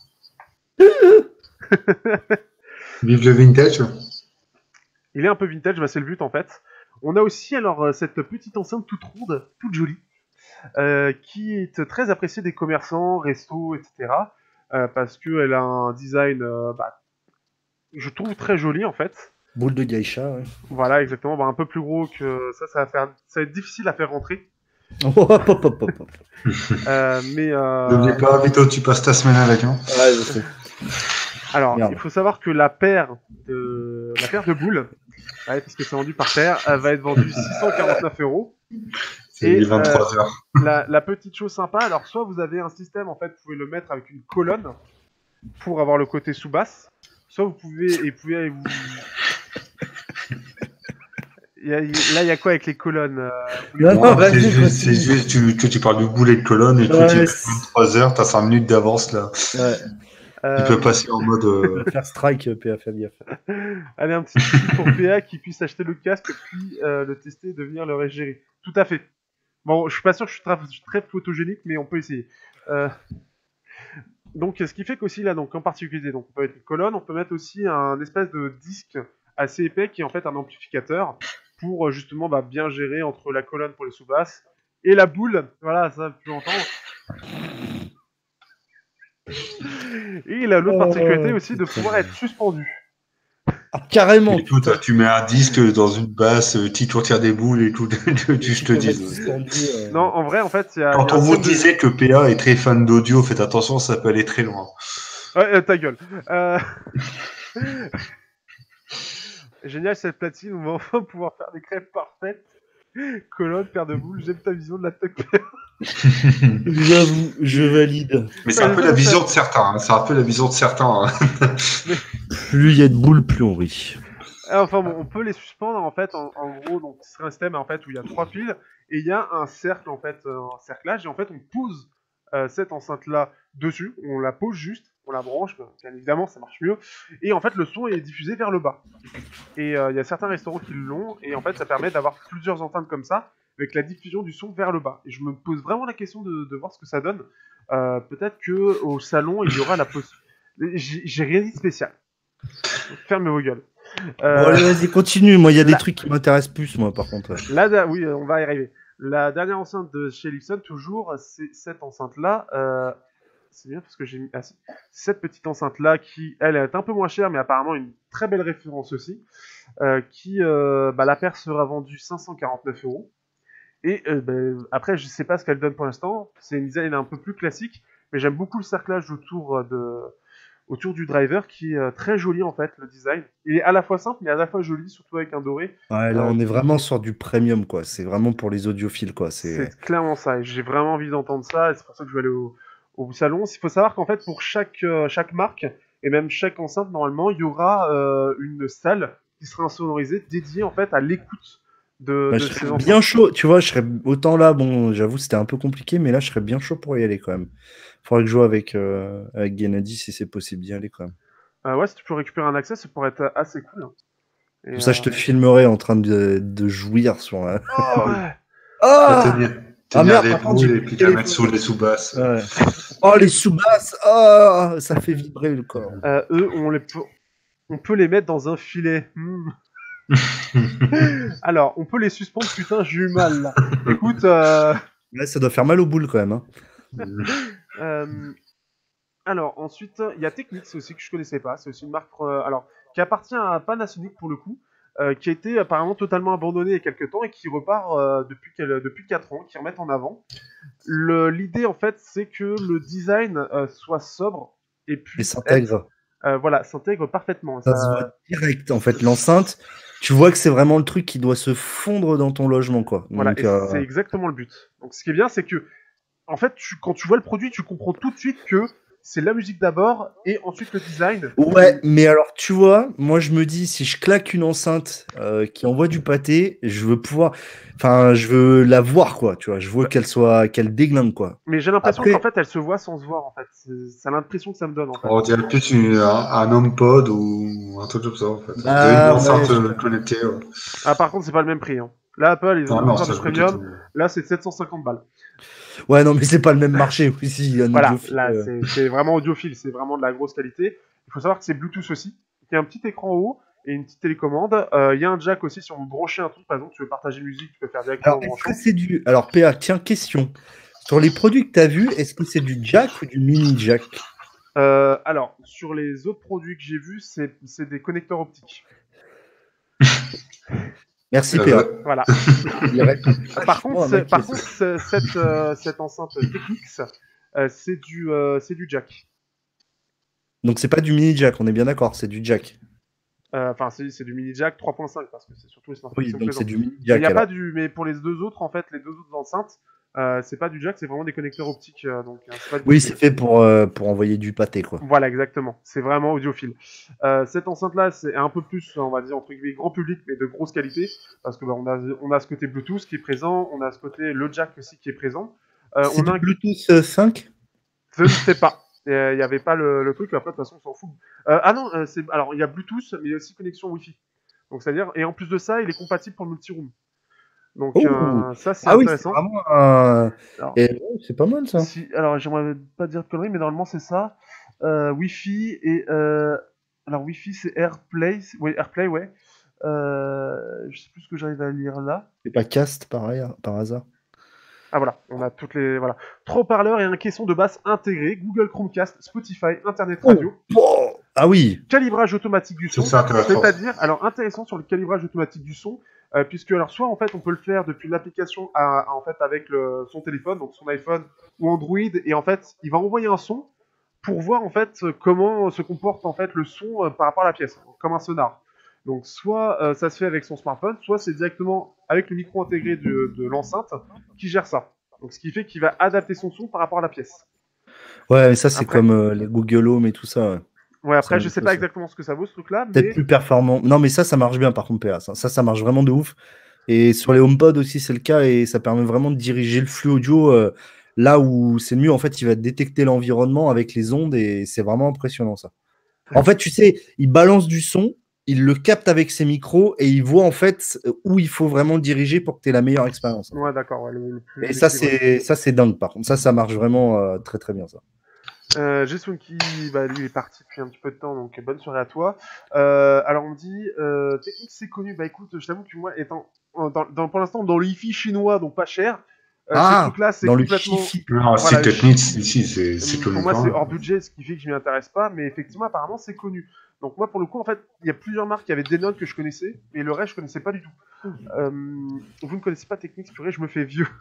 Speaker 1: Vive le vintage.
Speaker 3: Il est un peu vintage, bah c'est le but en fait. On a aussi alors cette petite enceinte toute ronde, toute jolie, euh, qui est très appréciée des commerçants, restos, et cetera. Euh, parce qu'elle a un design, euh, bah, je trouve très joli en fait.
Speaker 2: Boule de geisha, ouais.
Speaker 3: Voilà, exactement. Bah, un peu plus gros que ça, ça va, faire... ça va être difficile à faire rentrer.
Speaker 2: hop, hop, hop, hop.
Speaker 3: euh, mais. Euh...
Speaker 1: N'oublie pas, Vito, tu passes ta semaine avec. Hein.
Speaker 2: Ouais, je sais.
Speaker 3: Alors, Merde. Il faut savoir que la paire de, la paire de boules, ouais, parce que c'est vendu par paire, elle va être vendue six cent quarante-neuf euros.
Speaker 1: C'est vingt-trois heures.
Speaker 3: Euh, la, la petite chose sympa, alors soit vous avez un système, en fait, vous pouvez le mettre avec une colonne pour avoir le côté sous-basse, soit vous pouvez, et vous pouvez vous... Il y a, là, il y a quoi avec les colonnes euh,
Speaker 1: non, non, bah, c'est juste, c'est juste tu, tu, tu parles de boulet de colonne et ouais, tout, tu vingt-trois heures, t'as cinq minutes d'avance là. Ouais. Euh... Il peut passer en mode. Euh...
Speaker 2: Faire strike, P A, faire gaffe.
Speaker 3: Allez, un petit truc pour P A qui puisse acheter le casque, puis euh, le tester et devenir le régérer. Tout à fait. Bon, je suis pas sûr que je suis très, je suis très photogénique, mais on peut essayer. Euh... Donc, ce qui fait qu'aussi, là, donc, en particulier, donc, on peut mettre une colonne, on peut mettre aussi un espèce de disque assez épais qui est en fait un amplificateur pour justement bah, bien gérer entre la colonne pour les sous-basses et la boule. Voilà, ça, plus longtemps. Et il a l'autre particularité aussi de pouvoir être suspendu.
Speaker 2: Ah, carrément.
Speaker 1: Et tout, tu mets un disque dans une basse, tu retires des boules et tout, tu, je te dis.
Speaker 3: Euh... Non, en vrai, en fait, il y a.
Speaker 1: Quand
Speaker 3: y a
Speaker 1: on vous disait de... que P A est très fan d'audio, faites attention, ça peut aller très loin.
Speaker 3: Ouais, euh, ta gueule. Euh... Génial cette platine, on va enfin pouvoir faire des crêpes parfaites. Colonne, paire de boules, j'aime ta vision de la tuck pair.
Speaker 2: J'avoue, je valide.
Speaker 1: Mais c'est un peu la vision de certains, hein. C'est un peu la vision de certains. Hein.
Speaker 2: Mais... Plus il y a de boules, plus on rit.
Speaker 3: Enfin bon, on peut les suspendre en fait, en, en gros, donc ce serait un système en fait où il y a trois fils et il y a un cercle en fait, un cerclage et en fait on pose euh, cette enceinte là dessus, on la pose juste, on la branche, bien évidemment ça marche mieux et en fait le son est diffusé vers le bas. Et il euh, y a certains restaurants qui l'ont et en fait ça permet d'avoir plusieurs enceintes comme ça avec la diffusion du son vers le bas. Et je me pose vraiment la question de, de voir ce que ça donne. Euh, Peut-être que au salon il y aura la possibilité. J'ai rien dit de spécial. Fermez vos gueules.
Speaker 2: Euh... Bon, allez, vas-y, continue. Moi, il y a la... des trucs qui m'intéressent plus, moi, par contre.
Speaker 3: Là, oui, on va y arriver. La dernière enceinte de chez Ellefson, toujours, c'est cette enceinte-là. Euh... C'est bien parce que j'ai mis ah, cette petite enceinte-là qui, elle, est un peu moins chère, mais apparemment une très belle référence aussi. Euh, qui, euh, bah, la paire sera vendue cinq cent quarante-neuf euros. Et euh, bah, après, je sais pas ce qu'elle donne pour l'instant. C'est une design un peu plus classique, mais j'aime beaucoup le cerclage autour de. autour du driver qui est euh, très joli en fait, le design. Il est à la fois simple mais à la fois joli, surtout avec un doré.
Speaker 2: Ouais, là euh, on est vraiment sur du premium quoi, c'est vraiment pour les audiophiles quoi.
Speaker 3: C'est clairement ça, et j'ai vraiment envie d'entendre ça, et c'est pour ça que je vais aller au, au salon. Il faut savoir qu'en fait pour chaque, euh, chaque marque, et même chaque enceinte normalement, il y aura euh, une salle qui sera insonorisé, dédié en fait à l'écoute de,
Speaker 2: bah,
Speaker 3: de
Speaker 2: je
Speaker 3: ces
Speaker 2: serais
Speaker 3: enfants.
Speaker 2: bien chaud, tu vois, je serais autant là, bon, j'avoue, c'était un peu compliqué, mais là, je serais bien chaud pour y aller quand même. Faudrait que je joue avec, euh, avec Gennady si c'est possible d'y aller quand même.
Speaker 3: Euh, ouais, si tu peux récupérer un accès, ça pourrait être assez cool. Hein. Et,
Speaker 2: Comme ça,
Speaker 3: euh...
Speaker 2: je te filmerai en train de, de jouir sur un.
Speaker 3: Oh, ouais.
Speaker 2: Ah,
Speaker 1: tenir,
Speaker 2: ah
Speaker 1: tenir
Speaker 2: merde,
Speaker 1: les
Speaker 2: par contre,
Speaker 1: boules
Speaker 2: j'ai
Speaker 1: et
Speaker 2: plus
Speaker 1: puis
Speaker 2: le
Speaker 1: la mettre
Speaker 2: téléphone.
Speaker 1: sur les sous-basses.
Speaker 2: Ouais. Oh, les sous-basses, ah, ça fait vibrer le corps.
Speaker 3: Euh, eux, on, les peut... on peut les mettre dans un filet. Hmm. Alors, on peut les suspendre, putain, j'ai eu mal là. Écoute, euh...
Speaker 2: Là, ça doit faire mal aux boules quand même. Hein.
Speaker 3: euh... alors, ensuite, il y a Technics aussi que je connaissais pas. C'est aussi une marque euh, alors, qui appartient à Panasonic pour le coup, euh, qui a été apparemment totalement abandonnée il y a quelques temps et qui repart euh, depuis, quel... depuis quatre ans, qui remettent en avant. Le... L'idée, en fait, c'est que le design euh, soit sobre et
Speaker 2: Et
Speaker 3: puisse
Speaker 2: s'intègre.
Speaker 3: être... euh, voilà, s'intègre parfaitement.
Speaker 2: Ça
Speaker 3: Ça...
Speaker 2: se voit direct, en fait. L'enceinte, tu vois que c'est vraiment le truc qui doit se fondre dans ton logement, quoi.
Speaker 3: Voilà,
Speaker 2: Donc,
Speaker 3: et
Speaker 2: euh...
Speaker 3: c'est exactement le but. Donc, ce qui est bien, c'est que, en fait, tu... quand tu vois le produit, tu comprends tout de suite que c'est la musique d'abord et ensuite le design.
Speaker 2: Ouais, mais alors tu vois, moi je me dis si je claque une enceinte euh, qui envoie du pâté, je veux pouvoir, enfin je veux la voir quoi, tu vois, je veux qu'elle soit, qu'elle déglingue quoi.
Speaker 3: Mais j'ai l'impression
Speaker 2: Après-
Speaker 3: qu'en fait, elle se voit sans se voir. En fait, c'est c'est l'impression que ça me donne. En fait.
Speaker 1: On dirait plus une, un, un HomePod ou un truc comme ça, en fait.
Speaker 2: Bah,
Speaker 1: On dirait une enceinte
Speaker 2: ouais.
Speaker 1: euh, connectée. Ouais.
Speaker 3: Ah, par contre, c'est pas le même prix. Hein. Là, Apple, ils ont
Speaker 1: Ah
Speaker 3: une
Speaker 1: non,
Speaker 3: offre
Speaker 1: ça
Speaker 3: de
Speaker 1: je peux
Speaker 3: premium.
Speaker 1: tout.
Speaker 3: Là, c'est sept cent cinquante balles.
Speaker 2: Ouais, non, mais c'est pas le même marché aussi. Un
Speaker 3: Voilà,
Speaker 2: audiophile,
Speaker 3: là,
Speaker 2: euh.
Speaker 3: c'est c'est vraiment audiophile. C'est vraiment de la grosse qualité. Il faut savoir que c'est Bluetooth aussi. Il y a un petit écran en haut et une petite télécommande. Euh, Il y a un jack aussi si on veut brancher un truc. Par exemple, tu veux partager une musique, tu peux faire directement
Speaker 2: Alors,
Speaker 3: en
Speaker 2: est-ce
Speaker 3: branchant.
Speaker 2: que c'est du. Alors, P A, tiens, question. Sur les produits que tu as vus, est-ce que c'est du jack ou du mini jack?
Speaker 3: Euh, alors, sur les autres produits que j'ai vus, c'est c'est des connecteurs optiques.
Speaker 2: Merci,
Speaker 1: Euh,
Speaker 2: P A.
Speaker 3: Voilà.
Speaker 2: Il répond
Speaker 3: Par contre,
Speaker 2: vachement à ma
Speaker 3: c'est- par
Speaker 2: question.
Speaker 3: contre, c'est- cette, euh, cette enceinte Technics, euh, c'est du, euh, c'est du jack.
Speaker 2: Donc, c'est pas du mini jack, on est bien d'accord, c'est du jack.
Speaker 3: Euh, Enfin, c'est c'est du mini jack trois point cinq parce que c'est surtout les smartphones
Speaker 2: Oui,
Speaker 3: qui sont
Speaker 2: donc
Speaker 3: présents.
Speaker 2: c'est du mini
Speaker 3: Mais
Speaker 2: jack.
Speaker 3: il y a
Speaker 2: alors.
Speaker 3: pas du, mais pour les deux autres, en fait, les deux autres enceintes, euh, c'est pas du jack, c'est vraiment des connecteurs optiques. euh, donc, euh, c'est pas du
Speaker 2: Oui,
Speaker 3: tout-
Speaker 2: c'est fait pour, euh, pour envoyer du pâté, quoi.
Speaker 3: Voilà, exactement. C'est vraiment audiophile. Euh, cette enceinte-là, c'est un peu plus, on va dire, entre guillemets, grand public, mais de grosse qualité, parce que bah, on, a, on a ce côté Bluetooth qui est présent, on a ce côté le jack aussi qui est présent. Euh,
Speaker 2: C'est
Speaker 3: on
Speaker 2: du
Speaker 3: a un...
Speaker 2: Bluetooth euh, cinq?
Speaker 3: Je ne sais pas. Il n'y avait pas le, le truc, après, de toute façon, on s'en fout. Euh, ah non, euh, c'est... alors, il y a Bluetooth, mais il y a aussi connexion Wi-Fi. Donc, c'est-à-dire, et en plus de ça, il est compatible pour le multi-room. Donc,
Speaker 2: Oh.
Speaker 3: euh, ça, c'est
Speaker 2: Ah oui, c'est
Speaker 3: intéressant.
Speaker 2: vraiment un...
Speaker 3: Alors,
Speaker 2: Et, ouais, c'est pas mal, ça.
Speaker 3: si, alors, j'aimerais pas dire de conneries, mais normalement, c'est ça. Euh, Wi-Fi et... Euh, alors, Wi-Fi, c'est AirPlay. Oui, AirPlay, ouais. Euh, je sais plus ce que j'arrive à lire là.
Speaker 2: C'est pas Cast, pareil, par hasard.
Speaker 3: Ah voilà, on a toutes les... Voilà. Trois haut-parleurs et un caisson de basse intégré, Google Chromecast, Spotify, Internet Radio.
Speaker 2: Oh. Ah oui.
Speaker 3: Calibrage automatique du son,
Speaker 1: C'est ça, intéressant.
Speaker 3: c'est-à-dire, alors intéressant sur le calibrage automatique du son, euh, puisque alors soit en fait on peut le faire depuis l'application à, à, en fait avec le, son téléphone, donc son iPhone ou Android, et en fait il va envoyer un son pour voir en fait comment se comporte en fait le son euh, par rapport à la pièce, comme un sonar. Donc soit euh, ça se fait avec son smartphone, soit c'est directement avec le micro intégré de, de l'enceinte qui gère ça. Donc ce qui fait qu'il va adapter son son par rapport à la pièce.
Speaker 2: Ouais, mais ça c'est
Speaker 3: Après-
Speaker 2: comme euh, les Google Home et tout ça. Ouais.
Speaker 3: Ouais, après
Speaker 2: Ça,
Speaker 3: je sais
Speaker 2: ça,
Speaker 3: pas
Speaker 2: ça.
Speaker 3: exactement ce que ça vaut ce truc-là,
Speaker 2: Peut-être
Speaker 3: mais
Speaker 2: plus performant. Non, mais ça, ça marche bien par contre, P A. Ça, ça, ça marche vraiment de ouf. Et sur les HomePod aussi, c'est le cas et ça permet vraiment de diriger le flux audio euh, là où c'est mieux. En fait, il va détecter l'environnement avec les ondes et c'est vraiment impressionnant ça. En fait, tu sais, il balance du son, il le capte avec ses micros et il voit en fait où il faut vraiment diriger pour que tu aies la meilleure expérience.
Speaker 3: ouais, d'accord. Ouais, le, le plus
Speaker 2: Et ça,
Speaker 3: équilibré.
Speaker 2: c'est ça, c'est dingue par contre. Ça, ça marche vraiment euh, très très bien ça.
Speaker 3: Euh, Jason qui, bah, lui, est parti depuis un petit peu de temps, donc bonne soirée à toi. Euh, alors, on me dit, euh, Technics, c'est connu. Bah, écoute, je t'avoue que moi, étant, dans, dans, pour l'instant, dans le hi-fi chinois, donc pas cher, euh,
Speaker 2: Ah,
Speaker 3: ce truc-là, c'est
Speaker 2: dans le
Speaker 3: complètement.
Speaker 2: chiffy.
Speaker 1: Non,
Speaker 3: Voilà,
Speaker 1: si Technics, ici, c'est c'est
Speaker 3: Pour
Speaker 1: connu.
Speaker 3: moi,
Speaker 1: quand
Speaker 3: c'est
Speaker 1: même.
Speaker 3: hors budget, ce qui fait que je m'y intéresse pas, mais effectivement, apparemment, c'est connu. Donc, moi, pour le coup, en fait, il y a plusieurs marques qui avaient des notes que je connaissais, mais le reste, je connaissais pas du tout. Euh, vous ne connaissez pas Technics, purée, je me fais vieux.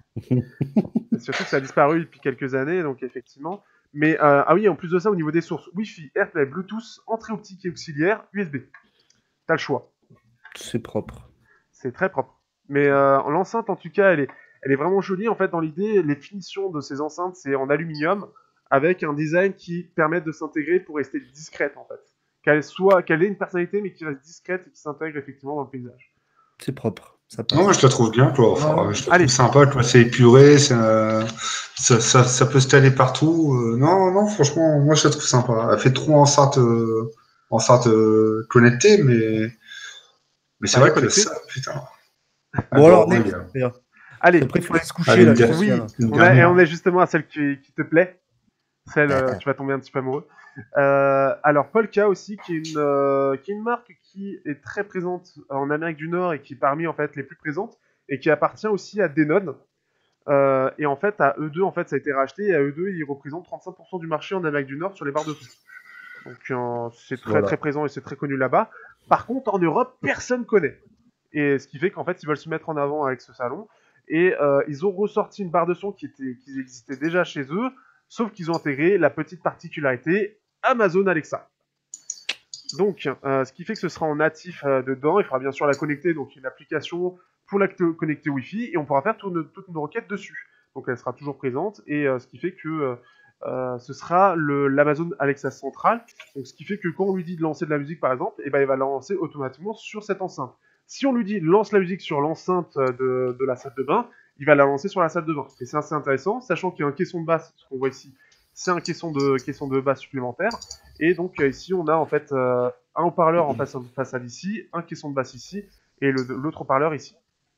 Speaker 3: Surtout que ça a disparu depuis quelques années, donc effectivement. Mais euh, ah oui, en plus de ça, au niveau des sources, Wi-Fi, AirPlay, Bluetooth, entrée optique et auxiliaire, U S B. T'as le choix.
Speaker 2: C'est propre.
Speaker 3: C'est très propre. Mais euh, l'enceinte, en tout cas, elle est, elle est vraiment jolie. En fait, dans l'idée, les finitions de ces enceintes, c'est en aluminium avec un design qui permet de s'intégrer pour rester discrète, en fait. qu'elle soit, qu'elle ait une personnalité, mais qui reste discrète et qui s'intègre effectivement dans le paysage.
Speaker 2: C'est propre. Ça passe.
Speaker 1: Non, moi je la trouve bien, quoi. Enfin,
Speaker 2: Ouais.
Speaker 1: je la
Speaker 3: Allez.
Speaker 1: trouve sympa, quoi. C'est épuré, ça, ça, ça, ça peut se caler partout. Euh, non, non, franchement, moi je la trouve sympa. Elle fait trop enceinte, euh, enceinte euh, connectée, mais, mais c'est
Speaker 3: Bah,
Speaker 1: vrai que
Speaker 3: connectée.
Speaker 1: ça, putain.
Speaker 2: Bon, alors,
Speaker 1: oui,
Speaker 2: next,
Speaker 1: bien.
Speaker 2: d'ailleurs.
Speaker 3: Allez,
Speaker 2: Après, il faut aller se coucher,
Speaker 1: Allez,
Speaker 2: là.
Speaker 1: une der-
Speaker 3: oui,
Speaker 2: Christian.
Speaker 1: une
Speaker 3: on, a, et
Speaker 1: dernière.
Speaker 3: on est justement à celle qui, qui te plaît. Celle, euh, tu vas tomber un petit peu amoureux. Euh, alors, Polka aussi, qui est, une, euh, qui est une marque qui est très présente en Amérique du Nord et qui est parmi en fait les plus présentes et qui appartient aussi à Denon. Euh, et en fait, à eux deux, en fait, ça a été racheté et à eux deux, ils représentent trente-cinq pour cent du marché en Amérique du Nord sur les barres de son. Donc, euh, c'est très
Speaker 2: Voilà.
Speaker 3: très présent et c'est très connu là-bas. Par contre, en Europe, personne connaît. Et ce qui fait qu'en fait, ils veulent se mettre en avant avec ce salon. Et euh, ils ont ressorti une barre de son qui, était, qui existait déjà chez eux, sauf qu'ils ont intégré la petite particularité Amazon Alexa. Donc, euh, ce qui fait que ce sera en natif euh, dedans. Il faudra bien sûr la connecter, donc une application pour la connecter Wi-Fi, et on pourra faire tout nos, toutes nos requêtes dessus. Donc, elle sera toujours présente, et euh, ce qui fait que euh, euh, ce sera l'Amazon Alexa central. Donc, ce qui fait que quand on lui dit de lancer de la musique, par exemple, et ben, il va la lancer automatiquement sur cette enceinte. Si on lui dit lance la musique sur l'enceinte de, de la salle de bain, il va la lancer sur la salle de bain. Et c'est assez intéressant, sachant qu'il y a un caisson de basse, ce qu'on voit ici, c'est un caisson de, caisson de basse supplémentaire. Et donc euh, ici, on a en fait euh, un haut-parleur en façade, façade ici, un caisson de basse ici, et l'autre haut-parleur ici.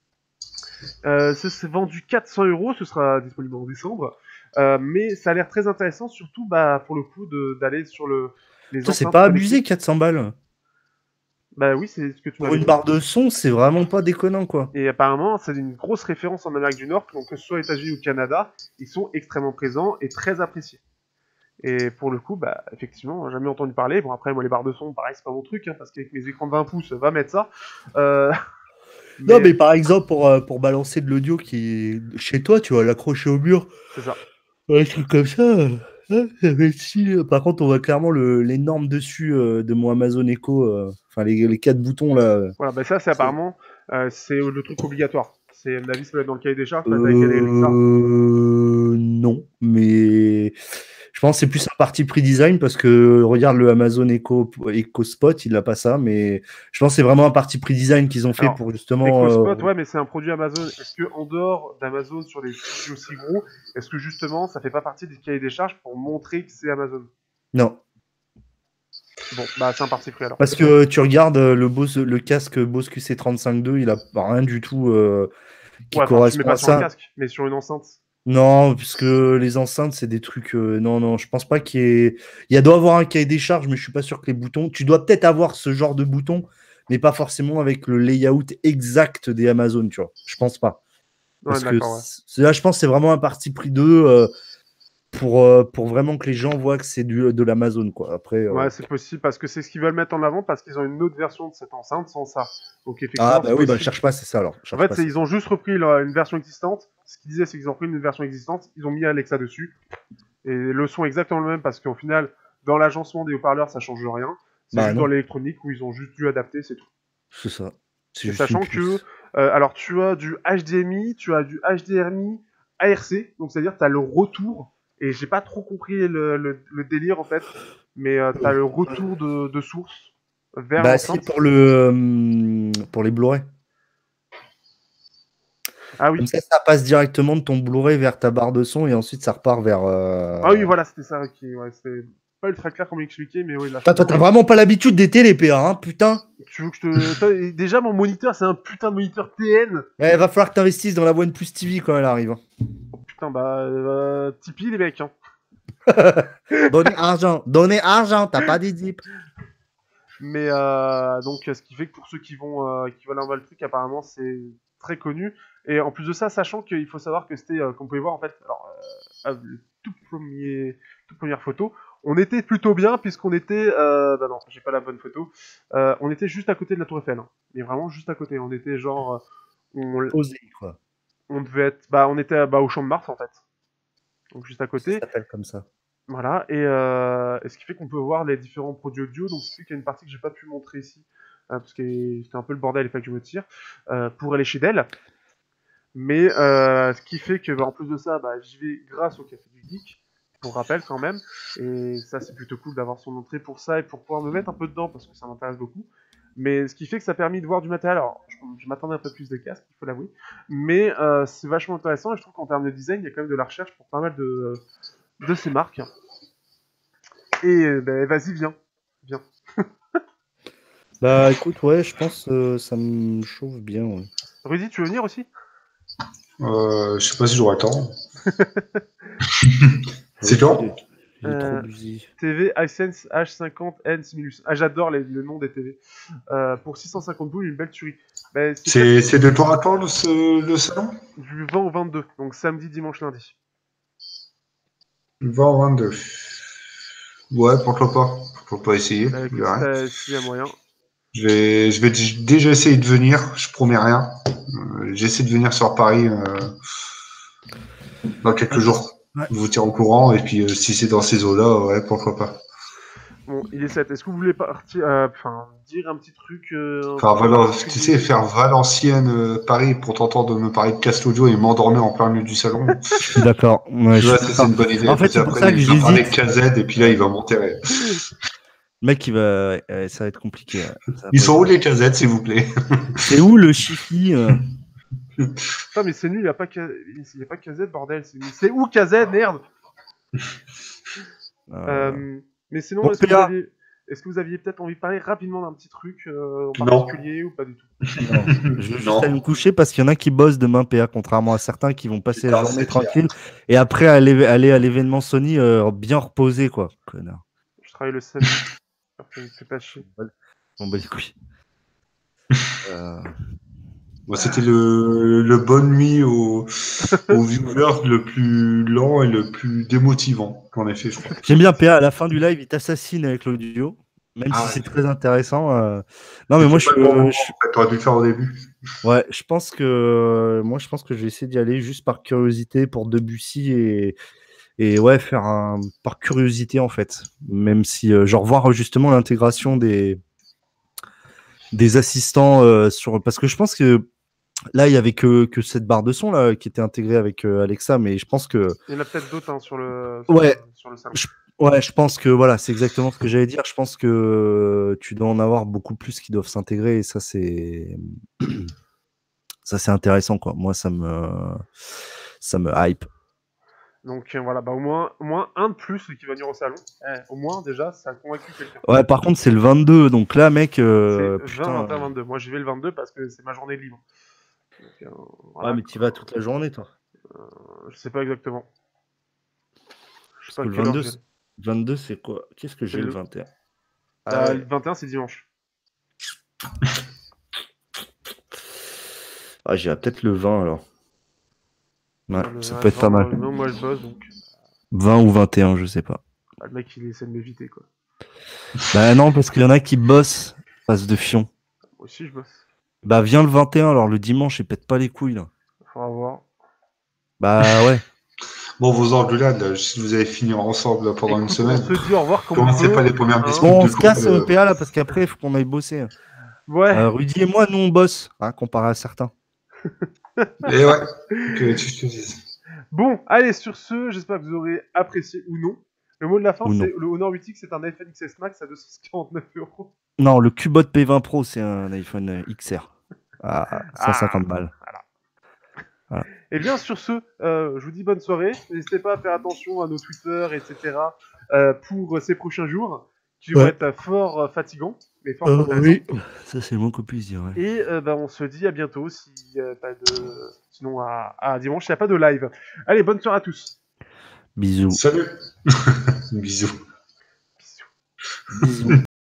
Speaker 3: Euh, c'est vendu quatre cents euros, ce sera disponible en décembre. Euh, mais ça a l'air très intéressant, surtout bah, pour le coup d'aller sur le, les
Speaker 2: Ça, c'est pas abusé, quatre cents balles.
Speaker 3: Bah oui, c'est ce que tu
Speaker 2: Pour une dit. barre de son, c'est vraiment pas déconnant, quoi.
Speaker 3: Et apparemment, c'est une grosse référence en Amérique du Nord, donc que ce soit aux États-Unis ou Canada, ils sont extrêmement présents et très appréciés. Et pour le coup, bah, effectivement, j'ai jamais entendu parler. Bon, après, moi, les barres de son, pareil, c'est pas mon truc, hein, parce qu'avec mes écrans de vingt pouces, va mettre ça. Euh...
Speaker 2: Mais... Non, mais par exemple, pour, pour balancer de l'audio qui est chez toi, tu vas l'accrocher au mur.
Speaker 3: C'est ça.
Speaker 2: Un truc comme ça. Hein, ça va être stylé. Par contre, on voit clairement le, les normes dessus euh, de mon Amazon Echo. Euh, enfin, les, les quatre boutons là.
Speaker 3: Voilà, bah ça, c'est apparemment euh, c'est le truc obligatoire. C'est, à mon avis, ça va être dans le cahier des charges.
Speaker 2: Euh... Non, mais je pense que c'est plus un parti prix design parce que regarde le Amazon Echo, Echo Spot, il n'a pas ça, mais je pense que c'est vraiment un parti prix design qu'ils ont fait Alors, pour justement.
Speaker 3: Echo Spot,
Speaker 2: euh...
Speaker 3: ouais, mais c'est un produit Amazon. Est-ce que en dehors d'Amazon sur des produits aussi gros, est-ce que justement ça fait pas partie du cahier des charges pour montrer que c'est Amazon?
Speaker 2: Non.
Speaker 3: Bon, bah c'est un parti pris alors.
Speaker 2: Parce que tu regardes le, Bose, le casque Bose Q C trente-cinq deux, il a rien du tout euh, qui
Speaker 3: ouais,
Speaker 2: correspond
Speaker 3: tu mets pas
Speaker 2: à
Speaker 3: sur
Speaker 2: ça.
Speaker 3: un casque, mais sur une enceinte.
Speaker 2: Non, puisque les enceintes, c'est des trucs... Euh, non, non, je pense pas qu'il y ait... Il y a doit avoir un cahier des charges, mais je suis pas sûr que les boutons... Tu dois peut-être avoir ce genre de boutons, mais pas forcément avec le layout exact des Amazon, tu vois. Je pense pas. Parce
Speaker 3: ouais,
Speaker 2: que
Speaker 3: ouais.
Speaker 2: là, je pense que c'est vraiment un parti pris d'eux euh, pour, euh, pour vraiment que les gens voient que c'est de l'Amazon, quoi. Après, euh...
Speaker 3: ouais, c'est possible, parce que c'est ce qu'ils veulent mettre en avant, parce qu'ils ont une autre version de cette enceinte sans ça. Donc, effectivement,
Speaker 2: ah, bah oui, bah cherche pas, c'est ça, alors.
Speaker 3: En fait, ils ont juste repris leur, une version existante. Ce qu'ils disaient, c'est qu'ils ont repris une version existante, ils ont mis Alexa dessus. Et le son est exactement le même, parce qu'au final, dans l'agencement des haut-parleurs, ça change rien. C'est bah juste non. Dans l'électronique où ils ont juste dû adapter, c'est tout.
Speaker 2: C'est ça.
Speaker 3: Et sachant que, euh, alors tu as du H D M I, tu as du H D R M I A R C, donc c'est-à-dire tu as le retour, et j'ai pas trop compris le, le, le délire en fait, mais euh, tu as le retour de, de source vers
Speaker 2: bah, c'est pour, le, euh, pour les Blu-ray.
Speaker 3: Ah oui.
Speaker 2: Comme ça, ça passe directement de ton Blu-ray vers ta barre de son et ensuite ça repart vers. Euh...
Speaker 3: Ah oui, voilà, c'était ça qui. Ouais, c'était pas ultra clair comment expliquer, mais oui. Là,
Speaker 2: toi, t'as vraiment pas l'habitude des télé, P A, hein, putain.
Speaker 3: Tu veux que je te. Déjà, mon moniteur, c'est un putain de moniteur T N.
Speaker 2: Ouais, va falloir que t'investisses dans la OnePlus T V quand elle arrive.
Speaker 3: Oh, putain, bah. Euh, Tipeee, les mecs, hein.
Speaker 2: Donnez argent, donnez argent, t'as pas des dips.
Speaker 3: Mais euh, donc, ce qui fait que pour ceux qui vont, euh, qui veulent un le truc, apparemment, c'est très connu. Et en plus de ça, sachant qu'il faut savoir que c'était, euh, comme vous pouvez voir, en fait, alors, euh, le tout premier, toute première photo, on était plutôt bien, puisqu'on était, euh, bah non, j'ai pas la bonne photo, euh, on était juste à côté de la Tour Eiffel, hein. Mais vraiment juste à côté, on était genre, on,
Speaker 2: Posé, quoi.
Speaker 3: On devait être, bah, on était bah, au Champ de Mars, en fait. Donc juste à côté.
Speaker 2: Ça s'appelle comme ça.
Speaker 3: Voilà, et, euh, et ce qui fait qu'on peut voir les différents produits audio, donc ce qui fait qu'il y a une partie que j'ai pas pu montrer ici, hein, parce que c'était un peu le bordel, il fallait que je me tire, euh, pour aller chez Dell. Mais euh, ce qui fait que, bah, en plus de ça, bah, j'y vais grâce au Café du Geek, pour rappel quand même. Et ça, c'est plutôt cool d'avoir son entrée pour ça et pour pouvoir me mettre un peu dedans parce que ça m'intéresse beaucoup. Mais ce qui fait que ça a permis de voir du matériel. Alors, je, je m'attendais un peu plus des casques, il faut l'avouer. Mais euh, c'est vachement intéressant et je trouve qu'en termes de design, il y a quand même de la recherche pour pas mal de, de ces marques. Et ben, vas-y, viens. Viens.
Speaker 2: Bah écoute, ouais, je pense que euh, ça me chauffe bien. Ouais.
Speaker 3: Rudy, tu veux venir aussi?
Speaker 1: euh, Je sais pas si j'aurai le temps. C'est quand?
Speaker 2: Il est trop busy.
Speaker 3: T V Hisense H cinquante N Simulus. Ah, j'adore les, le nom des T V. Euh, pour six cent cinquante boules, une belle tuerie. Ben,
Speaker 1: c'est c'est de temps à temps le, ce, le salon?
Speaker 3: Du vingt au vingt-deux, donc samedi, dimanche, lundi.
Speaker 1: vingt au vingt-deux. Ouais, pourquoi pas? Pourquoi pas essayer?
Speaker 3: Euh, écoute, euh, s'il y a moyen.
Speaker 1: Je vais, je vais déjà essayer de venir, je promets rien. Euh, J'essaie de venir sur Paris euh, dans quelques jours. Ouais. Je vous tiens au courant, et puis euh, si c'est dans ces eaux-là, ouais, pourquoi pas.
Speaker 3: Bon, il est sept. Est-ce que vous voulez partir, euh, enfin, dire un petit truc euh,
Speaker 1: Enfin, voilà, tu sais, faire Valenciennes, euh, Paris, pour t'entendre me parler de Castudio et m'endormir en plein milieu du salon.
Speaker 2: Je suis d'accord. Ouais,
Speaker 1: tu vois, ça, c'est une bonne idée.
Speaker 2: En fait, c'est pour ça que
Speaker 1: j'hésite.
Speaker 2: j'hésite.
Speaker 1: Avec K Z, et puis là, il va monter.
Speaker 2: Le mec, il va... Ouais, ça va être compliqué.
Speaker 1: Va Ils sont être... où les K Z, s'il vous plaît?
Speaker 2: C'est où le Chifi euh...
Speaker 3: Putain, mais c'est nul, il n'y a pas K Z, bordel. C'est où K Z, merde? euh... euh... Mais sinon, bon, est-ce, que vous aviez... est-ce que vous aviez peut-être envie de parler rapidement d'un petit truc euh, en particulier, non. Ou pas du tout?
Speaker 2: Non. Je vais juste aller me coucher parce qu'il y en a qui bossent demain, P A, contrairement à certains qui vont passer la journée tranquille et après aller, aller à l'événement Sony euh, bien reposé, quoi. Connard.
Speaker 3: Je travaille le samedi. Ça me fait pas chier.
Speaker 2: Bon, bah, les couilles. euh...
Speaker 1: Bon, c'était le, le bonne nuit au, au viewer le plus lent et le plus démotivant qu'en effet, je crois.
Speaker 2: J'aime bien P A, à la fin du live, il t'assassine avec l'audio, même ah si ouais. c'est très intéressant. Euh... Non, mais moi, je,
Speaker 1: euh,
Speaker 2: je...
Speaker 1: T'aurais dû le faire au début.
Speaker 2: Ouais, je pense que moi, je pense que je vais essayer d'y aller juste par curiosité pour Debussy et et ouais, faire un par curiosité en fait, même si euh, genre voir justement l'intégration des des assistants euh, sur parce que je pense que là, il y avait que, que cette barre de son là qui était intégrée avec euh, Alexa, mais je pense que
Speaker 3: il y en a peut-être d'autres hein, sur le sur
Speaker 2: ouais
Speaker 3: le, sur le salon.
Speaker 2: Je, ouais, je pense que voilà, c'est exactement ce que j'allais dire. Je pense que tu dois en avoir beaucoup plus qui doivent s'intégrer et ça c'est ça c'est intéressant quoi. Moi ça me ça me hype.
Speaker 3: Donc voilà, bah au moins, au moins un de plus qui va venir au salon. Eh, au moins déjà, ça a convaincu quelqu'un.
Speaker 2: Ouais, par contre c'est le vingt-deux, donc là mec. Euh,
Speaker 3: c'est vingt, vingt et un, vingt-deux. Moi j'y vais le vingt-deux parce que c'est ma journée libre.
Speaker 2: Donc, euh, voilà, ouais, mais tu vas toute la journée toi.
Speaker 3: Euh, je sais pas exactement.
Speaker 2: Je sais pas. Le vingt-deux, vingt-deux c'est quoi? Qu'est-ce que j'ai le vingt et un?
Speaker 3: Ah, ouais. Le vingt et un c'est dimanche.
Speaker 2: Ah, j'irai peut-être le vingt alors. Ouais,
Speaker 3: le,
Speaker 2: ça
Speaker 3: ouais,
Speaker 2: peut être pas mal.
Speaker 3: Non, moi je bosse donc.
Speaker 2: vingt ou vingt et un, je sais pas.
Speaker 3: Ah, le mec il essaie de m'éviter quoi.
Speaker 2: Bah non, parce qu'il y en a qui bossent, face de fion.
Speaker 3: Moi aussi je bosse.
Speaker 2: Bah viens le vingt et un, alors le dimanche, et pète pas les couilles là.
Speaker 3: Faudra voir.
Speaker 2: Bah ouais.
Speaker 1: Bon, vos engueulades, si vous allez finir ensemble pendant
Speaker 3: Écoute,
Speaker 1: une semaine.
Speaker 3: On se dit au revoir comme
Speaker 1: Commencez pas les premières disputes.
Speaker 2: Bon, on se casse euh... P A là, parce qu'après, il faut qu'on aille bosser.
Speaker 3: Ouais.
Speaker 2: Euh, Rudy et moi, nous on bosse, hein, comparé à certains.
Speaker 1: Et ouais, que tu te dises.
Speaker 3: Bon, allez, sur ce, j'espère que vous aurez apprécié ou non. Le mot de la fin, c'est le Honor huit X, c'est un iPhone X S Max à deux cent quarante-neuf euros.
Speaker 2: Non, le Cubot P vingt Pro, c'est un iPhone X R à cent cinquante ah, balles.
Speaker 3: Voilà. Voilà. Et bien, sur ce, euh, je vous dis bonne soirée. N'hésitez pas à faire attention à nos Twitter, et cetera euh, pour ces prochains jours qui vont ouais. être fort euh, fatigants. Mais fort
Speaker 2: euh, oui, ça c'est le moins qu'on puisse dire. Ouais.
Speaker 3: Et euh, bah, on se dit à bientôt, si, euh, pas de... sinon à, à dimanche, il n'y a pas de live. Allez, bonne soirée à tous.
Speaker 2: Bisous.
Speaker 1: Salut. Bisous.
Speaker 3: Bisous. Bisous.